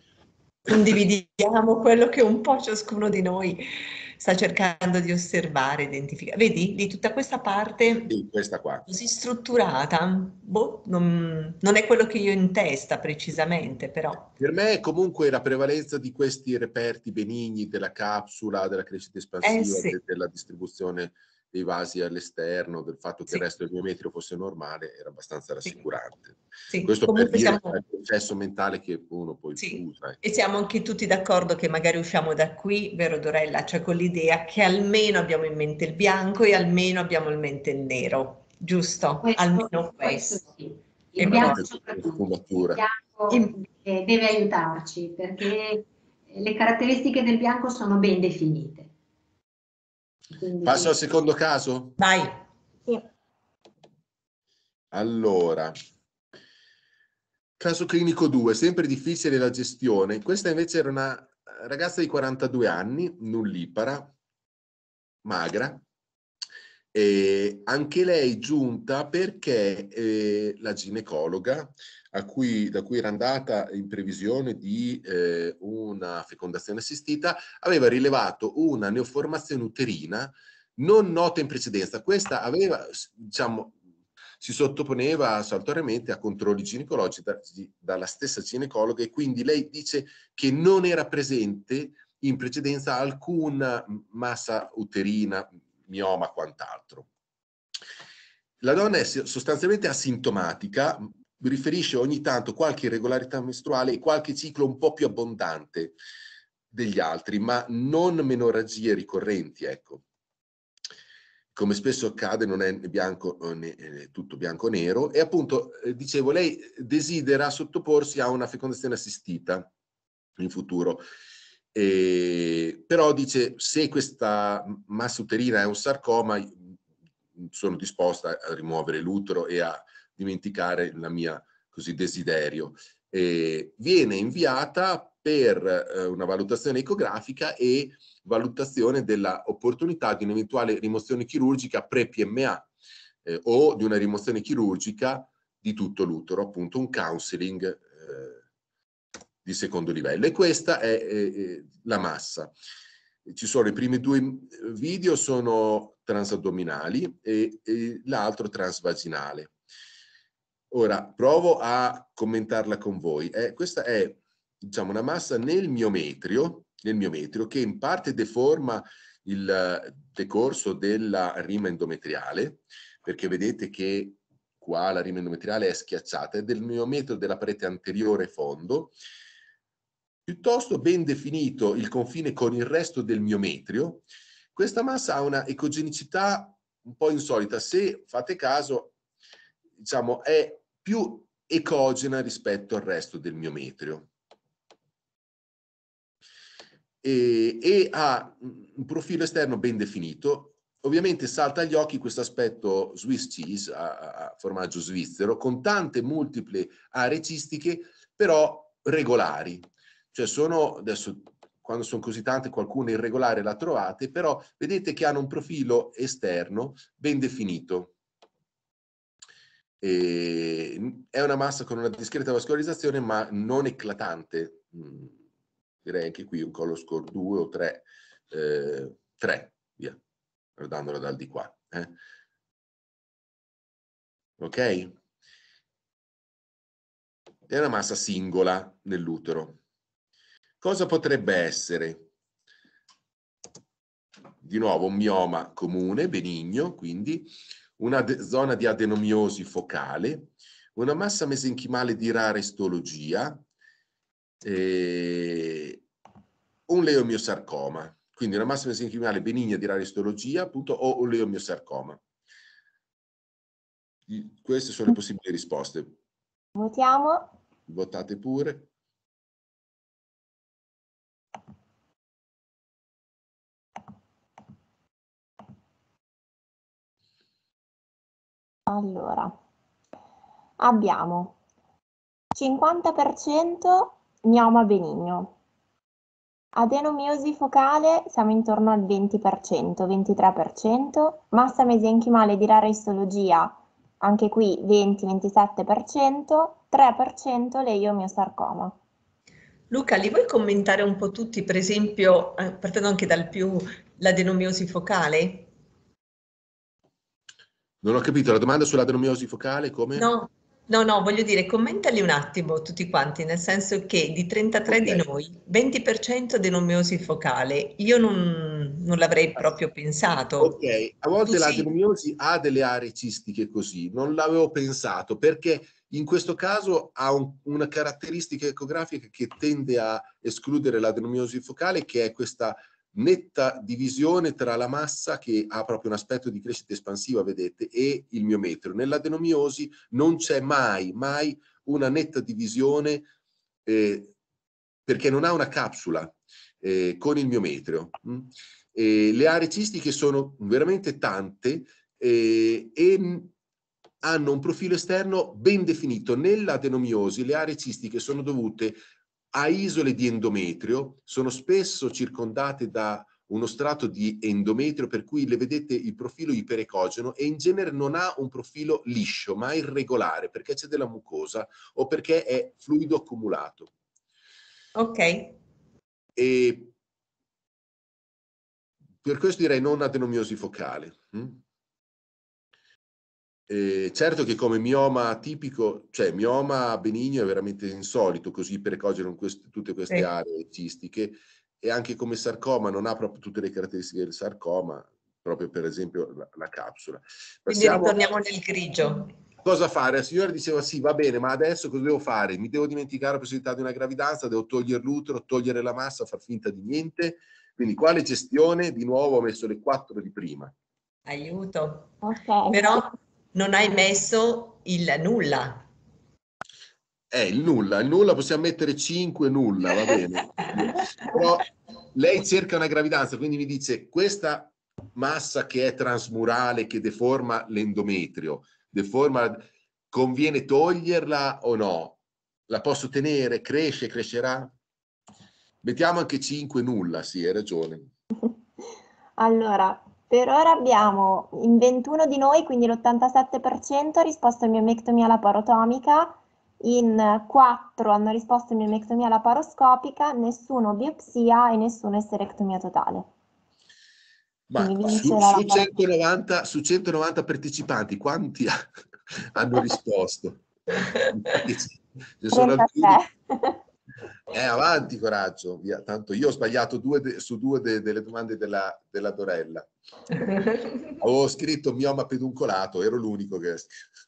condividiamo quello che un po' ciascuno di noi sta cercando di osservare, identificare. Vedi, di tutta questa parte sì, questa qua. così strutturata, boh, non, non è quello che io ho in testa precisamente, però. Per me comunque la prevalenza di questi reperti benigni della capsula, della crescita espansiva, Eh sì. de della distribuzione dei vasi all'esterno, del fatto che Sì. il resto del biometrico fosse normale, era abbastanza rassicurante. Sì. Questo Comunque per dire siamo... il processo mentale che uno poi sì. usa. E siamo anche tutti d'accordo che magari usciamo da qui, vero Dorella, cioè con l'idea che almeno abbiamo in mente il bianco e almeno abbiamo in mente il nero, giusto? Questo, almeno questo. questo sì. Il E bianco poi... soprattutto, il bianco In... deve, deve aiutarci perché le caratteristiche del bianco sono ben definite. Quindi... Passo al secondo caso? Vai. Sì. Allora, caso clinico due, sempre difficile la gestione. Questa invece era una ragazza di quarantadue anni, nullipara, magra, e anche lei giunta perché eh, la ginecologa a cui, da cui era andata in previsione di eh, una fecondazione assistita aveva rilevato una neoformazione uterina non nota in precedenza. Questa aveva, diciamo, si sottoponeva saltuariamente a controlli ginecologici da, dalla stessa ginecologa e quindi lei dice che non era presente in precedenza alcuna massa uterina, mioma, quant'altro. La donna è sostanzialmente asintomatica, riferisce ogni tanto qualche irregolarità mestruale e qualche ciclo un po' più abbondante degli altri, ma non menorragie ricorrenti, ecco. Come spesso accade non è bianco, né, è tutto bianco o nero, e appunto, eh, dicevo, lei desidera sottoporsi a una fecondazione assistita in futuro. E, però dice, se questa massa uterina è un sarcoma, sono disposta a rimuovere l'utero e a dimenticare la mia così desiderio. E viene inviata per eh, una valutazione ecografica e valutazione della opportunità di un'eventuale rimozione chirurgica pre-P M A. eh, o di una rimozione chirurgica di tutto l'utero, appunto un counseling eh, di secondo livello. E questa è eh, la massa. Ci sono i primi due video sono transaddominali e, e l'altro transvaginale. Ora provo a commentarla con voi. Eh, questa è, diciamo, una massa nel miometrio, nel miometrio che in parte deforma il decorso della rima endometriale, perché vedete che qua la rima endometriale è schiacciata, è del miometrio della parete anteriore fondo. Piuttosto ben definito il confine con il resto del miometrio, questa massa ha una ecogenicità un po' insolita. Se fate caso, diciamo, è più ecogena rispetto al resto del miometrio. E, e ha un profilo esterno ben definito. Ovviamente salta agli occhi questo aspetto Swiss cheese, a, a formaggio svizzero, con tante multiple aree cistiche, però regolari. Cioè sono, adesso quando sono così tante qualcuna irregolare la trovate, però vedete che hanno un profilo esterno ben definito. E è una massa con una discreta vascolarizzazione ma non eclatante. Direi anche qui un color score due o tre, eh, tre, via, guardandola dal di qua. Eh. Ok? È una massa singola nell'utero. Cosa potrebbe essere? Di nuovo un mioma comune, benigno, quindi una zona di adenomiosi focale, una massa mesenchimale di rara istologia, eh, un leomiosarcoma, quindi una massa mesenchimale benigna di rara istologia, appunto, o un leomiosarcoma. Queste sono le possibili risposte. Votiamo. Votate pure. Allora, abbiamo cinquanta per cento mioma benigno. Adenomiosi focale siamo intorno al venti per cento, ventitré per cento. Massa mesenchimale di rara istologia, anche qui venti ventisette per cento, tre per cento leiomiosarcoma. Luca, li vuoi commentare un po' tutti, per esempio, partendo anche dal più, l'adenomiosi focale? Non ho capito, la domanda sull'adenomiosi focale come? No, no, no, voglio dire, commentali un attimo tutti quanti, nel senso che di trentatré okay. di noi, venti per cento adenomiosi focale, io non, non l'avrei proprio pensato. Ok, a volte tu l'adenomiosi sì? ha delle aree cistiche così, non l'avevo pensato, perché in questo caso ha un, una caratteristica ecografica che tende a escludere l'adenomiosi focale, che è questa netta divisione tra la massa, che ha proprio un aspetto di crescita espansiva, vedete, e il miometrio. Nell'adenomiosi non c'è mai, mai una netta divisione eh, perché non ha una capsula eh, con il miometrio. Mm? E le aree cistiche sono veramente tante eh, e hanno un profilo esterno ben definito. Nell'adenomiosi le aree cistiche sono dovute a isole di endometrio, sono spesso circondate da uno strato di endometrio, per cui le vedete il profilo iperecogeno, e in genere non ha un profilo liscio, ma irregolare, perché c'è della mucosa o perché è fluido accumulato. Ok. E per questo direi non adenomiosi focale. Mm? Eh, certo che come mioma tipico, cioè mioma benigno è veramente insolito, così per ecogeno in queste, tutte queste sì. aree cistiche, e anche come sarcoma non ha proprio tutte le caratteristiche del sarcoma, proprio per esempio la, la capsula. Quindi Passiamo ritorniamo nel grigio. Cosa fare? La signora diceva sì, va bene, ma adesso cosa devo fare? Mi devo dimenticare la possibilità di una gravidanza, devo togliere l'utero, togliere la massa, far finta di niente. Quindi quale gestione? Di nuovo ho messo le quattro di prima. Aiuto. Okay. Però non hai messo il nulla. Eh, il nulla, il nulla possiamo mettere cinque nulla, va bene. Però lei cerca una gravidanza, quindi mi dice questa massa che è transmurale, che deforma l'endometrio, deforma, conviene toglierla o no? La posso tenere? Cresce? Crescerà? Mettiamo anche cinque nulla, sì, hai ragione. Allora, Per ora abbiamo in ventuno di noi, quindi l'ottantasette per cento, ha risposto miomectomia laparotomica, in quattro hanno risposto miomectomia laparoscopica, nessuno biopsia e nessuno esterectomia totale. Ma Quindi su, vince la su, laparotomia. centonovanta, su centonovanta partecipanti, quanti ha- hanno risposto? Ce sono alcuni. trentatré. Eh, avanti, coraggio. Via. Tanto io ho sbagliato due de, su due de, delle domande della, della Dorella. Avevo scritto mioma peduncolato, ero l'unico che...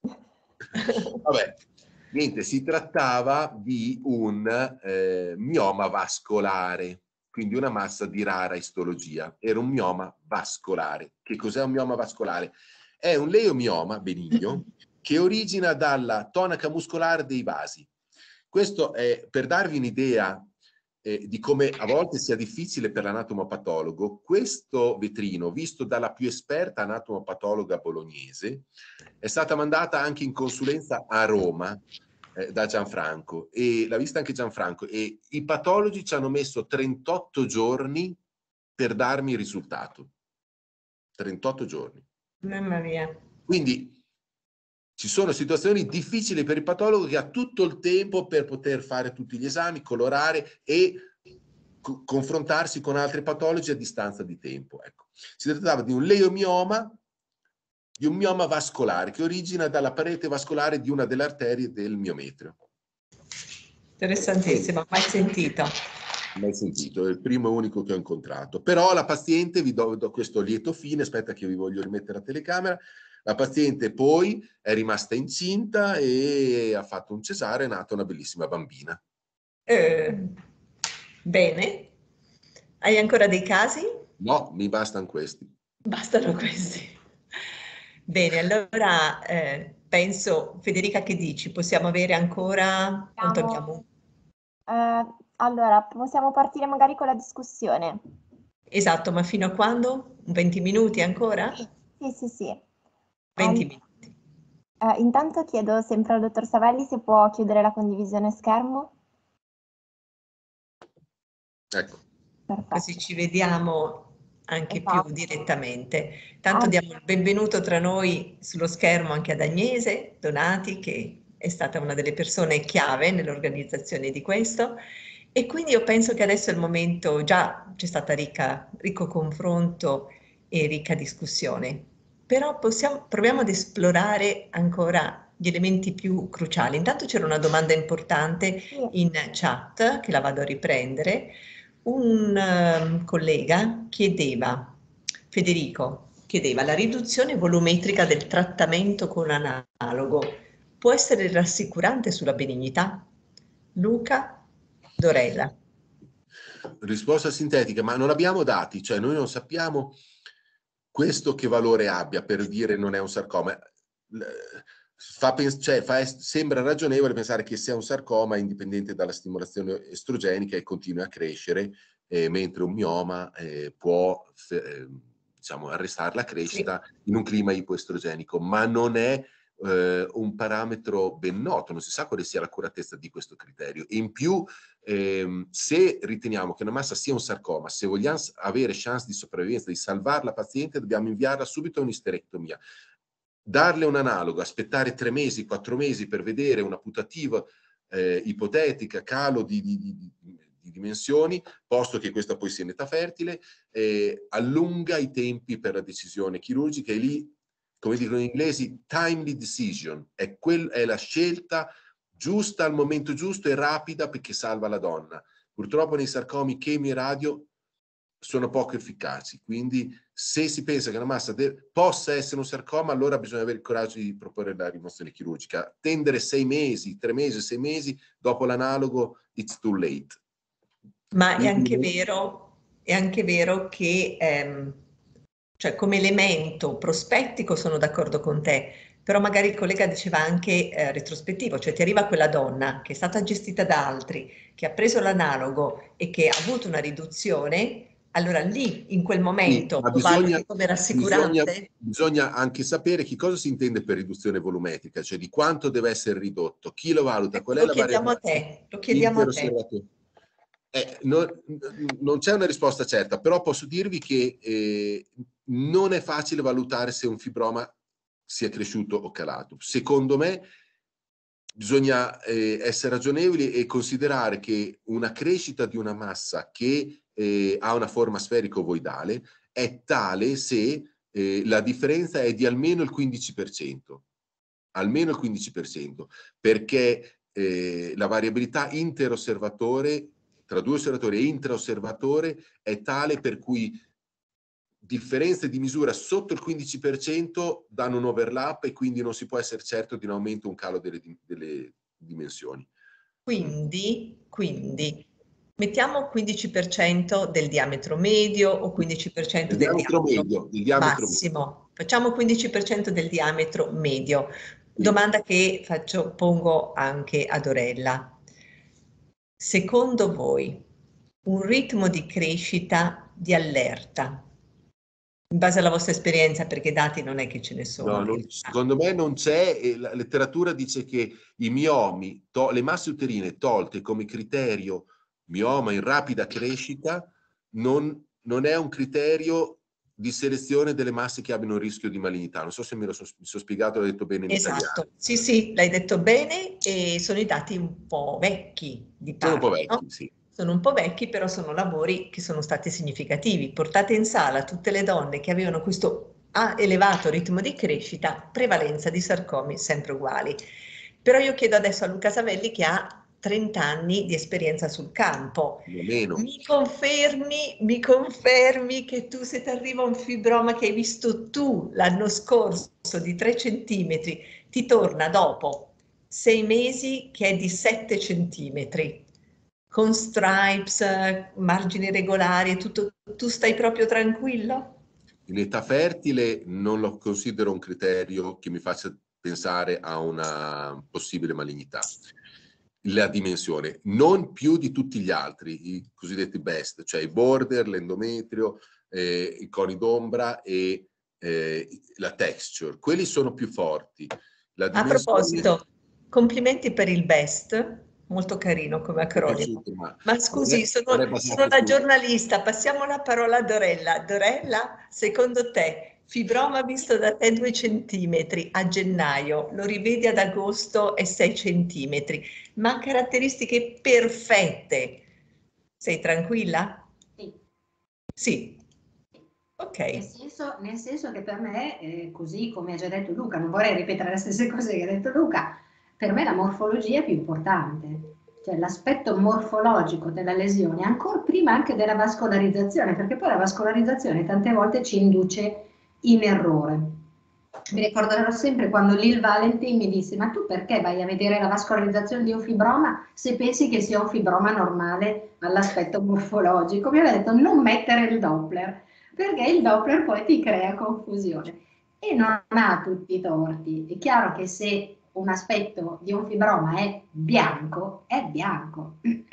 Vabbè, niente, si trattava di un eh, mioma vascolare, quindi una massa di rara istologia. Era un mioma vascolare. Che cos'è un mioma vascolare? È un leomioma benigno che origina dalla tonaca muscolare dei vasi. Questo è per darvi un'idea eh, di come a volte sia difficile per l'anatomopatologo. Questo vetrino, visto dalla più esperta anatomopatologa bolognese, è stata mandata anche in consulenza a Roma eh, da Gianfranco, e l'ha vista anche Gianfranco, e i patologi ci hanno messo trentotto giorni per darmi il risultato. trentotto giorni. Mamma mia. Quindi ci sono situazioni difficili per il patologo che ha tutto il tempo per poter fare tutti gli esami, colorare e co- confrontarsi con altri patologi a distanza di tempo. Ecco. Si trattava di un leomioma, di un mioma vascolare che origina dalla parete vascolare di una delle arterie del miometrio. Interessantissimo, mai sentito. Mai sentito, è il primo e unico che ho incontrato. Però la paziente, vi do, do questo lieto fine, aspetta che vi voglio rimettere la telecamera. La paziente poi è rimasta incinta e ha fatto un cesareo, è nata una bellissima bambina. Eh, bene. Hai ancora dei casi? No, mi bastano questi. Bastano questi. Bene, allora eh, penso, Federica, che dici? Possiamo avere ancora... Quanto abbiamo? Eh, allora, possiamo partire magari con la discussione. Esatto, ma fino a quando? venti minuti ancora? Sì, sì, sì. venti All- minuti. eh, intanto chiedo sempre al dottor Savelli se può chiudere la condivisione schermo. Ecco. Perfetto. Così ci vediamo anche più Esatto. direttamente. Tanto Ah, diamo il benvenuto tra noi sullo schermo anche ad Agnese Donati, che è stata una delle persone chiave nell'organizzazione di questo. E quindi io penso che adesso è il momento, già c'è stata ricca, ricco confronto e ricca discussione, però possiamo, proviamo ad esplorare ancora gli elementi più cruciali. Intanto c'era una domanda importante sì. in chat, che la vado a riprendere. Un um, collega chiedeva, Federico, chiedeva la riduzione volumetrica del trattamento con analogo può essere rassicurante sulla benignità? Luca Dorella. Risposta sintetica, ma non abbiamo dati, cioè noi non sappiamo questo che valore abbia per dire non è un sarcoma. Fa, cioè, fa, sembra ragionevole pensare che sia un sarcoma indipendente dalla stimolazione estrogenica e continui a crescere, eh, mentre un mioma eh, può eh, diciamo, arrestare la crescita sì. in un clima ipoestrogenico, ma non è eh, un parametro ben noto, non si sa quale sia l'accuratezza di questo criterio. E in più, ehm, se riteniamo che una massa sia un sarcoma, se vogliamo avere chance di sopravvivenza, di salvare la paziente, dobbiamo inviarla subito a un'isterectomia. Darle un analogo, aspettare tre mesi, quattro mesi per vedere una putativa eh, ipotetica, calo di, di, di, di dimensioni, posto che questa poi sia in età fertile, eh, allunga i tempi per la decisione chirurgica e lì, come dicono gli inglesi, timely decision, è, quel, è la scelta giusta al momento giusto e rapida perché salva la donna. Purtroppo nei sarcomi chemio e radio sono poco efficaci, quindi se si pensa che una massa possa essere un sarcoma, allora bisogna avere il coraggio di proporre la rimozione chirurgica. Tendere sei mesi, tre mesi, sei mesi dopo l'analogo, it's too late. Ma quindi... è anche vero, è anche vero che ehm, cioè come elemento prospettico sono d'accordo con te, però magari il collega diceva anche eh, retrospettivo, cioè ti arriva quella donna che è stata gestita da altri, che ha preso l'analogo e che ha avuto una riduzione. Allora lì, in quel momento, sì, lo valuti come rassicurante? Bisogna, bisogna anche sapere che cosa si intende per riduzione volumetrica, cioè di quanto deve essere ridotto, chi lo valuta, qual è lo la chiediamo a te, lo chiediamo a te. Eh, non, non c'è una risposta certa, però posso dirvi che eh, non è facile valutare se un fibroma sia cresciuto o calato. Secondo me bisogna eh, essere ragionevoli e considerare che una crescita di una massa che eh, ha una forma sferico-ovoidale è tale se eh, la differenza è di almeno il quindici per cento. Almeno il quindici per cento, perché eh, la variabilità interosservatore, tra due osservatori e intraosservatore, è tale per cui differenze di misura sotto il quindici per cento danno un overlap e quindi non si può essere certo di un aumento o un calo delle, delle dimensioni. Quindi, quindi mettiamo quindici per cento del diametro medio o quindici per cento del del diametro, diametro medio, del diametro massimo. medio. Facciamo quindici per cento del diametro medio. Sì. Domanda che faccio, pongo anche ad Orella. Secondo voi un ritmo di crescita di allerta, in base alla vostra esperienza, perché dati non è che ce ne sono. No, non, secondo me non c'è, e la letteratura dice che i miomi, to, le masse uterine tolte come criterio mioma in rapida crescita, non, non è un criterio di selezione delle masse che abbiano un rischio di malignità. Non so se me lo so, mi sono spiegato, l'ho detto bene in Esatto, italiano. sì, sì, l'hai detto bene e sono i dati un po' vecchi di parte. Sono un po' vecchi, no? sì. Sono un po' vecchi, però sono lavori che sono stati significativi. Portate in sala tutte le donne che avevano questo elevato ritmo di crescita, prevalenza di sarcomi sempre uguali. Però io chiedo adesso a Luca Savelli, che ha trenta anni di esperienza sul campo. Meno. Mi confermi, mi confermi che tu, se ti arriva un fibroma che hai visto tu l'anno scorso di tre centimetri, ti torna dopo sei mesi che è di sette centimetri, con stripes, margini regolari e tutto, tu stai proprio tranquillo? In età fertile non lo considero un criterio che mi faccia pensare a una possibile malignità. La dimensione, non più di tutti gli altri, i cosiddetti best, cioè i border, l'endometrio, eh, i coni d'ombra e eh, la texture. Quelli sono più forti. La A proposito, complimenti per il best, molto carino come acronimo. Piaciuto, ma, ma scusi, è, sono, sono una giornalista, passiamo la parola ad Orella. Dorella, secondo te, fibroma visto da te due centimetri a gennaio, lo rivedi ad agosto e sei centimetri, ma caratteristiche perfette. Sei tranquilla? Sì. Sì. Ok. Nel senso, nel senso che per me, eh, così come ha già detto Luca, non vorrei ripetere le stesse cose che ha detto Luca, per me la morfologia è più importante, cioè l'aspetto morfologico della lesione, ancora prima anche della vascolarizzazione, perché poi la vascolarizzazione tante volte ci induce in errore. Mi ricorderò sempre quando Lil Valentin mi disse: ma tu perché vai a vedere la vascolarizzazione di un fibroma se pensi che sia un fibroma normale all'aspetto morfologico? Mi aveva detto: non mettere il Doppler, perché il Doppler poi ti crea confusione. E non ha tutti i torti. È chiaro che se un aspetto di un fibroma è bianco, è bianco.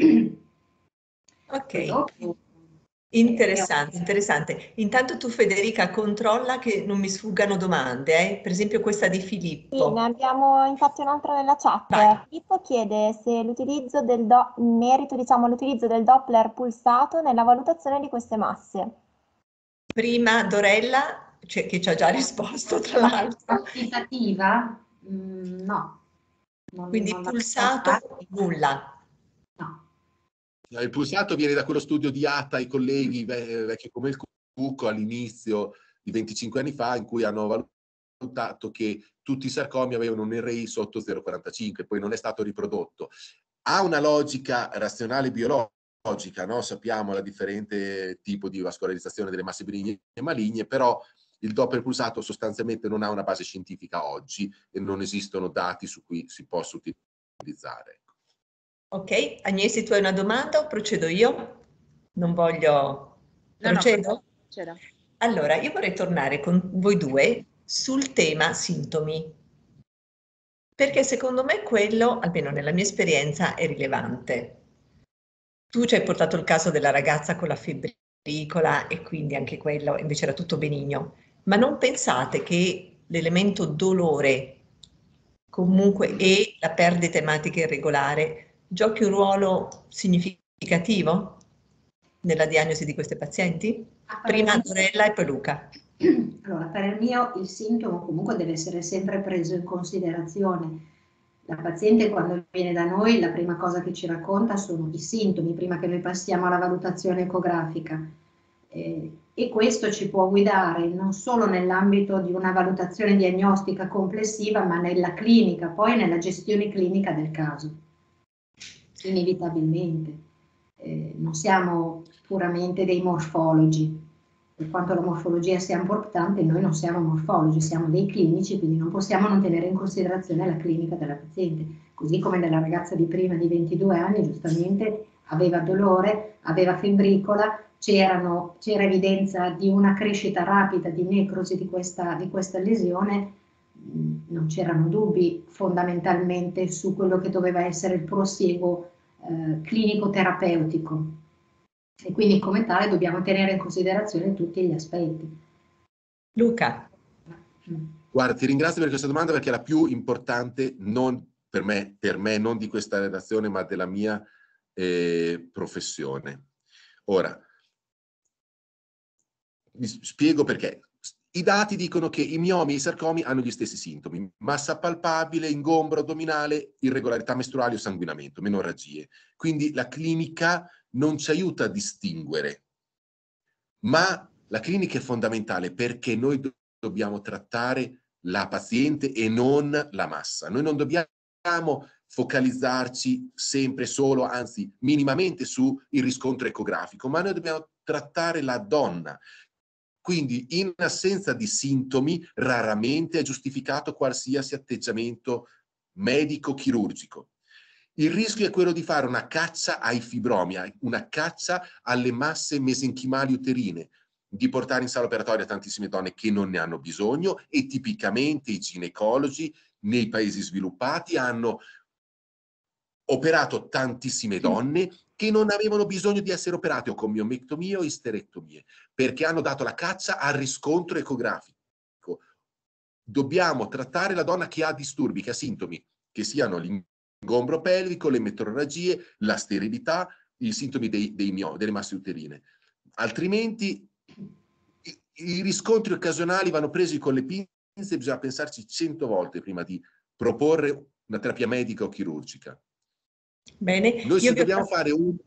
Ok. Dopo, interessante, interessante. Intanto tu, Federica, controlla che non mi sfuggano domande, eh? Per esempio questa di Filippo. Sì, ne abbiamo infatti un'altra nella chat. Vai. Filippo chiede se l'utilizzo del do- in merito, diciamo, all'utilizzo del Doppler pulsato nella valutazione di queste masse. Prima Dorella, cioè, che ci ha già risposto tra l'altro. Quantitativa? Mm, no. Non, Quindi non pulsato, nulla. No. Il pulsato viene da quello studio di Atta, i colleghi vecchi come il Cucco all'inizio di venticinque anni fa, in cui hanno valutato che tutti i sarcomi avevano un R I sotto zero virgola quarantacinque, poi non è stato riprodotto. Ha una logica razionale biologica, no? Sappiamo la differente tipo di vascolarizzazione delle masse benigne e maligne, però il Doppler pulsato sostanzialmente non ha una base scientifica oggi e non esistono dati su cui si possa utilizzare. Ok, Agnesi, tu hai una domanda o procedo io? Non voglio... Procedo? No, no, allora, io vorrei tornare con voi due sul tema sintomi, perché secondo me quello, almeno nella mia esperienza, è rilevante. Tu ci hai portato il caso della ragazza con la febbricola e quindi anche quello invece era tutto benigno, ma non pensate che l'elemento dolore comunque e la perdita ematica irregolare giochi un ruolo significativo nella diagnosi di queste pazienti? Prima Dorella e poi Luca. Allora, per il mio il sintomo comunque deve essere sempre preso in considerazione. La paziente quando viene da noi la prima cosa che ci racconta sono i sintomi prima che noi passiamo alla valutazione ecografica, eh, e questo ci può guidare non solo nell'ambito di una valutazione diagnostica complessiva, ma nella clinica, poi nella gestione clinica del caso, inevitabilmente. Eh, non siamo puramente dei morfologi. Per quanto la morfologia sia importante, noi non siamo morfologi, siamo dei clinici, quindi non possiamo non tenere in considerazione la clinica della paziente. Così come nella ragazza di prima di ventidue anni, giustamente aveva dolore, aveva febbricola, c'era evidenza di una crescita rapida di necrosi di questa, di questa lesione, non c'erano dubbi fondamentalmente su quello che doveva essere il prosieguo eh, clinico-terapeutico. E quindi come tale dobbiamo tenere in considerazione tutti gli aspetti. Luca. Guarda, ti ringrazio per questa domanda perché è la più importante, non per me, per me non di questa redazione, ma della mia eh, professione. Ora, vi spiego perché. I dati dicono che i miomi e i sarcomi hanno gli stessi sintomi: massa palpabile, ingombro addominale, irregolarità mestruali o sanguinamento, menorragie. Quindi la clinica non ci aiuta a distinguere, ma la clinica è fondamentale perché noi do- dobbiamo trattare la paziente e non la massa. Noi non dobbiamo focalizzarci sempre solo, anzi minimamente, sul riscontro ecografico, ma noi dobbiamo trattare la donna. Quindi in assenza di sintomi raramente è giustificato qualsiasi atteggiamento medico-chirurgico. Il rischio è quello di fare una caccia ai fibromi, una caccia alle masse mesenchimali uterine, di portare in sala operatoria tantissime donne che non ne hanno bisogno, e tipicamente i ginecologi nei paesi sviluppati hanno operato tantissime donne che non avevano bisogno di essere operate o con miomectomie o isterectomie, perché hanno dato la caccia al riscontro ecografico. Dobbiamo trattare la donna che ha disturbi, che ha sintomi, che siano l'ingombro pelvico, le metrorragie, la sterilità, i sintomi dei, dei mio, delle masse uterine. Altrimenti i, i riscontri occasionali vanno presi con le pinze, bisogna pensarci cento volte prima di proporre una terapia medica o chirurgica. Bene. Noi se Io dobbiamo fatto... fare un...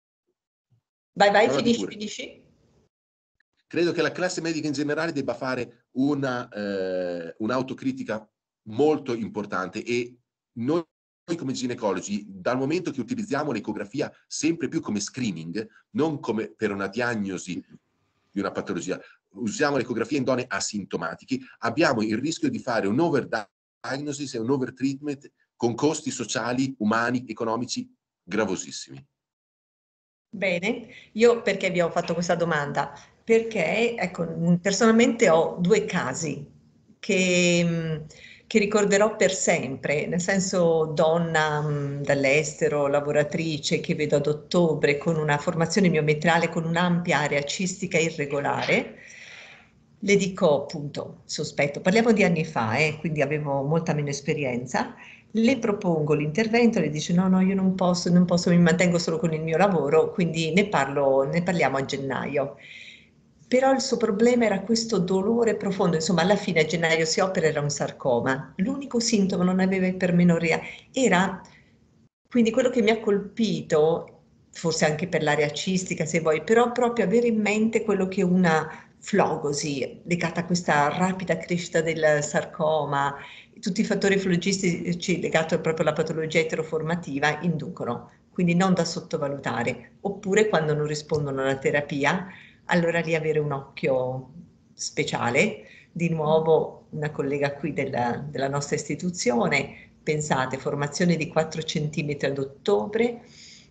Vai, vai, no, finisci, finisci. Credo che la classe medica in generale debba fare una, eh, un'autocritica molto importante, e noi come ginecologi, dal momento che utilizziamo l'ecografia sempre più come screening, non come per una diagnosi di una patologia, usiamo l'ecografia in donne asintomatiche, abbiamo il rischio di fare un overdiagnosis e un overtreatment con costi sociali, umani, economici gravosissimi. Bene, io perché vi ho fatto questa domanda? Perché, ecco, personalmente ho due casi che, che ricorderò per sempre, nel senso donna mh, dall'estero, lavoratrice, che vedo ad ottobre con una formazione miometrale con un'ampia area cistica irregolare. Le dico appunto, sospetto, parliamo di anni fa, eh, quindi avevo molta meno esperienza. Le propongo l'intervento, le dice no, no, io non posso, non posso, mi mantengo solo con il mio lavoro, quindi ne parlo, ne parliamo a gennaio. Però il suo problema era questo dolore profondo, insomma alla fine a gennaio si opera, era un sarcoma. L'unico sintomo, non aveva ipermenoria, era, quindi quello che mi ha colpito, forse anche per l'area cistica se vuoi, però proprio avere in mente quello che una flogosi legata a questa rapida crescita del sarcoma, tutti i fattori flogistici legati proprio alla patologia eteroformativa inducono, quindi non da sottovalutare. Oppure quando non rispondono alla terapia, allora lì avere un occhio speciale. Di nuovo una collega qui della, della nostra istituzione, pensate, formazione di quattro centimetri ad ottobre,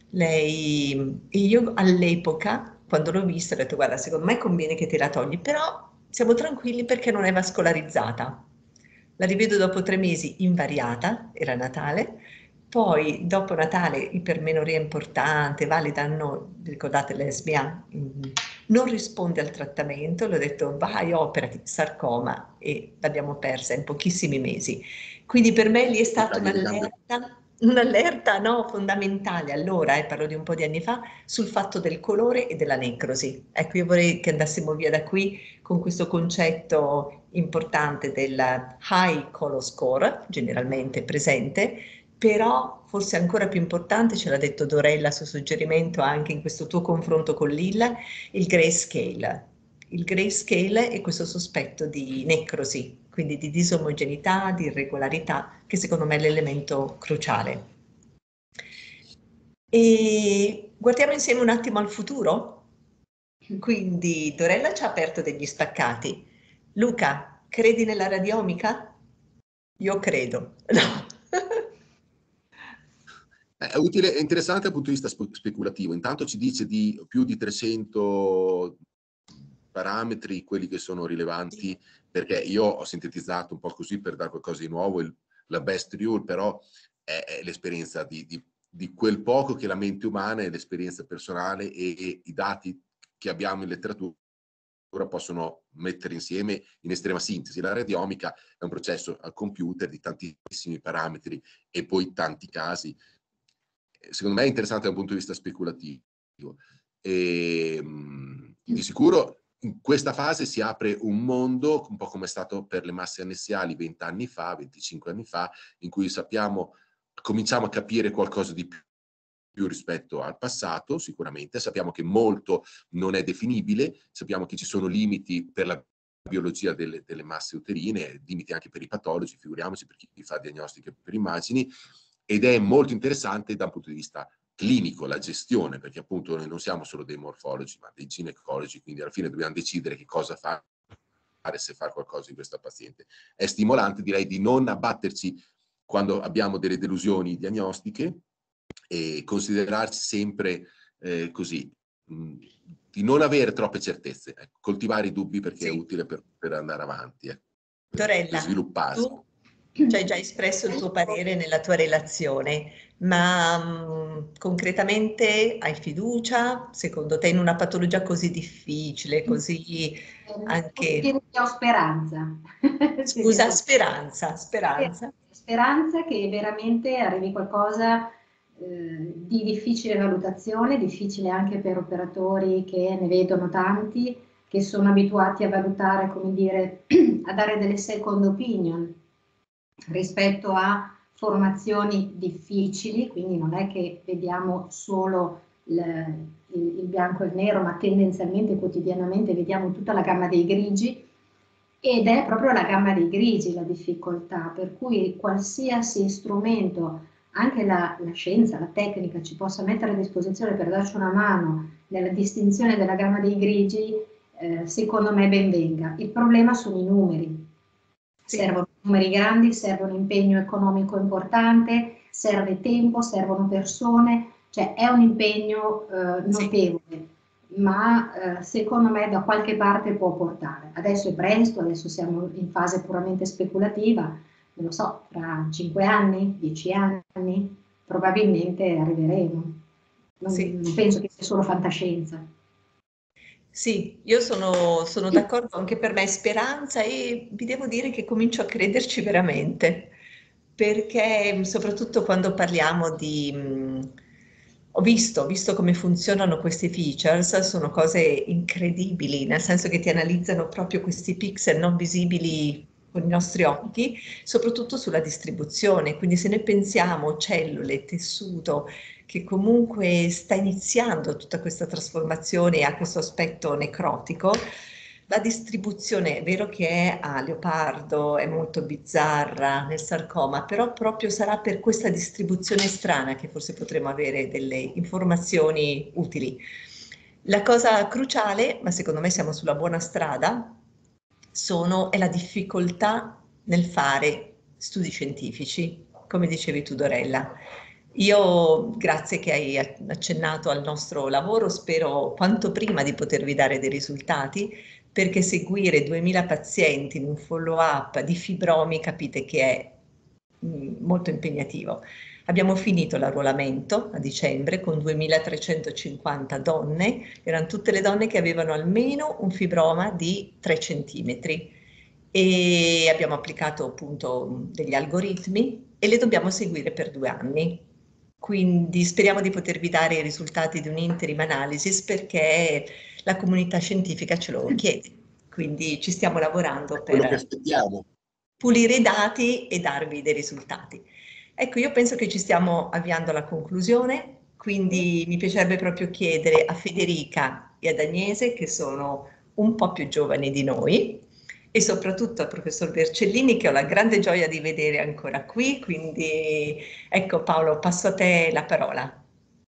lei, e io all'epoca, quando l'ho vista, ho detto guarda, secondo me conviene che te la togli, però siamo tranquilli perché non è vascolarizzata. La rivedo dopo tre mesi invariata, era Natale, poi dopo Natale ipermenoria importante, valida, no, ricordate l'S B A, non risponde al trattamento, le ho detto vai, operati, sarcoma, e l'abbiamo persa in pochissimi mesi. Quindi per me lì è stata un'allerta un'allerta no, fondamentale allora, eh, parlo di un po' di anni fa, sul fatto del colore e della necrosi. Ecco, io vorrei che andassimo via da qui con questo concetto importante del high color score, generalmente presente, però forse ancora più importante, ce l'ha detto Dorella a suo suggerimento anche in questo tuo confronto con Lilla, il grayscale. Il grayscale è questo sospetto di necrosi, quindi di disomogeneità, di irregolarità, che secondo me è l'elemento cruciale. E guardiamo insieme un attimo al futuro? Quindi Dorella ci ha aperto degli spaccati. Luca, credi nella radiomica? Io credo. No. È utile e interessante dal punto di vista spe- speculativo. Intanto ci dice di più di trecento parametri, quelli che sono rilevanti, perché io ho sintetizzato un po' così per dare qualcosa di nuovo, il, la best rule, però è, è l'esperienza di, di, di quel poco che la mente umana è l'esperienza personale e, e i dati che abbiamo in letteratura possono mettere insieme in estrema sintesi. La radiomica è un processo al computer di tantissimi parametri e poi tanti casi. Secondo me è interessante da un punto di vista speculativo. E, di sicuro in questa fase si apre un mondo, un po' come è stato per le masse annessiali vent'anni fa, venticinque anni fa, in cui sappiamo, cominciamo a capire qualcosa di più più rispetto al passato, sicuramente. Sappiamo che molto non è definibile, sappiamo che ci sono limiti per la biologia delle, delle masse uterine, limiti anche per i patologi, figuriamoci per chi fa diagnostiche per immagini, ed è molto interessante dal punto di vista clinico, la gestione, perché appunto noi non siamo solo dei morfologi, ma dei ginecologi, quindi alla fine dobbiamo decidere che cosa fare, se fare qualcosa in questa paziente. È stimolante, direi, di non abbatterci quando abbiamo delle delusioni diagnostiche e considerarci sempre eh, così, mh, di non avere troppe certezze, ecco, coltivare i dubbi perché sì, è utile per, per andare avanti, eh, per, Dorella, per svilupparsi. Tu ci hai già espresso il tuo parere nella tua relazione, ma mh, concretamente hai fiducia, secondo te, in una patologia così difficile, così anche... Ho speranza. Scusa, speranza, speranza. Speranza che veramente arrivi qualcosa eh, di difficile valutazione, difficile anche per operatori che ne vedono tanti, che sono abituati a valutare, come dire, a dare delle second opinion rispetto a formazioni difficili, quindi non è che vediamo solo il, il, il bianco e il nero, ma tendenzialmente quotidianamente vediamo tutta la gamma dei grigi, ed è proprio la gamma dei grigi la difficoltà, per cui qualsiasi strumento, anche la, la scienza, la tecnica ci possa mettere a disposizione per darci una mano nella distinzione della gamma dei grigi, eh, secondo me ben venga. Il problema sono i numeri. Sì. Servono numeri grandi, serve un impegno economico importante, serve tempo, servono persone, cioè è un impegno eh, notevole. Sì. Ma eh, secondo me da qualche parte può portare. Adesso è presto, adesso siamo in fase puramente speculativa, non lo so, tra cinque anni, dieci anni, probabilmente arriveremo. Non, sì. non penso che sia solo fantascienza. Sì, io sono, sono d'accordo, anche per me è speranza e vi devo dire che comincio a crederci veramente, perché soprattutto quando parliamo di... Mh, Ho visto, ho visto come funzionano questi features, sono cose incredibili, nel senso che ti analizzano proprio questi pixel non visibili con i nostri occhi, soprattutto sulla distribuzione. Quindi se noi pensiamo cellule, tessuto, che comunque sta iniziando tutta questa trasformazione e ha questo aspetto necrotico, la distribuzione è vero che è a leopardo, è molto bizzarra nel sarcoma, però proprio sarà per questa distribuzione strana che forse potremo avere delle informazioni utili. La cosa cruciale, ma secondo me siamo sulla buona strada, sono, è la difficoltà nel fare studi scientifici, come dicevi tu Dorella. Io, grazie che hai accennato al nostro lavoro, spero quanto prima di potervi dare dei risultati, perché seguire duemila pazienti in un follow-up di fibromi capite che è mh, molto impegnativo. Abbiamo finito l'arruolamento a dicembre con duemilatrecentocinquanta donne, erano tutte le donne che avevano almeno un fibroma di tre centimetri e abbiamo applicato appunto degli algoritmi e le dobbiamo seguire per due anni. Quindi speriamo di potervi dare i risultati di un'interim analysis perché la comunità scientifica ce lo chiede. Quindi ci stiamo lavorando quello che per aspettiamo. pulire i dati e darvi dei risultati. Ecco, io penso che ci stiamo avviando alla conclusione, quindi mi piacerebbe proprio chiedere a Federica e ad Agnese, che sono un po' più giovani di noi, e soprattutto al professor Vercellini, che ho la grande gioia di vedere ancora qui, quindi ecco Paolo, passo a te la parola.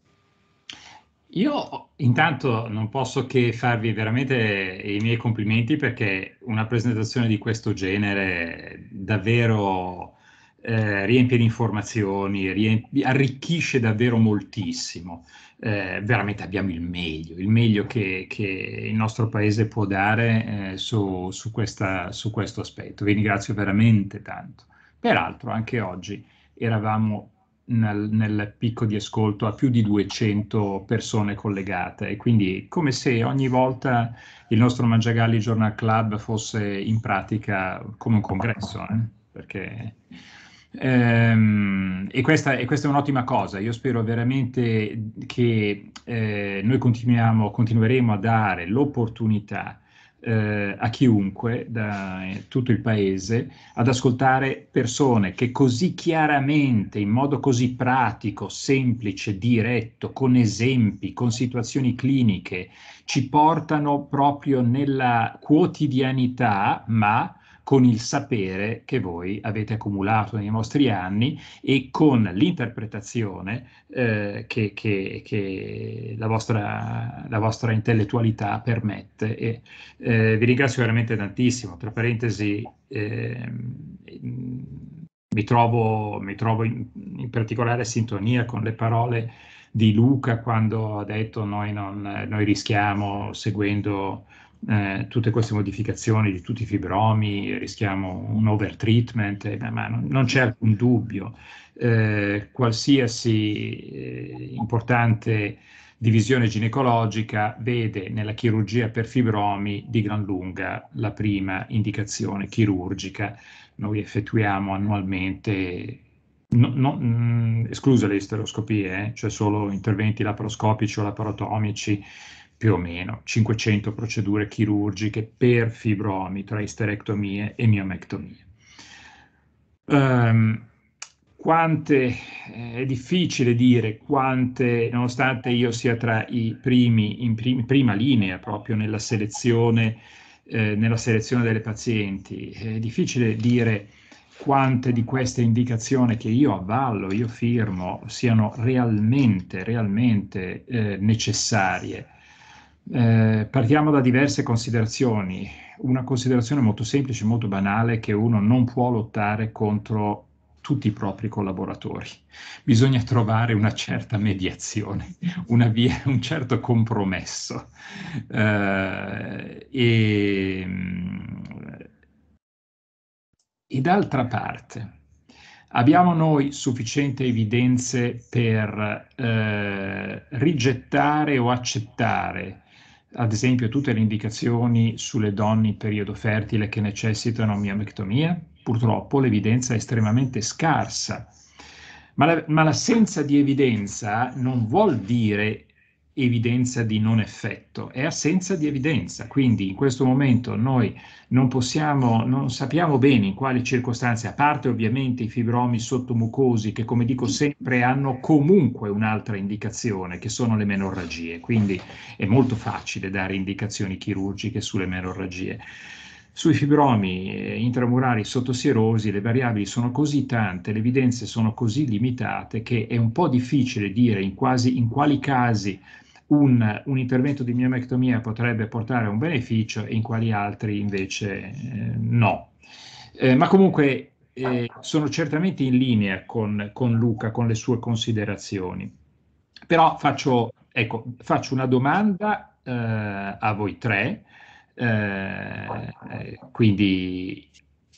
Io intanto non posso che farvi veramente i miei complimenti perché una presentazione di questo genere davvero eh, riempie di informazioni, riempie, arricchisce davvero moltissimo. Eh, veramente abbiamo il meglio, il meglio che, che il nostro paese può dare eh, su, su, questa, su questo aspetto. Vi ringrazio veramente tanto. Peraltro anche oggi eravamo nel, nel picco di ascolto a più di duecento persone collegate e quindi come se ogni volta il nostro Mangiagalli Journal Club fosse in pratica come un congresso, eh? Perché ehm, e questa, e questa è un'ottima cosa. Io spero veramente che eh, noi continuiamo, continueremo a dare l'opportunità eh, a chiunque da eh, tutto il paese ad ascoltare persone che così chiaramente, in modo così pratico, semplice, diretto, con esempi, con situazioni cliniche, ci portano proprio nella quotidianità, ma con il sapere che voi avete accumulato nei vostri anni e con l'interpretazione eh, che, che, che la vostra, la vostra intellettualità permette. E, eh, vi ringrazio veramente tantissimo. Tra parentesi, eh, mi trovo, mi trovo in, in particolare sintonia con le parole di Luca quando ha detto noi, non, noi rischiamo, seguendo eh, tutte queste modificazioni di tutti i fibromi, rischiamo un overtreatment, eh, ma non, non c'è alcun dubbio. Eh, qualsiasi eh, importante divisione ginecologica vede nella chirurgia per fibromi di gran lunga la prima indicazione chirurgica. Noi effettuiamo annualmente, no, no, mh, escluse le isteroscopie, eh, cioè solo interventi laparoscopici o laparotomici, più o meno cinquecento procedure chirurgiche per fibromi tra isterectomie e miomectomie. Um, quante, eh, è difficile dire quante, nonostante io sia tra i primi, in prim, prima linea proprio nella selezione, eh, nella selezione delle pazienti, è difficile dire quante di queste indicazioni che io avvallo, io firmo, siano realmente, realmente eh, necessarie. Eh, partiamo da diverse considerazioni. Una considerazione molto semplice, molto banale, è che uno non può lottare contro tutti i propri collaboratori. Bisogna trovare una certa mediazione, una via, un certo compromesso. Eh, e, e d'altra parte, abbiamo noi sufficienti evidenze per eh, rigettare o accettare, ad esempio, tutte le indicazioni sulle donne in periodo fertile che necessitano miomectomia? Purtroppo l'evidenza è estremamente scarsa, ma, la, ma l'assenza di evidenza non vuol dire evidenza di non effetto, è assenza di evidenza. Quindi in questo momento noi non possiamo, non sappiamo bene in quali circostanze, a parte ovviamente i fibromi sottomucosi che, come dico sempre, hanno comunque un'altra indicazione, che sono le menorragie, quindi è molto facile dare indicazioni chirurgiche sulle menorragie. Sui fibromi intramurali sottosierosi le variabili sono così tante, le evidenze sono così limitate che è un po' difficile dire in, quasi, in quali casi Un, un intervento di miomectomia potrebbe portare a un beneficio e in quali altri invece eh, no. Eh, ma comunque eh, sono certamente in linea con, con Luca, con le sue considerazioni. Però faccio, ecco, faccio una domanda eh, a voi tre, eh, quindi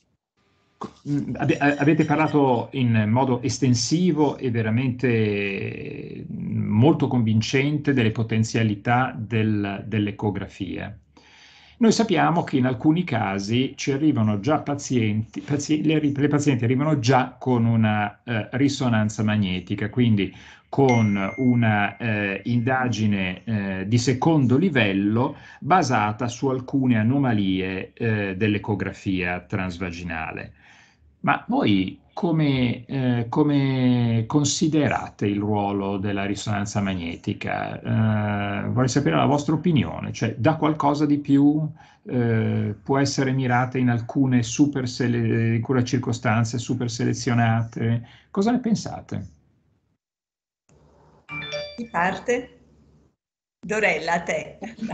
avete parlato in modo estensivo e veramente molto convincente delle potenzialità del, dell'ecografia. Noi sappiamo che in alcuni casi ci arrivano già pazienti, pazi- le, le pazienti arrivano già con una eh, risonanza magnetica, quindi con una eh, indagine eh, di secondo livello basata su alcune anomalie eh, dell'ecografia transvaginale. Ma voi come, eh, come considerate il ruolo della risonanza magnetica? Eh, vorrei sapere la vostra opinione, cioè da qualcosa di più eh, può essere mirata in alcune, super sele- in alcune circostanze super selezionate. Cosa ne pensate? Chi parte? Dorella, a te.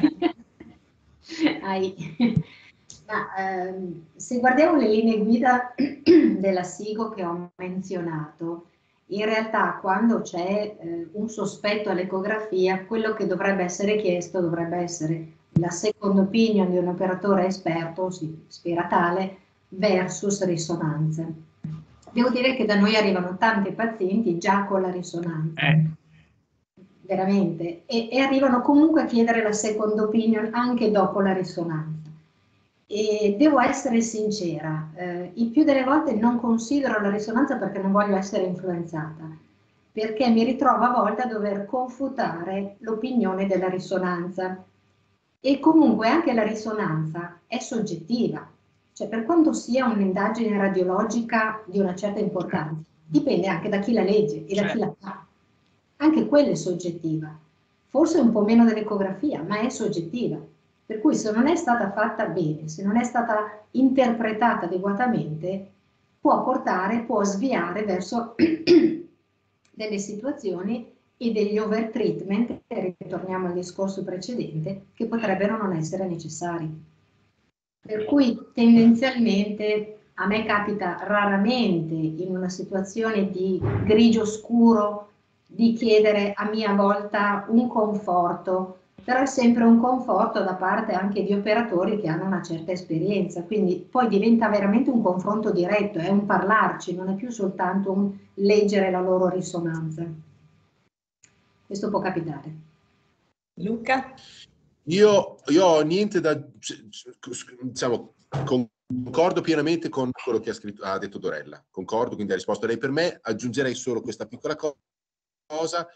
Hai. Ma, ehm, se guardiamo le linee guida della SIGO che ho menzionato, in realtà quando c'è eh, un sospetto all'ecografia, quello che dovrebbe essere chiesto dovrebbe essere la second opinion di un operatore esperto, si spera tale, versus risonanze. Devo dire che da noi arrivano tanti pazienti già con la risonanza. Eh. Veramente, e, e arrivano comunque a chiedere la second opinion anche dopo la risonanza. E devo essere sincera, eh, il più delle volte non considero la risonanza perché non voglio essere influenzata, perché mi ritrovo a volte a dover confutare l'opinione della risonanza. E comunque anche la risonanza è soggettiva, cioè per quanto sia un'indagine radiologica di una certa importanza, dipende anche da chi la legge e da chi la fa. Anche quella è soggettiva, forse un po' meno dell'ecografia, ma è soggettiva. Per cui se non è stata fatta bene, se non è stata interpretata adeguatamente, può portare, può sviare verso delle situazioni e degli overtreatment, e ritorniamo al discorso precedente, che potrebbero non essere necessari. Per cui tendenzialmente a me capita raramente in una situazione di grigio scuro di chiedere a mia volta un conforto, però è sempre un conforto da parte anche di operatori che hanno una certa esperienza, quindi poi diventa veramente un confronto diretto, è un parlarci, non è più soltanto un leggere la loro risonanza. Questo può capitare. Luca? Io, io ho niente da, diciamo, concordo pienamente con quello che ha, scritto, ha detto Dorella, concordo, quindi ha risposto lei per me, aggiungerei solo questa piccola cosa.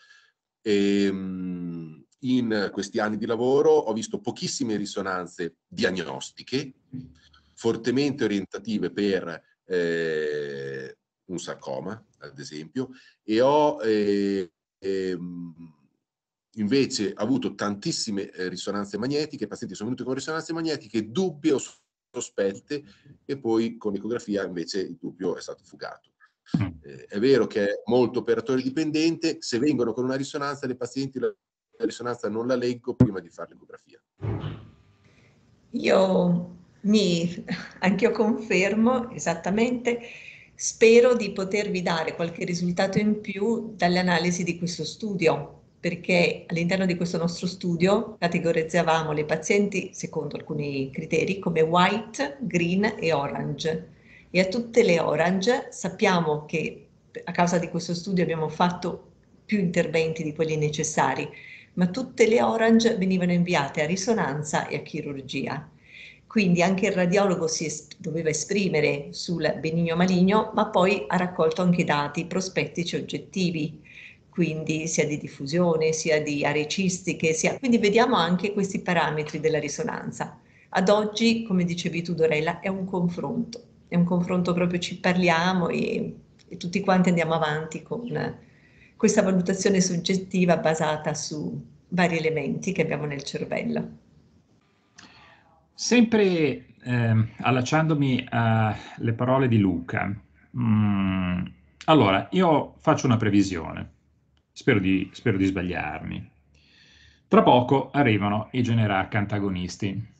Ehm, in questi anni di lavoro ho visto pochissime risonanze diagnostiche, fortemente orientative per eh, un sarcoma, ad esempio, e ho eh, ehm, invece avuto tantissime eh, risonanze magnetiche, pazienti sono venuti con risonanze magnetiche, dubbie o sospette, e poi con l'ecografia invece il dubbio è stato fugato. Eh, è vero che è molto operatore dipendente, se vengono con una risonanza, le pazienti la, la risonanza non la leggo prima di fare l'ecografia. Io mi, anch'io confermo esattamente, spero di potervi dare qualche risultato in più dalle analisi di questo studio, perché all'interno di questo nostro studio categorizzavamo le pazienti secondo alcuni criteri come white, green e orange. E a tutte le orange sappiamo che a causa di questo studio abbiamo fatto più interventi di quelli necessari, ma tutte le orange venivano inviate a risonanza e a chirurgia. Quindi anche il radiologo si es- doveva esprimere sul benigno maligno, ma poi ha raccolto anche dati prospettici oggettivi, quindi sia di diffusione, sia di aree cistiche, sia... quindi vediamo anche questi parametri della risonanza. Ad oggi, come dicevi tu Dorella, è un confronto, è un confronto proprio, ci parliamo e, e tutti quanti andiamo avanti con questa valutazione soggettiva basata su vari elementi che abbiamo nel cervello. Sempre eh, allacciandomi alle parole di Luca, mm, allora io faccio una previsione, spero di, spero di sbagliarmi. Tra poco arrivano i Generac antagonisti.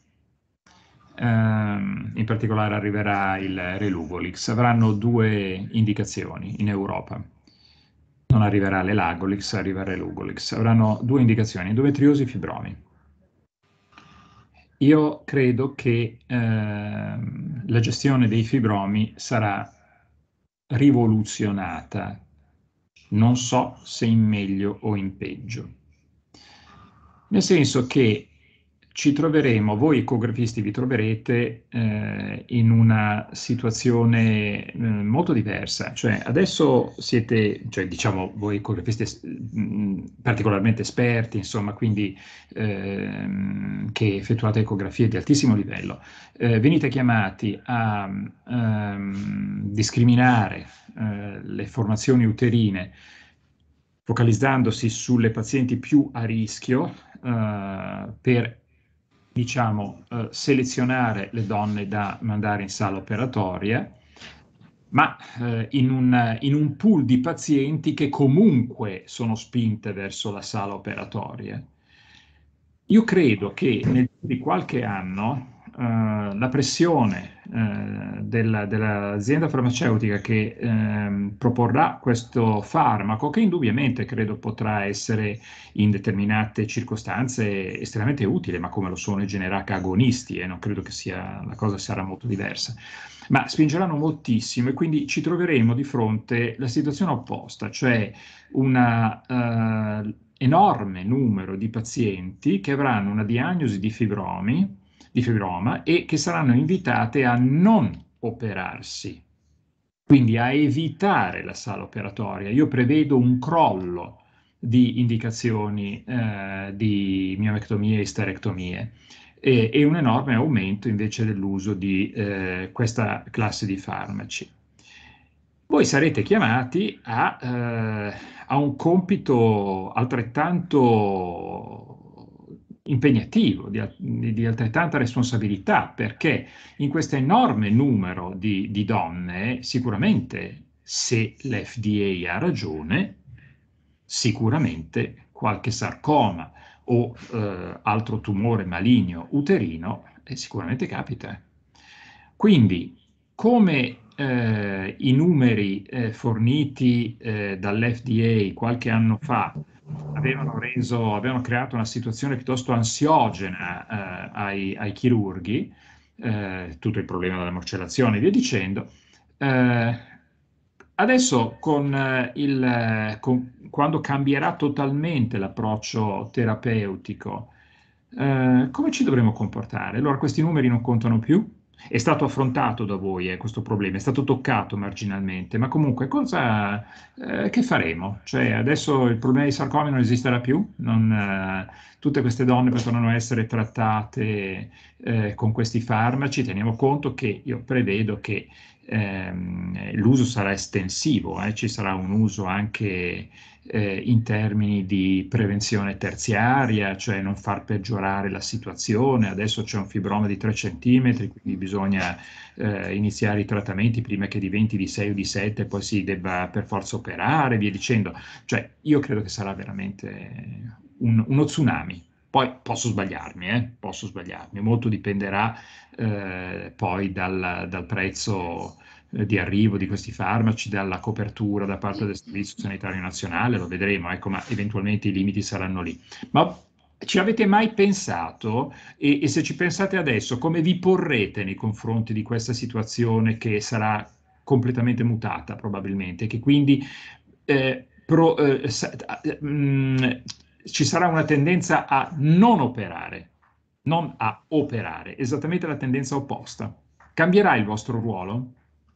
Um, in particolare arriverà il Relugolix, avranno due indicazioni in Europa. Non arriverà l'Elagolix, arriva il Relugolix. Avranno due indicazioni, endometriosi e fibromi. Io credo che ehm, la gestione dei fibromi sarà rivoluzionata, non so se in meglio o in peggio. Nel senso che ci troveremo, voi ecografisti vi troverete eh, in una situazione eh, molto diversa. Cioè adesso siete, cioè diciamo voi ecografisti mh, particolarmente esperti, insomma, quindi ehm, che effettuate ecografie di altissimo livello, eh, venite chiamati a ehm, discriminare eh, le formazioni uterine focalizzandosi sulle pazienti più a rischio eh, per diciamo, eh, selezionare le donne da mandare in sala operatoria, ma eh, in, un, in un pool di pazienti che comunque sono spinte verso la sala operatoria. Io credo che nel giro di qualche anno eh, la pressione eh, della, dell'azienda farmaceutica che eh, proporrà questo farmaco, che indubbiamente credo potrà essere in determinate circostanze estremamente utile, ma come lo sono i generici agonisti, e eh, non credo che sia, la cosa sarà molto diversa, ma spingeranno moltissimo e quindi ci troveremo di fronte alla situazione opposta, cioè una uh, enorme numero di pazienti che avranno una diagnosi di fibromi, di fibroma e che saranno invitate a non operarsi, quindi a evitare la sala operatoria. Io prevedo un crollo di indicazioni eh, di miomectomie e isterectomie e, e un enorme aumento invece dell'uso di eh, questa classe di farmaci. Voi sarete chiamati a, eh, a un compito altrettanto impegnativo, di, di altrettanta responsabilità, perché in questo enorme numero di, di donne, sicuramente, se l'F D A ha ragione, sicuramente qualche sarcoma o eh, altro tumore maligno uterino eh, sicuramente capita. Quindi, come eh, i numeri eh, forniti eh, dall'F D A qualche anno fa avevano, reso, avevano creato una situazione piuttosto ansiogena eh, ai, ai chirurghi, eh, tutto il problema della morcellazione e via dicendo, eh, adesso con eh, il, con, quando cambierà totalmente l'approccio terapeutico, eh, come ci dovremo comportare? Allora questi numeri non contano più? È stato affrontato da voi eh, questo problema, è stato toccato marginalmente, ma comunque cosa, eh, che faremo? Cioè adesso il problema dei sarcomi non esisterà più? Non, eh, tutte queste donne potranno essere trattate eh, con questi farmaci? Teniamo conto che io prevedo che ehm, l'uso sarà estensivo, eh, ci sarà un uso anche eh, in termini di prevenzione terziaria, cioè non far peggiorare la situazione. Adesso c'è un fibroma di tre centimetri, quindi bisogna eh, iniziare i trattamenti prima che diventi di sei o di sette e poi si debba per forza operare, via dicendo. Cioè io credo che sarà veramente un, uno tsunami. Poi posso sbagliarmi, eh? Posso sbagliarmi, molto dipenderà eh, poi dal, dal prezzo eh, di arrivo di questi farmaci, dalla copertura da parte del Servizio Sanitario Nazionale, lo vedremo, ecco, ma eventualmente i limiti saranno lì. Ma ci avete mai pensato, e, e se ci pensate adesso, come vi porrete nei confronti di questa situazione che sarà completamente mutata probabilmente, che quindi eh, pro, eh, sa, mh, ci sarà una tendenza a non operare, non a operare, esattamente la tendenza opposta. Cambierà il vostro ruolo?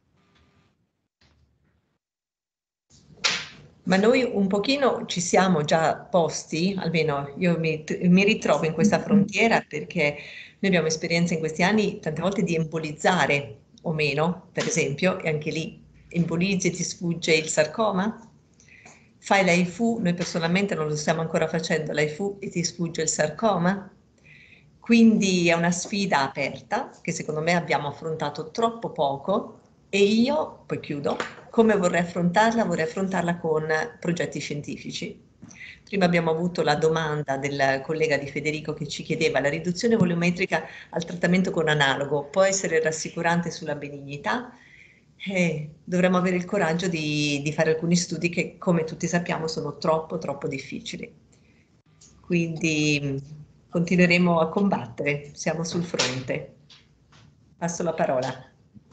Ma noi un pochino ci siamo già posti, almeno io mi, mi ritrovo in questa frontiera perché noi abbiamo esperienza in questi anni tante volte di embolizzare o meno, per esempio, e anche lì embolizzi e ti sfugge il sarcoma. Fai l'A I F U, noi personalmente non lo stiamo ancora facendo, l'A I F U e ti sfugge il sarcoma. Quindi è una sfida aperta che secondo me abbiamo affrontato troppo poco e io, poi chiudo, come vorrei affrontarla? Vorrei affrontarla con progetti scientifici. Prima abbiamo avuto la domanda del collega di Federico che ci chiedeva la riduzione volummetrica al trattamento con analogo può essere rassicurante sulla benignità? Eh, dovremmo avere il coraggio di, di fare alcuni studi che, come tutti sappiamo, sono troppo, troppo difficili. Quindi continueremo a combattere, siamo sul fronte. Passo la parola.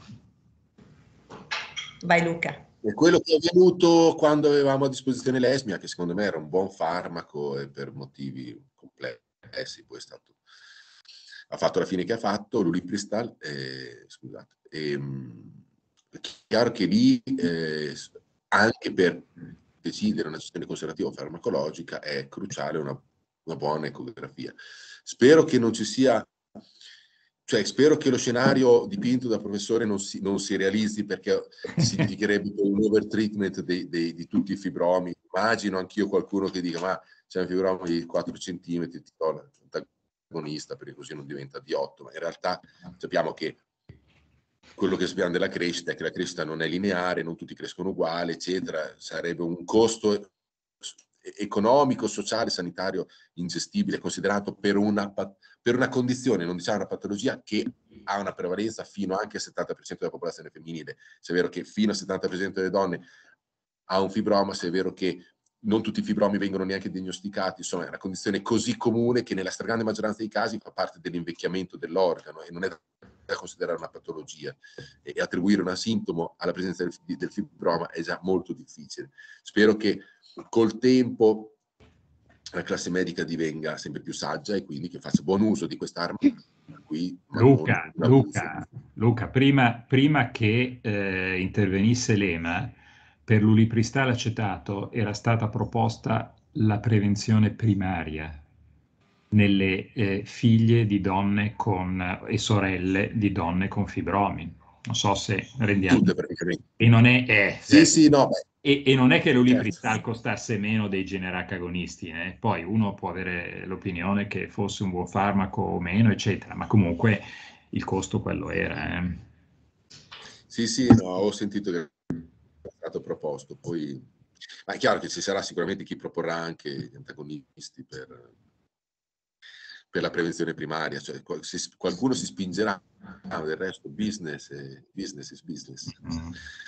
Vai Luca. E quello che è avvenuto quando avevamo a disposizione l'Esmia, che secondo me era un buon farmaco e per motivi complessi poi è stato ha fatto la fine che ha fatto, l'Ulipristal, eh, scusate, ehm, è chiaro che lì, eh, anche per decidere una gestione conservativa o farmacologica, è cruciale una, una buona ecografia. Spero che non ci sia, cioè spero che lo scenario dipinto dal professore non si, non si realizzi, perché significherebbe un overtreatment dei, dei, di tutti i fibromi. Immagino anch'io qualcuno che dica, ma c'è un fibromo di quattro centimetri, ti do l'antagonista perché così non diventa di otto, ma in realtà sappiamo che quello che sappiamo della crescita è che la crescita non è lineare, non tutti crescono uguali, eccetera. Sarebbe un costo economico, sociale, sanitario ingestibile, considerato per una, per una condizione, non diciamo una patologia, che ha una prevalenza fino anche al settanta per cento della popolazione femminile. Se è vero che fino al settanta per cento delle donne ha un fibroma, se è vero che non tutti i fibromi vengono neanche diagnosticati, insomma è una condizione così comune che nella stragrande maggioranza dei casi fa parte dell'invecchiamento dell'organo e non è da considerare una patologia, e attribuire un sintomo alla presenza del, del fibroma è già molto difficile. Spero che col tempo la classe medica divenga sempre più saggia e quindi che faccia buon uso di quest'arma qui. Luca, Luca, Luca, prima, prima che eh, intervenisse l'EMA, per l'ulipristal acetato era stata proposta la prevenzione primaria nelle eh, figlie di donne con, e sorelle di donne con fibromi. Non so se rendiamo. Tutte praticamente. E non è, eh, sì, eh, sì, no, beh. E, e non è che l'ulipristal certo. costasse meno dei generic agonisti, eh? Poi uno può avere l'opinione che fosse un buon farmaco o meno, eccetera, ma comunque il costo quello era. Eh. Sì, sì, no, ho sentito che è stato proposto, poi ma è chiaro che ci sarà sicuramente chi proporrà anche gli antagonisti per, per la prevenzione primaria, cioè qualcuno si spingerà, ah, del resto business, è, business is business. Mm.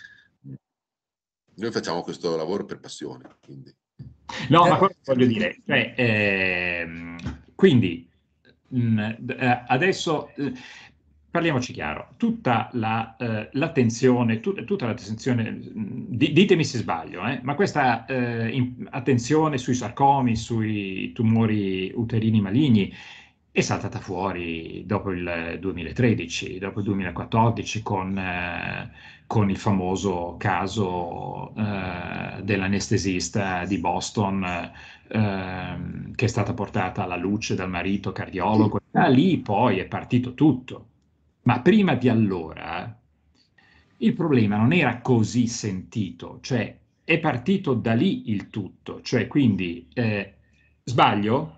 Noi facciamo questo lavoro per passione, quindi. No, ma voglio dire, cioè, ehm, quindi mh, adesso eh, parliamoci chiaro, tutta la, eh, l'attenzione, tut, tutta l'attenzione, di, ditemi se sbaglio, eh, ma questa eh, in, attenzione sui sarcomi, sui tumori uterini maligni è saltata fuori dopo il duemilatredici, dopo il duemilaquattordici con, eh, con il famoso caso eh, dell'anestesista di Boston eh, che è stata portata alla luce dal marito cardiologo. Da lì poi è partito tutto. Ma prima di allora il problema non era così sentito, cioè è partito da lì il tutto, cioè quindi eh, sbaglio?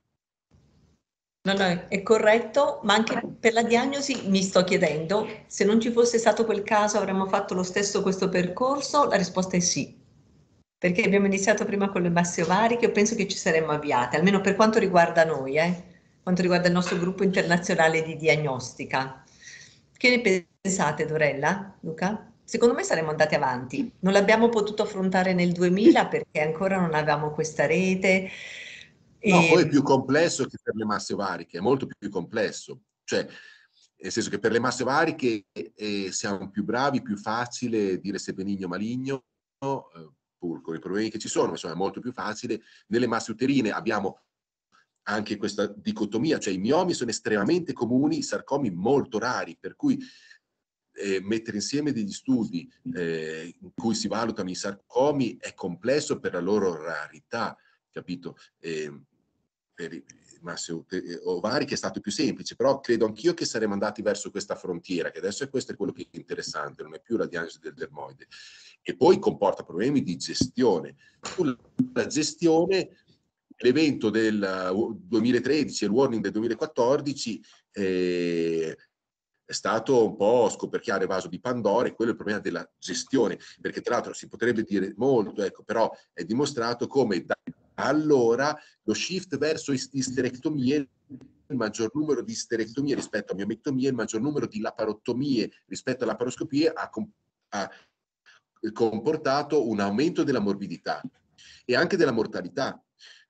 No, no, è corretto, ma anche per la diagnosi mi sto chiedendo se non ci fosse stato quel caso avremmo fatto lo stesso questo percorso? La risposta è sì, perché abbiamo iniziato prima con le masse ovariche, io penso che ci saremmo avviate, almeno per quanto riguarda noi, eh, quanto riguarda il nostro gruppo internazionale di diagnostica. Che ne pensate, Dorella, Luca? Secondo me saremmo andati avanti, non l'abbiamo potuto affrontare nel duemila perché ancora non avevamo questa rete. No, e... poi è più complesso che per le masse ovariche, è molto più complesso. Cioè, nel senso che per le masse ovariche eh, siamo più bravi, più facile dire se benigno o maligno, eh, pur con i problemi che ci sono, insomma è molto più facile. Nelle masse uterine abbiamo anche questa dicotomia, cioè i miomi sono estremamente comuni, i sarcomi molto rari, per cui eh, mettere insieme degli studi eh, in cui si valutano i sarcomi è complesso per la loro rarità, capito? Eh, per i massi ovariche è stato più semplice, però credo anch'io che saremmo andati verso questa frontiera, che adesso è questo è quello che è interessante, non è più la diagnosi del dermoide. E poi comporta problemi di gestione. La gestione, l'evento del duemilatredici e il warning del duemilaquattordici eh, è stato un po' scoperchiare il vaso di Pandora, e quello è il problema della gestione, perché tra l'altro si potrebbe dire molto, ecco, però è dimostrato come da allora lo shift verso isterectomie, il maggior numero di isterectomie rispetto a miomectomie, il maggior numero di laparottomie rispetto alla laparoscopie ha, ha comportato un aumento della morbidità e anche della mortalità,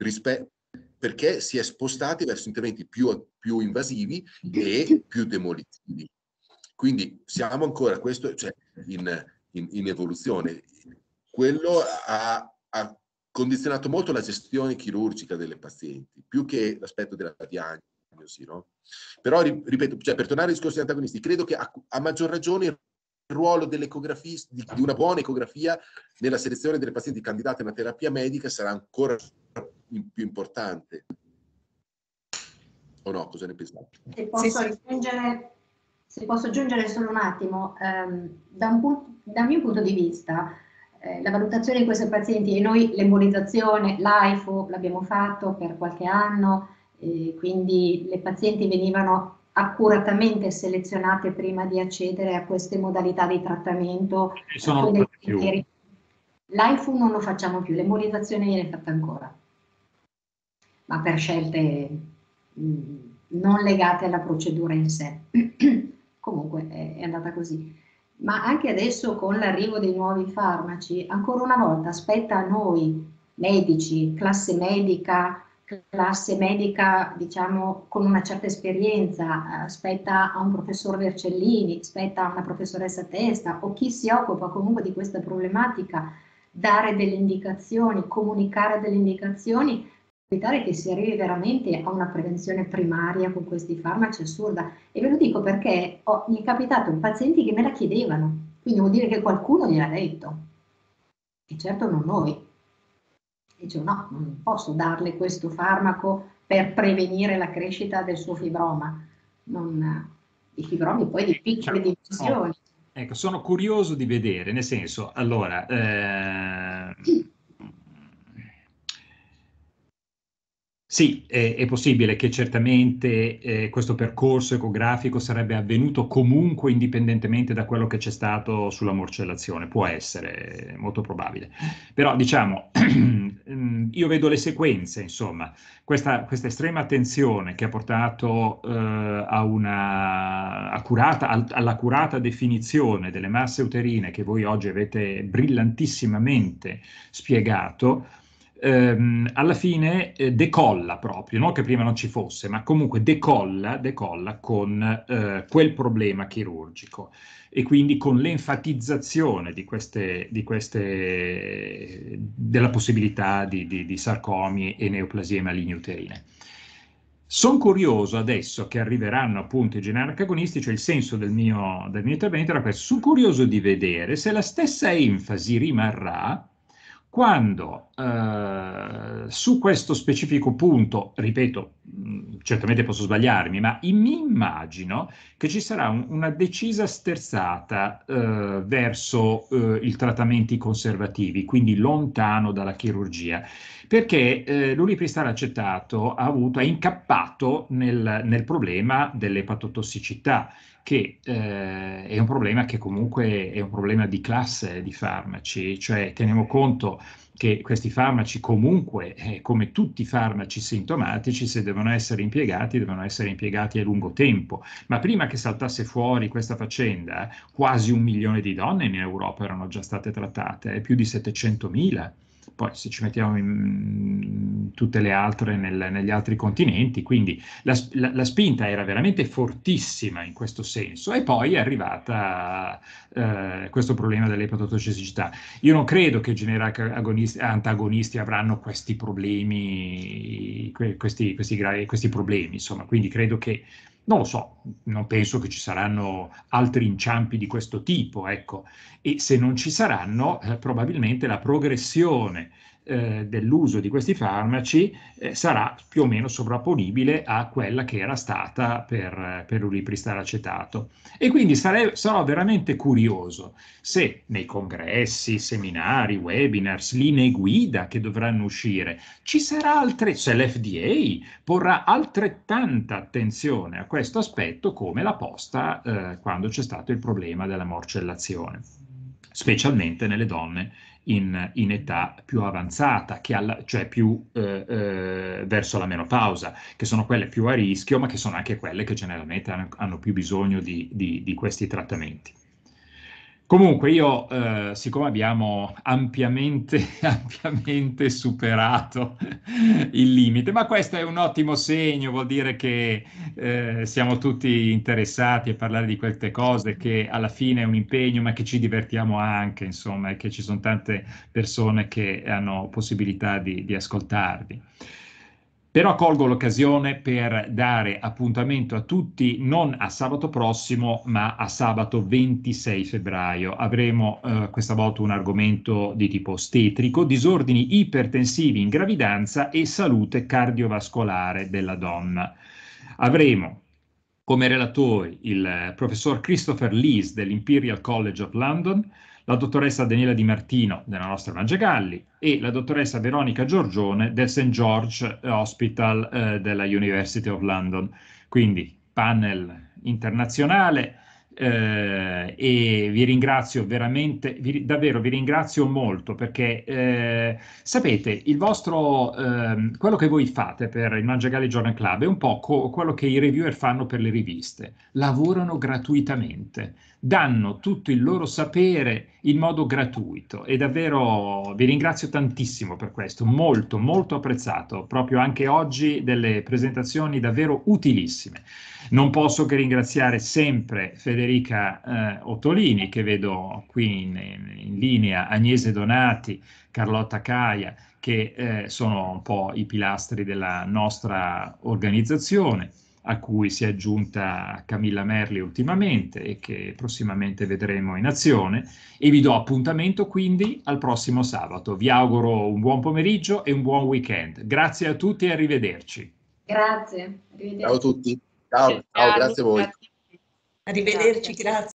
perché si è spostati verso interventi più, più invasivi e più demolitivi. Quindi siamo ancora questo, cioè, in, in, in evoluzione. Quello ha, ha condizionato molto la gestione chirurgica delle pazienti, più che l'aspetto della diagnosi. sì, no? Però, ripeto, cioè, per tornare ai discorsi antagonisti, credo che a, a maggior ragione il ruolo dell'ecografia, di, di una buona ecografia nella selezione delle pazienti candidate a una terapia medica sarà ancora più importante. O no? Cosa ne pensate? Se posso, Sì, sì. aggiungere, se posso aggiungere solo un attimo, ehm, da un punto, dal mio punto di vista, eh, la valutazione di questi pazienti, e noi l'embolizzazione, l'A I F O l'abbiamo fatto per qualche anno, eh, quindi le pazienti venivano accuratamente selezionate prima di accedere a queste modalità di trattamento. E sono con dei più. criteri. L'A I F O non lo facciamo più, l'embolizzazione viene fatta ancora, ma per scelte mh, non legate alla procedura in sé. Comunque è, è andata così. Ma anche adesso con l'arrivo dei nuovi farmaci, ancora una volta aspetta a noi medici, classe medica, classe medica diciamo con una certa esperienza, aspetta a un professor Vercellini, aspetta a una professoressa Testa o chi si occupa comunque di questa problematica, dare delle indicazioni, comunicare delle indicazioni, evitare che si arrivi veramente a una prevenzione primaria con questi farmaci assurda. E ve lo dico perché ho, mi è capitato pazienti che me la chiedevano, quindi vuol dire che qualcuno gliel'ha detto, e certo non noi. Dicevo no, non posso darle questo farmaco per prevenire la crescita del suo fibroma, non, di fibromi poi di piccole dimensioni. Ecco, sono curioso di vedere, nel senso, allora, eh, sì, è, è possibile che certamente eh, questo percorso ecografico sarebbe avvenuto comunque indipendentemente da quello che c'è stato sulla morcellazione, può essere, molto probabile. Però diciamo, io vedo le sequenze, insomma, questa, questa estrema attenzione che ha portato eh, a una accurata, all'accurata definizione delle masse uterine che voi oggi avete brillantissimamente spiegato, Ehm, alla fine eh, decolla proprio, non che prima non ci fosse, ma comunque decolla, decolla con eh, quel problema chirurgico e quindi con l'enfatizzazione di queste, di queste, della possibilità di, di, di sarcomi e neoplasie maligne uterine. Sono curioso adesso che arriveranno appunto i generici agonisti, cioè il senso del mio, del mio intervento era questo, sono curioso di vedere se la stessa enfasi rimarrà quando eh, su questo specifico punto, ripeto, mh, certamente posso sbagliarmi, ma mi immagino che ci sarà un, una decisa sterzata eh, verso eh, i trattamenti conservativi, quindi lontano dalla chirurgia, perché eh, l'ulipristal acetato ha avuto, è incappato nel, nel problema dell'epatotossicità, che eh, è un problema che comunque è un problema di classe di farmaci, cioè teniamo conto che questi farmaci comunque, eh, come tutti i farmaci sintomatici, se devono essere impiegati, devono essere impiegati a lungo tempo. Ma prima che saltasse fuori questa faccenda, quasi un milione di donne in Europa erano già state trattate, eh, più di settecentomila. Poi se ci mettiamo in tutte le altre nel, negli altri continenti, quindi la, la, la spinta era veramente fortissima in questo senso e poi è arrivata eh, questo problema dell'epatotossicità. Io non credo che i generici agonisti, antagonisti avranno questi problemi, questi, questi, questi problemi, insomma, quindi credo che non lo so, non penso che ci saranno altri inciampi di questo tipo, ecco, e se non ci saranno, eh, probabilmente la progressione eh, dell'uso di questi farmaci eh, sarà più o meno sovrapponibile a quella che era stata per, per l'ulipristal acetato. E quindi sarei, sarò veramente curioso se nei congressi, seminari, webinars, linee guida che dovranno uscire, ci sarà altre, se l'F D A porrà altrettanta attenzione a questo aspetto come l'ha posta eh, quando c'è stato il problema della morcellazione, specialmente nelle donne in, in età più avanzata, che alla, cioè più eh, eh, verso la menopausa, che sono quelle più a rischio, ma che sono anche quelle che generalmente hanno, hanno più bisogno di, di, di questi trattamenti. Comunque io, eh, siccome abbiamo ampiamente, ampiamente superato il limite, ma questo è un ottimo segno, vuol dire che eh, siamo tutti interessati a parlare di queste cose, che alla fine è un impegno, ma che ci divertiamo anche, insomma, e che ci sono tante persone che hanno possibilità di, di ascoltarvi. Però colgo l'occasione per dare appuntamento a tutti non a sabato prossimo, ma a sabato ventisei febbraio. Avremo eh, questa volta un argomento di tipo ostetrico, disordini ipertensivi in gravidanza e salute cardiovascolare della donna. Avremo come relatori il professor Christopher Lees dell'Imperial College of London, la dottoressa Daniela Di Martino della nostra Mangiagalli e la dottoressa Veronica Giorgione del Saint George Hospital eh, della University of London. Quindi panel internazionale eh, e vi ringrazio veramente, vi, davvero vi ringrazio molto perché eh, sapete, il vostro, eh, quello che voi fate per il Mangiagalli Journal Club è un po' co- quello che i reviewer fanno per le riviste, lavorano gratuitamente, danno tutto il loro sapere in modo gratuito e davvero vi ringrazio tantissimo per questo, molto molto apprezzato, proprio anche oggi delle presentazioni davvero utilissime. Non posso che ringraziare sempre Federica eh, Ottolini, che vedo qui in, in linea, Agnese Donati, Carlotta Caia, che eh, sono un po' i pilastri della nostra organizzazione, a cui si è aggiunta Camilla Merli ultimamente e che prossimamente vedremo in azione, e vi do appuntamento quindi al prossimo sabato. Vi auguro un buon pomeriggio e un buon weekend. Grazie a tutti e arrivederci. Grazie. Arrivederci. Ciao a tutti. Ciao, ciao, grazie a voi. Arrivederci, grazie.